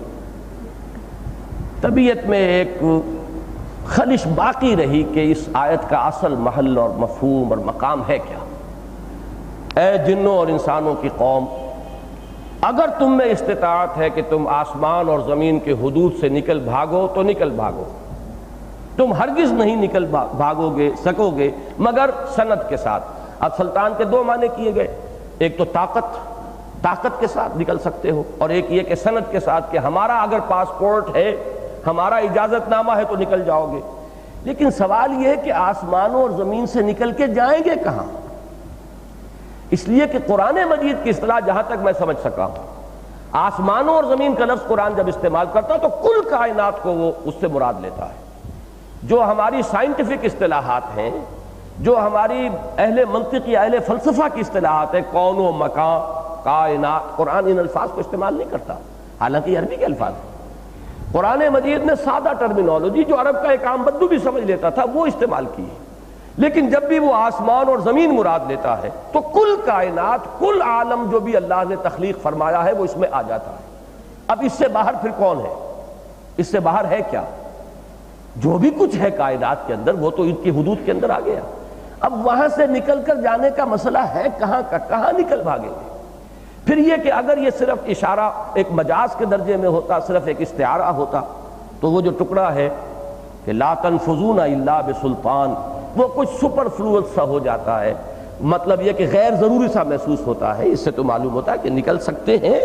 طبیعت میں ایک خلش باقی رہی کہ اس آیت کا اصل محل اور مفہوم اور مقام ہے کیا۔ اے جنوں اور انسانوں کی قوم، اگر تم میں استطاعت ہے کہ تم آسمان اور زمین کے حدود سے نکل بھاگو تو نکل بھاگو، تم ہرگز نہیں نکل بھاگو گے سکو گے مگر سند کے ساتھ۔ اب سلطان کے دو معنی کیے گئے، ایک تو طاقت طاقت کے ساتھ نکل سکتے ہو، اور ایک یہ کہ سند کے ساتھ کہ ہمارا اگر پاسپورٹ ہے، ہمارا اجازت نامہ ہے تو نکل جاؤ گے۔ لیکن سوال یہ ہے کہ آسمانوں اور زمین سے نکل کے جائیں گے کہاں؟ اس لیے کہ قرآن مجید کی اصطلاح جہاں تک میں سمجھ سکا ہوں، آسمانوں اور زمین کا لفظ قرآن جب استعمال کرتا تو کل کائنات کو وہ اس سے مراد لیتا ہے۔ جو ہماری سائنٹیفک اصطلاحات ہیں جو ہماری اہل منطق یا اہل فلسفہ کی اصطلاحات ہے، کون و مکان، کائنات، قرآن ان الفاظ کو استعمال نہیں کرتا، حالانکہ یہ عربی کے الفاظ ہیں۔ قرآن مجید نے سادہ ٹرمینالوجی جو عرب کا ایک عام بدو بھی سمجھ لیتا تھا وہ استعمال کی ہے، لیکن جب بھی وہ آسمان اور زمین مراد لیتا ہے تو کل کائنات، کل عالم جو بھی اللہ نے تخلیق فرمایا ہے وہ اس میں آ جاتا ہے۔ اب اس سے باہر پھر کون ہے؟ اس سے باہر ہے کیا؟ جو بھی کچھ ہے کائنات کے اندر وہ تو ان کی حدود کے اندر آ گیا۔ اب وہاں سے نکل کر جانے کا مسئلہ ہے کہاں کا، کہاں نکل بھاگیں گے؟ پھر یہ کہ اگر یہ صرف اشارہ ایک مجاز کے درجے میں ہوتا، صرف ایک استعارہ ہوتا، تو وہ جو ٹکڑا ہے کہ لا تنفذون الا بسلطان، وہ کچھ سپر فلوئڈ سا ہو جاتا ہے، مطلب یہ کہ غیر ضروری سا محسوس ہوتا ہے۔ اس سے تو معلوم ہوتا ہے کہ نکل سکتے ہیں،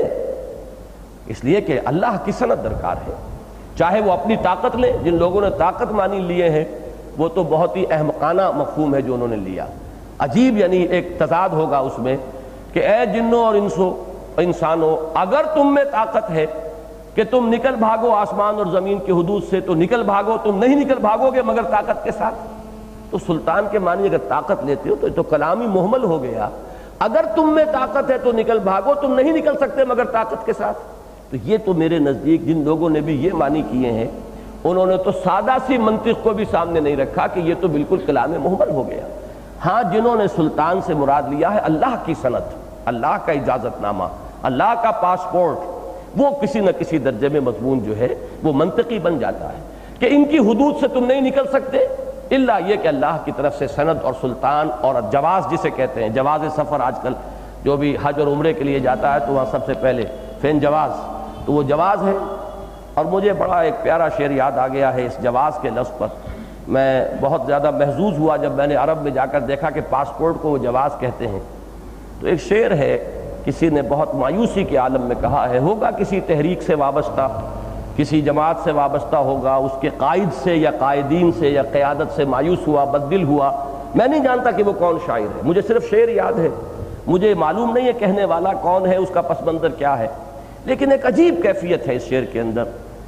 اس لیے کہ اللہ کی سند درکار ہے۔ چاہے وہ اپنی طاقت لیں، جن لوگوں نے طاقت مانی لیے ہیں وہ تو بہت ہی احمقانہ مفہوم ہے جو انہوں نے لیا، عجیب، یعنی ایک تضاد ہوگا اس میں کہ اے جنوں اور انسو انسانوں، اگر تم میں طاقت ہے کہ تم نکل بھاگو آسمان اور زمین کی حدود سے تو نکل بھاگو، تم نہیں نکل بھاگو گے مگر طاقت کے ساتھ۔ تو سلطان کے معنی اگر طاقت لیتے ہو تو یہ تو کلامی محمل ہو گیا، اگر تم میں طاقت ہے تو نکل بھاگو، تم نہیں نکل سکتے مگر طاقت کے ساتھ۔ تو یہ تو میرے نزدیک جن لوگوں نے بھی یہ معنی کیے ہیں انہوں نے تو سادہ سی منطق کو بھی سامنے نہیں رکھا کہ یہ تو بالکل کلام محمل ہو گیا۔ ہاں جنہوں نے سلطان سے مراد لیا ہے اللہ کی سند، اللہ کا اجازت نامہ، اللہ کا پاسپورٹ، وہ کسی نہ کسی درجے میں مضمون جو ہے وہ منطقی بن جاتا ہے کہ ان کی حدود سے تم نہیں نکل سکتے الا یہ کہ اللہ کی طرف سے سند اور سلطان اور جواز جسے کہتے ہیں، جواز سفر۔ آج کل جو بھی حج اور عمرے کے لیے جاتا ہے تو وہاں سب سے پہلے فین جواز، تو وہ جواز ہے۔ اور مجھے بڑا ایک پیارا شعر یاد آ گیا ہے اس جواز کے لفظ پر، میں بہت زیادہ محظوظ ہوا جب میں نے عرب میں جا کر دیکھا کہ پاسپورٹ کو وہ جواز کہتے ہیں۔ تو ایک شعر ہے، کسی نے بہت مایوسی کے عالم میں کہا ہے، ہوگا کسی تحریک سے وابستہ، کسی جماعت سے وابستہ ہوگا، اس کے قائد سے یا قائدین سے یا قیادت سے مایوس ہوا، بددل ہوا۔ میں نہیں جانتا کہ وہ کون شاعر ہے، مجھے صرف شعر یاد ہے، مجھے معلوم نہیں ہے کہنے والا کون ہے، اس کا پس منظر کیا ہے، لیکن ایک عجیب کیفیت ہے اس شعر کے اندر۔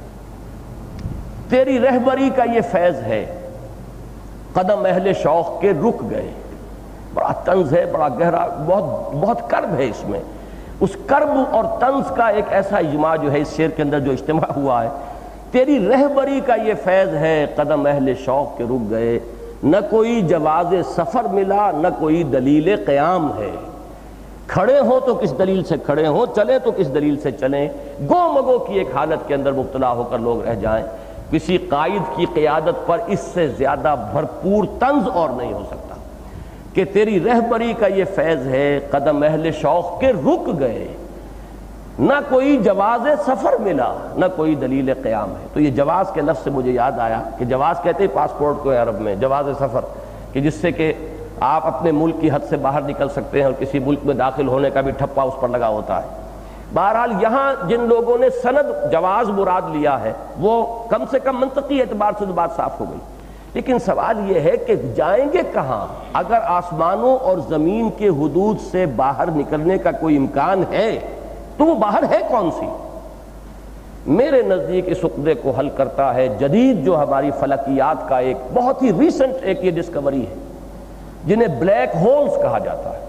تیری رہبری کا یہ فیض ہے، قدم اہل شوق کے رک گئے۔ بڑا طنز ہے، بڑا گہرا، بہت بہت کرب ہے اس میں۔ اس کرب اور طنز کا ایک ایسا اجماع جو ہے اس شعر کے اندر جو اجتماع ہوا ہے، تیری رہبری کا یہ فیض ہے، قدم اہل شوق کے رک گئے، نہ کوئی جواز سفر ملا، نہ کوئی دلیل قیام ہے۔ کھڑے ہوں تو کس دلیل سے کھڑے ہوں، چلیں تو کس دلیل سے چلیں، گو مگو کی ایک حالت کے اندر مبتلا ہو کر لوگ رہ جائیں۔ کسی قائد کی قیادت پر اس سے زیادہ بھرپور طنز اور نہیں ہو سکتا کہ تیری رہبری کا یہ فیض ہے، قدم اہل شوق کے رک گئے، نہ کوئی جواز سفر ملا، نہ کوئی دلیل قیام ہے۔ تو یہ جواز کے لفظ سے مجھے یاد آیا کہ جواز کہتے ہیں پاسپورٹ کو عرب میں، جواز سفر، کہ جس سے کہ آپ اپنے ملک کی حد سے باہر نکل سکتے ہیں اور کسی ملک میں داخل ہونے کا بھی ٹھپا اس پر لگا ہوتا ہے۔ بہرحال یہاں جن لوگوں نے سند جواز مراد لیا ہے وہ کم سے کم منطقی اعتبار سے تو بات صاف ہو گئی، لیکن سوال یہ ہے کہ جائیں گے کہاں؟ اگر آسمانوں اور زمین کے حدود سے باہر نکلنے کا کوئی امکان ہے تو وہ باہر ہے کون سی؟ میرے نزدیک اس عقدے کو حل کرتا ہے جدید جو ہماری فلکیات کا ایک بہت ہی ریسنٹ ایک یہ ڈسکوری ہے جنہیں بلیک ہولز کہا جاتا ہے۔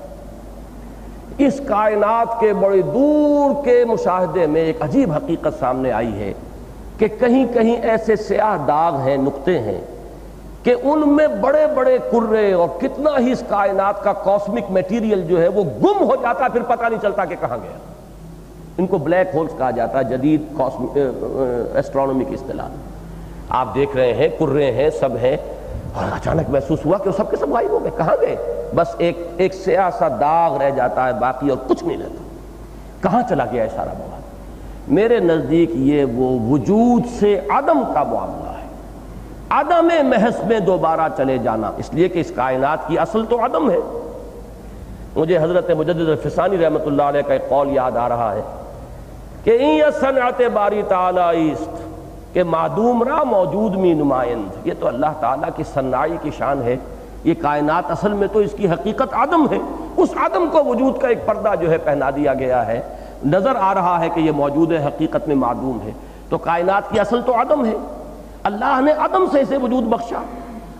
اس کائنات کے بڑے دور کے مشاہدے میں ایک عجیب حقیقت سامنے آئی ہے کہ کہیں کہیں ایسے سیاہ داغ ہیں، نقطے ہیں کہ ان میں بڑے بڑے کرے اور کتنا ہی اس کائنات کا کاسمک میٹیریل جو ہے وہ گم ہو جاتا ہے، پھر پتہ نہیں چلتا کہ کہاں گیا۔ ان کو بلیک ہولز کہا جاتا ہے جدید ایسٹرونومی کی اصطلاح۔ آپ دیکھ رہے ہیں کرے ہیں، سب ہیں، اور اچانک محسوس ہوا کہ وہ سب کے سب غائب ہو گئے، کہاں گئے؟ بس ایک ایک سیاہ سا داغ رہ جاتا ہے باقی اور کچھ نہیں رہتا۔ کہاں چلا گیا ہے سارا مواد؟ میرے نزدیک یہ وہ وجود سے عدم کا معاملہ ہے، عدم محض میں دوبارہ چلے جانا، اس لیے کہ اس کائنات کی اصل تو عدم ہے۔ مجھے حضرت مجدد الفسانی رحمۃ اللہ علیہ کا ایک قول یاد آ رہا ہے کہ این یا صنعت باری تعالی است کہ معدوم را موجود می نمائند۔ یہ تو اللہ تعالیٰ کی صناعی کی شان ہے، یہ کائنات اصل میں تو اس کی حقیقت عدم ہے، اس عدم کو وجود کا ایک پردہ جو ہے پہنا دیا گیا ہے، نظر آ رہا ہے کہ یہ موجود ہے، حقیقت میں معدوم ہے۔ تو کائنات کی اصل تو عدم ہے، اللہ نے عدم سے اسے وجود بخشا،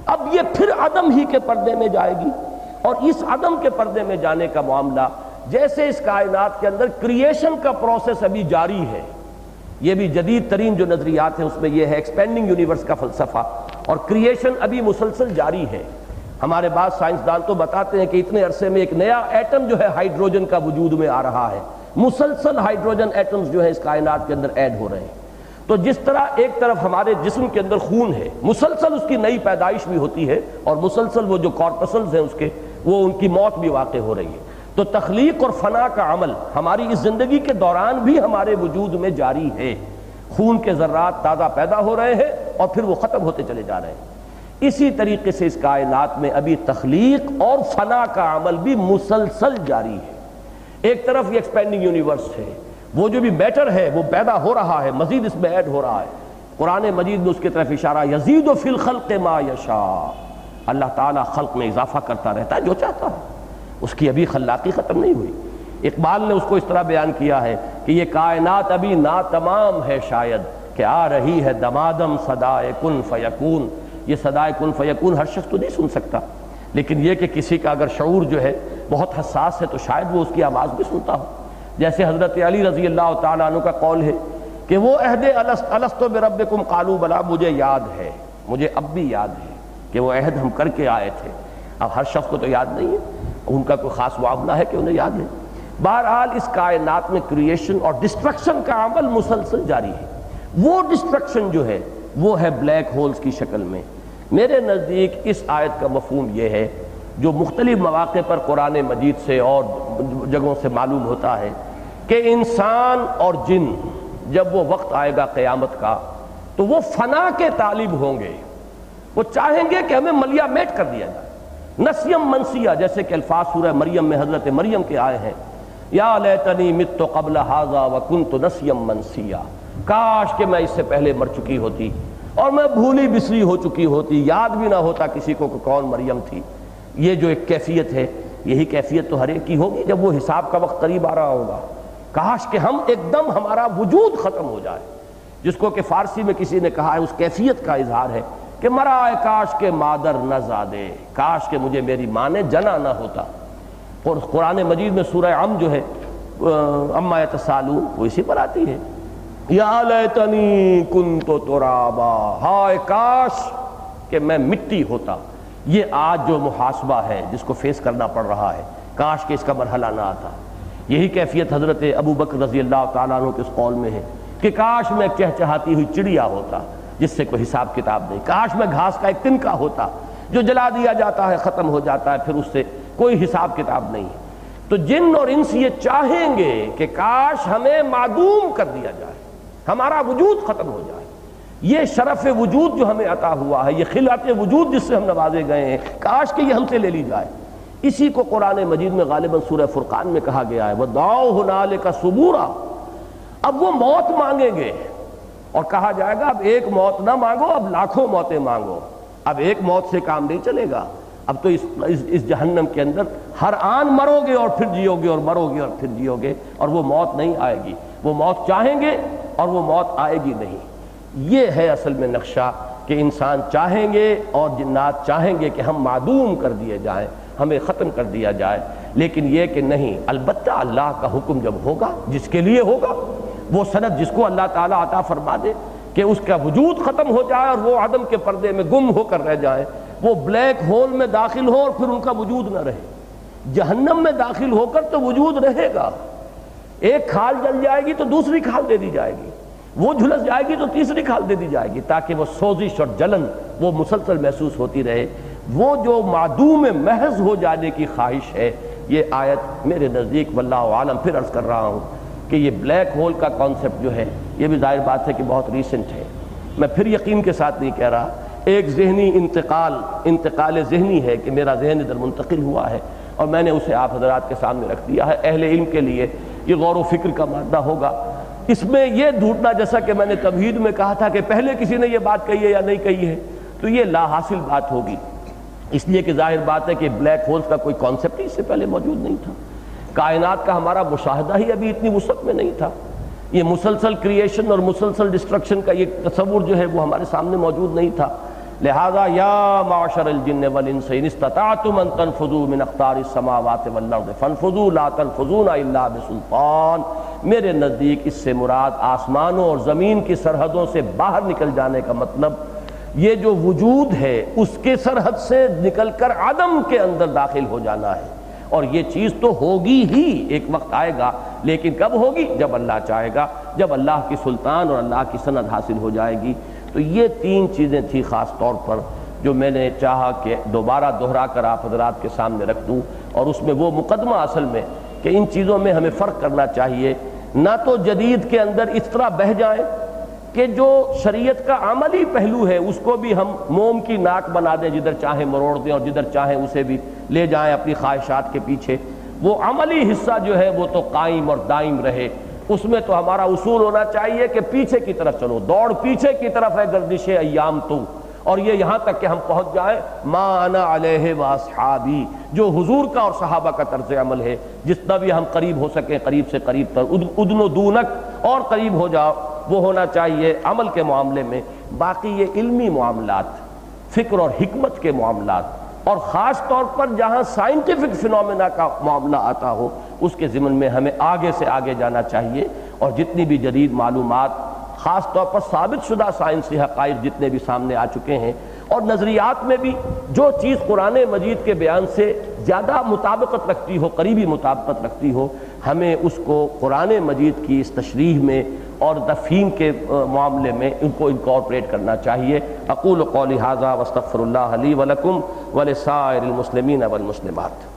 اب یہ پھر عدم ہی کے پردے میں جائے گی، اور اس عدم کے پردے میں جانے کا معاملہ جیسے اس کائنات کے اندر کریشن کا پروسیس ابھی جاری ہے، یہ بھی جدید ترین جو نظریات ہیں اس میں یہ ہے ایکسپینڈنگ یونیورس کا فلسفہ، اور کریشن ابھی مسلسل جاری ہے۔ ہمارے بعض سائنسدان تو بتاتے ہیں کہ اتنے عرصے میں ایک نیا ایٹم جو ہے ہائیڈروجن کا وجود میں آ رہا ہے، مسلسل ہائیڈروجن ایٹمز جو ہیں اس کائنات کے اندر ایڈ ہو رہے ہیں۔ تو جس طرح ایک طرف ہمارے جسم کے اندر خون ہے، مسلسل اس کی نئی پیدائش بھی ہوتی ہے، اور مسلسل وہ جو کارپسلز ہیں اس کے وہ ان کی موت بھی واقع ہو رہی ہے، تو تخلیق اور فنا کا عمل ہماری اس زندگی کے دوران بھی ہمارے وجود میں جاری ہے۔ خون کے ذرات تازہ پیدا ہو رہے ہیں اور پھر وہ ختم ہوتے چلے جا رہے ہیں۔ اسی طریقے سے اس کائنات میں ابھی تخلیق اور فنا کا عمل بھی مسلسل جاری ہے۔ ایک طرف یہ ایکسپینڈنگ یونیورس ہے، وہ جو بھی میٹر ہے وہ پیدا ہو رہا ہے، مزید اس میں ایڈ ہو رہا ہے۔ قرآن مجید میں اس کی طرف اشارہ یزید فی الخلق ما یشاء، اللہ تعالیٰ خلق میں اضافہ کرتا رہتا ہے جو چاہتا ہے، اس کی ابھی خلاقی ختم نہیں ہوئی۔ اقبال نے اس کو اس طرح بیان کیا ہے کہ یہ کائنات ابھی ناتمام ہے، شاید کہ آ رہی ہے دمادم صدائے کن فیکون۔ یہ صدائے کن فیکون ہر شخص تو نہیں سن سکتا، لیکن یہ کہ کسی کا اگر شعور جو ہے بہت حساس ہے تو شاید وہ اس کی آواز بھی سنتا ہو۔ جیسے حضرت علی رضی اللہ تعالیٰ عنہ کا قول ہے کہ وہ عہد الست بربکم قالوا بلا، مجھے یاد ہے، مجھے اب بھی یاد ہے کہ وہ عہد ہم کر کے آئے تھے۔ اب ہر شخص کو تو یاد نہیں ہے، ان کا کوئی خاص معاملہ ہے کہ انہیں یاد ہے۔ بہرحال اس کائنات میں کریشن اور ڈسٹرکشن کا عمل مسلسل جاری ہے۔ وہ ڈسٹرکشن جو ہے وہ ہے بلیک ہولز کی شکل میں۔ میرے نزدیک اس آیت کا مفہوم یہ ہے جو مختلف مواقع پر قرآن مجید سے اور جگہوں سے معلوم ہوتا ہے کہ انسان اور جن جب وہ وقت آئے گا قیامت کا تو وہ فنا کے طالب ہوں گے، وہ چاہیں گے کہ ہمیں ملیا میٹ کر دیا جائے، نسیم منسیہ، جیسے کہ الفاظ سورہ مریم میں حضرت مریم کے آئے ہیں، یا لیتنی مت قبل ھذا وکنت نسیم منسیہ، کاش کہ میں اس سے پہلے مر چکی ہوتی اور میں بھولی بسری ہو چکی ہوتی، یاد بھی نہ ہوتا کسی کو کہ کون مریم تھی۔ یہ جو ایک کیفیت ہے، یہی کیفیت تو ہر ایک کی ہوگی جب وہ حساب کا وقت قریب آ رہا ہوگا۔ کاش کہ ہم ایک دم ہمارا وجود ختم ہو جائے، جس کو کہ فارسی میں کسی نے کہا ہے اس کیفیت کا اظہار ہے کہ مرا کاش کے مادر نہ زادے، کاش کہ مجھے میری ماں نے جنا نہ ہوتا۔ اور قرآن مجید میں سورہ ام جو ہے اما یتسالون وہ اسی پر آتی ہے، یا لیتنی کنت ترابا، ہائے کاش کہ میں مٹی ہوتا۔ یہ آج جو محاسبہ ہے جس کو فیس کرنا پڑ رہا ہے، کاش کہ اس کا مرحلہ نہ آتا۔ یہی کیفیت حضرت ابو بکر رضی اللہ تعالیٰ عنہ کے اس قول میں ہے کہ کاش میں چہچہاتی ہوئی چڑیا ہوتا جس سے کوئی حساب کتاب نہیں، کاش میں گھاس کا ایک تنکا ہوتا جو جلا دیا جاتا ہے، ختم ہو جاتا ہے، پھر اس سے کوئی حساب کتاب نہیں۔ تو جن اور انس یہ چاہیں گے کہ کاش ہمیں معدوم کر دیا جائے، ہمارا وجود ختم ہو جائے، یہ شرف وجود جو ہمیں عطا ہوا ہے، یہ خلعت وجود جس سے ہم نوازے گئے ہیں، کاش کہ یہ ہم سے لے لی جائے۔ اسی کو قرآن مجید میں غالباً سورہ فرقان میں کہا گیا ہے وَدَعَوْا هُنَالِكَ ثُبُورًا، اب وہ موت مانگیں گے اور کہا جائے گا اب ایک موت نہ مانگو، اب لاکھوں موتیں مانگو، اب ایک موت سے کام نہیں چلے گا، اب تو اس, اس, اس جہنم کے اندر ہر آن مرو گے اور پھر جیو گے اور مرو گے اور پھر جیو گے، اور وہ موت نہیں آئے گی، وہ موت چاہیں گے اور وہ موت آئے گی نہیں۔ یہ ہے اصل میں نقشہ کہ انسان چاہیں گے اور جنات چاہیں گے کہ ہم معدوم کر دیے جائیں، ہمیں ختم کر دیا جائے، لیکن یہ کہ نہیں، البتہ اللہ کا حکم جب ہوگا جس کے لیے ہوگا، وہ سند جس کو اللہ تعالیٰ عطا فرما دے کہ اس کا وجود ختم ہو جائے اور وہ عدم کے پردے میں گم ہو کر رہ جائے، وہ بلیک ہول میں داخل ہو اور پھر ان کا وجود نہ رہے۔ جہنم میں داخل ہو کر تو وجود رہے گا، ایک کھال جل جائے گی تو دوسری کھال دے دی جائے گی، وہ جھلس جائے گی تو تیسری کھال دے دی جائے گی، تاکہ وہ سوزش اور جلن وہ مسلسل محسوس ہوتی رہے۔ وہ جو معدوم محض ہو جانے کی خواہش ہے، یہ آیت میرے نزدیک واللہ عالم پھر عرض کر رہا ہوں کہ یہ بلیک ہول کا کانسیپٹ جو ہے یہ بھی ظاہر بات ہے کہ بہت ریسنٹ ہے، میں پھر یقین کے ساتھ نہیں کہہ رہا، ایک ذہنی انتقال انتقال ذہنی ہے کہ میرا ذہن ادھر منتقل ہوا ہے اور میں نے اسے آپ حضرات کے سامنے رکھ دیا ہے۔ اہل علم کے لیے یہ غور و فکر کا مادہ ہوگا۔ اس میں یہ ڈھونڈنا، جیسا کہ میں نے تمہید میں کہا تھا کہ پہلے کسی نے یہ بات کہی ہے یا نہیں کہی ہے، تو یہ لا حاصل بات ہوگی، اس لیے کہ ظاہر بات ہے کہ بلیک ہولز کا کوئی کانسیپٹ ہی اس سے پہلے موجود نہیں تھا، کائنات کا ہمارا مشاہدہ ہی ابھی اتنی وسعت میں نہیں تھا، یہ مسلسل کریشن اور مسلسل ڈسٹرکشن کا یہ تصور جو ہے وہ ہمارے سامنے موجود نہیں تھا۔ لہذا یا معشر الجن والانس ان استطعتم ان تنفذوا من اقطار السماوات والارض فانفذوا لا تنفذون الا بسلطان. میرے نزدیک اس سے مراد آسمانوں اور زمین کی سرحدوں سے باہر نکل جانے کا مطلب یہ جو وجود ہے اس کے سرحد سے نکل کر عدم کے اندر داخل ہو جانا ہے. اور یہ چیز تو ہوگی ہی، ایک وقت آئے گا، لیکن کب ہوگی؟ جب اللہ چاہے گا، جب اللہ کی سلطان اور اللہ کی سند حاصل ہو جائے گی. تو یہ تین چیزیں تھیں خاص طور پر جو میں نے چاہا کہ دوبارہ دہرا کر آپ حضرات کے سامنے رکھ دوں. اور اس میں وہ مقدمہ اصل میں کہ ان چیزوں میں ہمیں فرق کرنا چاہیے، نہ تو جدید کے اندر اس طرح بہہ جائیں کہ جو شریعت کا عملی پہلو ہے اس کو بھی ہم موم کی ناک بنا دیں، جدھر چاہیں مروڑ دیں اور جدھر چاہیں اسے بھی لے جائیں اپنی خواہشات کے پیچھے. وہ عملی حصہ جو ہے وہ تو قائم اور دائم رہے. اس میں تو ہمارا اصول ہونا چاہیے کہ پیچھے کی طرف چلو، دوڑ پیچھے کی طرف ہے گردش ایام تو، اور یہ یہاں تک کہ ہم پہنچ جائیں ما انا علیہ واصحابی، جو حضور کا اور صحابہ کا طرز عمل ہے. جتنا بھی ہم قریب ہو سکیں قریب سے قریب تر، ادن و دونک اور قریب ہو جاؤ، وہ ہونا چاہیے عمل کے معاملے میں. باقی یہ علمی معاملات، فکر اور حکمت کے معاملات، اور خاص طور پر جہاں سائنٹیفک فنومینا کا معاملہ آتا ہو اس کے ضمن میں ہمیں آگے سے آگے جانا چاہیے. اور جتنی بھی جدید معلومات، خاص طور پر ثابت شدہ سائنسی حقائق جتنے بھی سامنے آ چکے ہیں، اور نظریات میں بھی جو چیز قرآن مجید کے بیان سے زیادہ مطابقت رکھتی ہو، قریبی مطابقت رکھتی ہو، ہمیں اس کو قرآن مجید کی اس تشریح میں اور تفہیم کے معاملے میں ان کو انکارپوریٹ کرنا چاہیے. اقول قولی ھذا واستغفر اللہ لی ولکم ولسائر المسلمین والمسلمات.